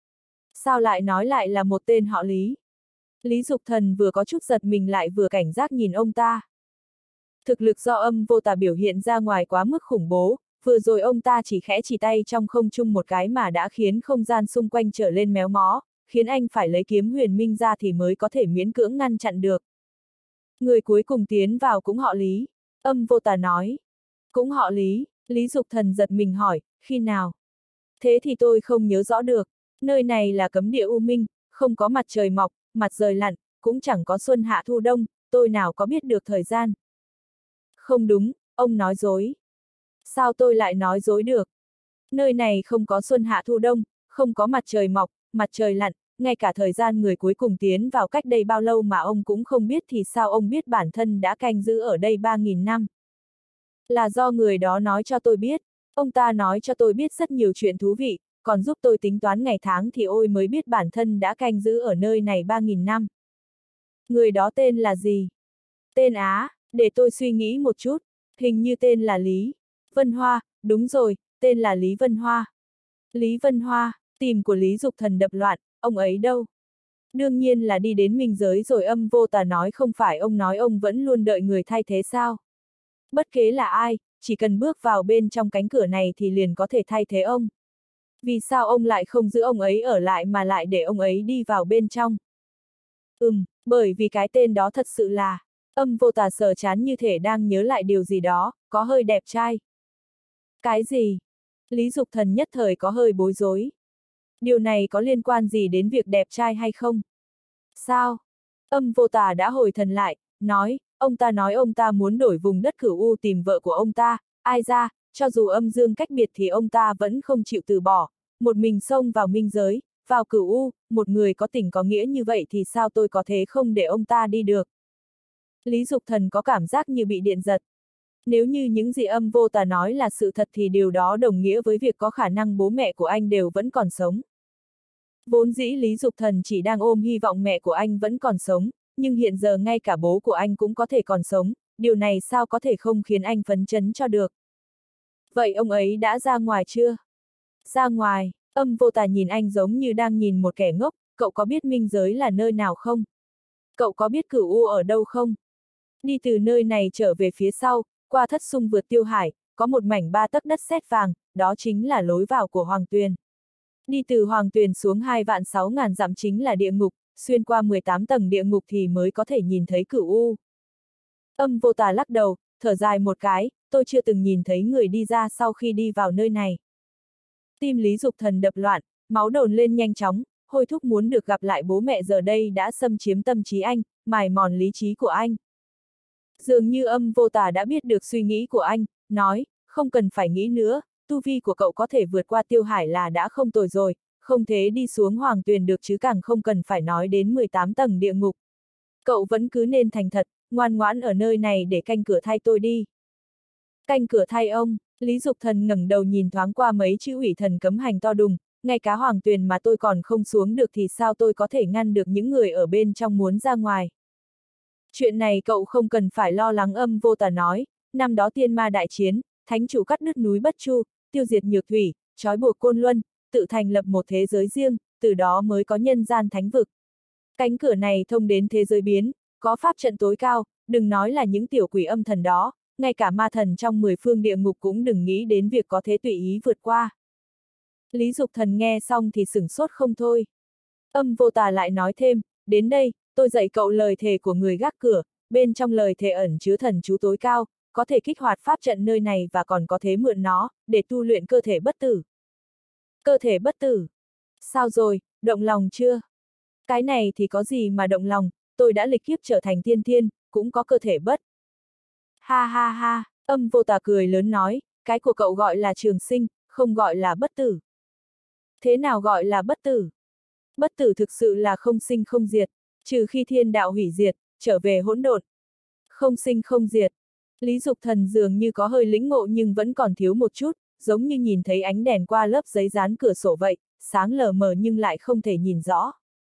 Sao lại nói lại là một tên họ Lý? Lý Dục Thần vừa có chút giật mình lại vừa cảnh giác nhìn ông ta. Thực lực do Âm Vô Tà biểu hiện ra ngoài quá mức khủng bố, vừa rồi ông ta chỉ khẽ chỉ tay trong không trung một cái mà đã khiến không gian xung quanh trở lên méo mó, khiến anh phải lấy kiếm huyền minh ra thì mới có thể miễn cưỡng ngăn chặn được. Người cuối cùng tiến vào cũng họ Lý, Âm Vô Tà nói. Cũng họ Lý, Lý Dục Thần giật mình hỏi, khi nào? Thế thì tôi không nhớ rõ được, nơi này là cấm địa u minh, không có mặt trời mọc, mặt trời lặn, cũng chẳng có xuân hạ thu đông, tôi nào có biết được thời gian. Không đúng, ông nói dối. Sao tôi lại nói dối được? Nơi này không có xuân hạ thu đông, không có mặt trời mọc, mặt trời lặn, ngay cả thời gian người cuối cùng tiến vào cách đây bao lâu mà ông cũng không biết thì sao ông biết bản thân đã canh giữ ở đây ba nghìn năm? Là do người đó nói cho tôi biết, ông ta nói cho tôi biết rất nhiều chuyện thú vị, còn giúp tôi tính toán ngày tháng thì ôi mới biết bản thân đã canh giữ ở nơi này ba nghìn năm. Người đó tên là gì? Tên Á, để tôi suy nghĩ một chút, hình như tên là Lý Vân Hoa, đúng rồi, tên là Lý Vân Hoa. Lý Vân Hoa, tim của Lý Dục Thần đập loạn, ông ấy đâu? Đương nhiên là đi đến minh giới rồi. Âm Vô Tà nói không phải ông nói ông vẫn luôn đợi người thay thế sao? Bất kể là ai, chỉ cần bước vào bên trong cánh cửa này thì liền có thể thay thế ông. Vì sao ông lại không giữ ông ấy ở lại mà lại để ông ấy đi vào bên trong? Ừm, bởi vì cái tên đó thật sự là... Âm Vô Tà sờ chán như thể đang nhớ lại điều gì đó, có hơi đẹp trai. Cái gì? Lý Dục Thần nhất thời có hơi bối rối. Điều này có liên quan gì đến việc đẹp trai hay không? Sao? Âm Vô Tà đã hồi thần lại, nói, ông ta nói ông ta muốn đổi vùng đất Cửu U tìm vợ của ông ta, ai ra, cho dù âm dương cách biệt thì ông ta vẫn không chịu từ bỏ, một mình xông vào minh giới, vào Cửu U, một người có tình có nghĩa như vậy thì sao tôi có thể không để ông ta đi được? Lý Dục Thần có cảm giác như bị điện giật. Nếu như những gì Âm Vô Tà nói là sự thật thì điều đó đồng nghĩa với việc có khả năng bố mẹ của anh đều vẫn còn sống. Vốn dĩ Lý Dục Thần chỉ đang ôm hy vọng mẹ của anh vẫn còn sống, nhưng hiện giờ ngay cả bố của anh cũng có thể còn sống, điều này sao có thể không khiến anh phấn chấn cho được. Vậy ông ấy đã ra ngoài chưa? Ra ngoài, Âm Vô Tà nhìn anh giống như đang nhìn một kẻ ngốc, cậu có biết minh giới là nơi nào không? Cậu có biết Cửu U ở đâu không? Đi từ nơi này trở về phía sau, qua thất xung vượt tiêu hải, có một mảnh ba tấc đất sét vàng, đó chính là lối vào của Hoàng Tuyền. Đi từ Hoàng Tuyền xuống hai vạn sáu ngàn dặm chính là địa ngục, xuyên qua mười tám tầng địa ngục thì mới có thể nhìn thấy Cửu U. Âm Vô Tà lắc đầu, thở dài một cái, tôi chưa từng nhìn thấy người đi ra sau khi đi vào nơi này. Tim Lý Dục Thần đập loạn, máu đồn lên nhanh chóng, hối thúc muốn được gặp lại bố mẹ giờ đây đã xâm chiếm tâm trí anh, mài mòn lý trí của anh. Dường như Âm Vô Tà đã biết được suy nghĩ của anh, nói, không cần phải nghĩ nữa, tu vi của cậu có thể vượt qua tiêu hải là đã không tồi rồi, không thế đi xuống Hoàng Tuyền được chứ càng không cần phải nói đến mười tám tầng địa ngục. Cậu vẫn cứ nên thành thật, ngoan ngoãn ở nơi này để canh cửa thay tôi đi. Canh cửa thay ông, Lý Dục Thần ngẩng đầu nhìn thoáng qua mấy chữ ủy thần cấm hành to đùng, ngay cả Hoàng Tuyền mà tôi còn không xuống được thì sao tôi có thể ngăn được những người ở bên trong muốn ra ngoài. Chuyện này cậu không cần phải lo lắng. Âm Vô Tà nói, Năm đó tiên ma đại chiến, thánh chủ cắt đứt núi Bất Chu, tiêu diệt nhược thủy, trói buộc côn luân, tự thành lập một thế giới riêng, từ đó mới có nhân gian thánh vực. Cánh cửa này thông đến thế giới biến, có pháp trận tối cao, đừng nói là những tiểu quỷ âm thần đó, ngay cả ma thần trong mười phương địa ngục cũng đừng nghĩ đến việc có thể tùy ý vượt qua. Lý Dục Thần nghe xong thì sửng sốt không thôi. Âm Vô Tà lại nói thêm, đến đây, tôi dạy cậu lời thề của người gác cửa, bên trong lời thề ẩn chứa thần chú tối cao, có thể kích hoạt pháp trận nơi này và còn có thể mượn nó, để tu luyện cơ thể bất tử. Cơ thể bất tử? Sao rồi, động lòng chưa? Cái này thì có gì mà động lòng, tôi đã lịch kiếp trở thành tiên thiên, cũng có cơ thể bất. Ha ha ha, Âm Vô Tà cười lớn nói, cái của cậu gọi là trường sinh, không gọi là bất tử. Thế nào gọi là bất tử? Bất tử thực sự là không sinh không diệt, trừ khi thiên đạo hủy diệt, trở về hỗn độn. Không sinh không diệt. Lý Dục Thần dường như có hơi lĩnh ngộ nhưng vẫn còn thiếu một chút, giống như nhìn thấy ánh đèn qua lớp giấy dán cửa sổ vậy, sáng lờ mờ nhưng lại không thể nhìn rõ.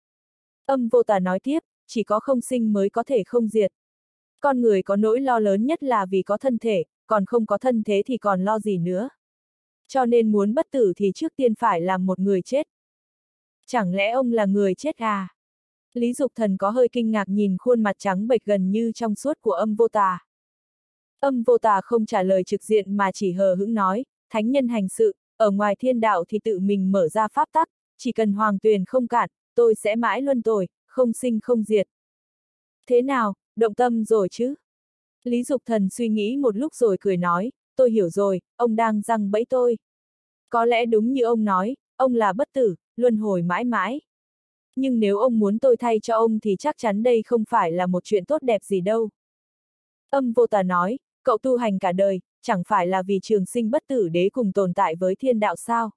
Âm Vô Tà nói tiếp, chỉ có không sinh mới có thể không diệt. Con người có nỗi lo lớn nhất là vì có thân thể, còn không có thân thế thì còn lo gì nữa. Cho nên muốn bất tử thì trước tiên phải làm một người chết. Chẳng lẽ ông là người chết à? Lý Dục Thần có hơi kinh ngạc nhìn khuôn mặt trắng bệch gần như trong suốt của Âm Vô Tà. Âm Vô Tà không trả lời trực diện mà chỉ hờ hững nói, thánh nhân hành sự, ở ngoài thiên đạo thì tự mình mở ra pháp tắc, chỉ cần hoàng tuyền không cản, tôi sẽ mãi luân hồi, không sinh không diệt. Thế nào, động tâm rồi chứ? Lý Dục Thần suy nghĩ một lúc rồi cười nói, tôi hiểu rồi, ông đang giăng bẫy tôi. Có lẽ đúng như ông nói, ông là bất tử, luân hồi mãi mãi. Nhưng nếu ông muốn tôi thay cho ông thì chắc chắn đây không phải là một chuyện tốt đẹp gì đâu. Âm Vô Tà nói, cậu tu hành cả đời, chẳng phải là vì trường sinh bất tử đế cùng tồn tại với thiên đạo sao?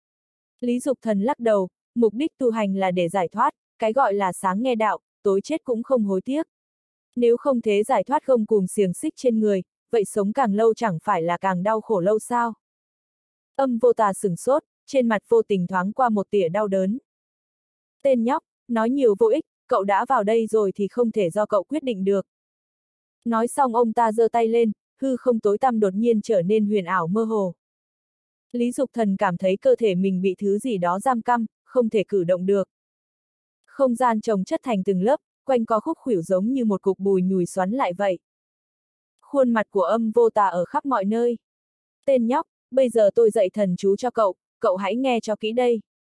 Lý Dục Thần lắc đầu, mục đích tu hành là để giải thoát, cái gọi là sáng nghe đạo, tối chết cũng không hối tiếc. Nếu không thế giải thoát gông cùm xiềng xích trên người, vậy sống càng lâu chẳng phải là càng đau khổ lâu sao? Âm Vô Tà sửng sốt, trên mặt vô tình thoáng qua một tia đau đớn. Tên nhóc, nói nhiều vô ích, cậu đã vào đây rồi thì không thể do cậu quyết định được. Nói xong ông ta giơ tay lên, hư không tối tăm đột nhiên trở nên huyền ảo mơ hồ. Lý Dục Thần cảm thấy cơ thể mình bị thứ gì đó giam căm, không thể cử động được. Không gian chồng chất thành từng lớp, quanh co khúc khuỷu giống như một cục bùi nhùi xoắn lại vậy. Khuôn mặt của Âm Vô Tà ở khắp mọi nơi. Tên nhóc, bây giờ tôi dạy thần chú cho cậu, cậu hãy nghe cho kỹ đây.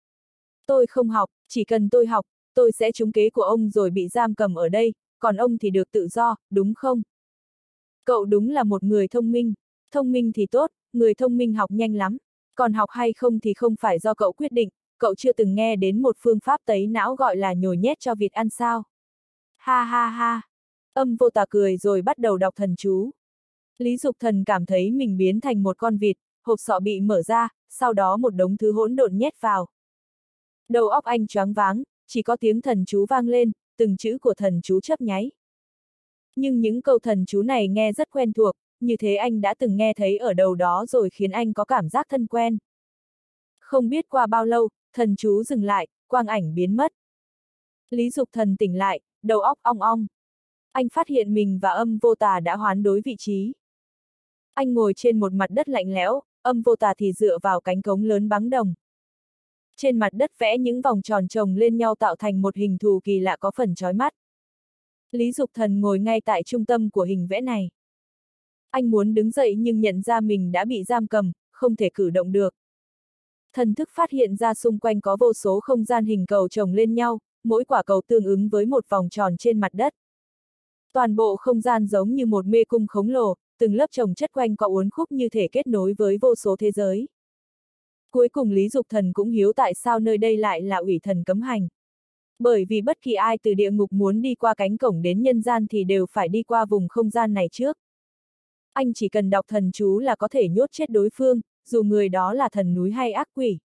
Tôi không học, chỉ cần tôi học, tôi sẽ trúng kế của ông rồi bị giam cầm ở đây, còn ông thì được tự do, đúng không? Cậu đúng là một người thông minh, thông minh thì tốt, người thông minh học nhanh lắm, còn học hay không thì không phải do cậu quyết định, cậu chưa từng nghe đến một phương pháp tẩy não gọi là nhồi nhét cho vịt ăn sao? Ha ha ha! Âm Vô Tà cười rồi bắt đầu đọc thần chú. Lý Dục Thần cảm thấy mình biến thành một con vịt, hộp sọ bị mở ra, sau đó một đống thứ hỗn độn nhét vào. Đầu óc anh choáng váng, chỉ có tiếng thần chú vang lên, từng chữ của thần chú chớp nháy. Nhưng những câu thần chú này nghe rất quen thuộc, như thế anh đã từng nghe thấy ở đầu đó rồi khiến anh có cảm giác thân quen. Không biết qua bao lâu, thần chú dừng lại, quang ảnh biến mất. Lý Dục Thần tỉnh lại, đầu óc ong ong. Anh phát hiện mình và Âm Vô Tà đã hoán đối vị trí. Anh ngồi trên một mặt đất lạnh lẽo, Âm Vô Tà thì dựa vào cánh cống lớn bắn đồng. Trên mặt đất vẽ những vòng tròn chồng lên nhau tạo thành một hình thù kỳ lạ có phần chói mắt. Lý Dục Thần ngồi ngay tại trung tâm của hình vẽ này. Anh muốn đứng dậy nhưng nhận ra mình đã bị giam cầm, không thể cử động được. Thần thức phát hiện ra xung quanh có vô số không gian hình cầu chồng lên nhau, mỗi quả cầu tương ứng với một vòng tròn trên mặt đất. Toàn bộ không gian giống như một mê cung khổng lồ, từng lớp chồng chất quanh co uốn khúc như thể kết nối với vô số thế giới. Cuối cùng Lý Dục Thần cũng hiểu tại sao nơi đây lại là ủy thần cấm hành. Bởi vì bất kỳ ai từ địa ngục muốn đi qua cánh cổng đến nhân gian thì đều phải đi qua vùng không gian này trước. Anh chỉ cần đọc thần chú là có thể nhốt chết đối phương, dù người đó là thần núi hay ác quỷ.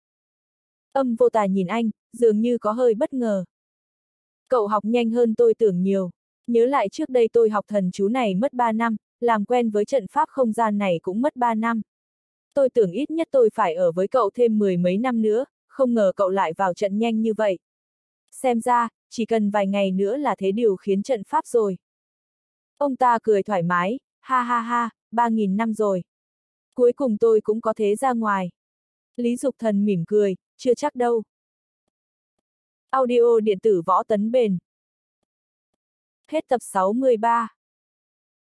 Âm Vô Tà nhìn anh, dường như có hơi bất ngờ. Cậu học nhanh hơn tôi tưởng nhiều. Nhớ lại trước đây tôi học thần chú này mất ba năm, làm quen với trận pháp không gian này cũng mất ba năm. Tôi tưởng ít nhất tôi phải ở với cậu thêm mười mấy năm nữa, không ngờ cậu lại vào trận nhanh như vậy. Xem ra, chỉ cần vài ngày nữa là thế điều khiến trận pháp rồi. Ông ta cười thoải mái, ha ha ha, ba nghìn năm rồi. Cuối cùng tôi cũng có thế ra ngoài. Lý Dục Thần mỉm cười, chưa chắc đâu. Audio điện tử Võ Tấn Bền. Hết tập sáu mươi ba.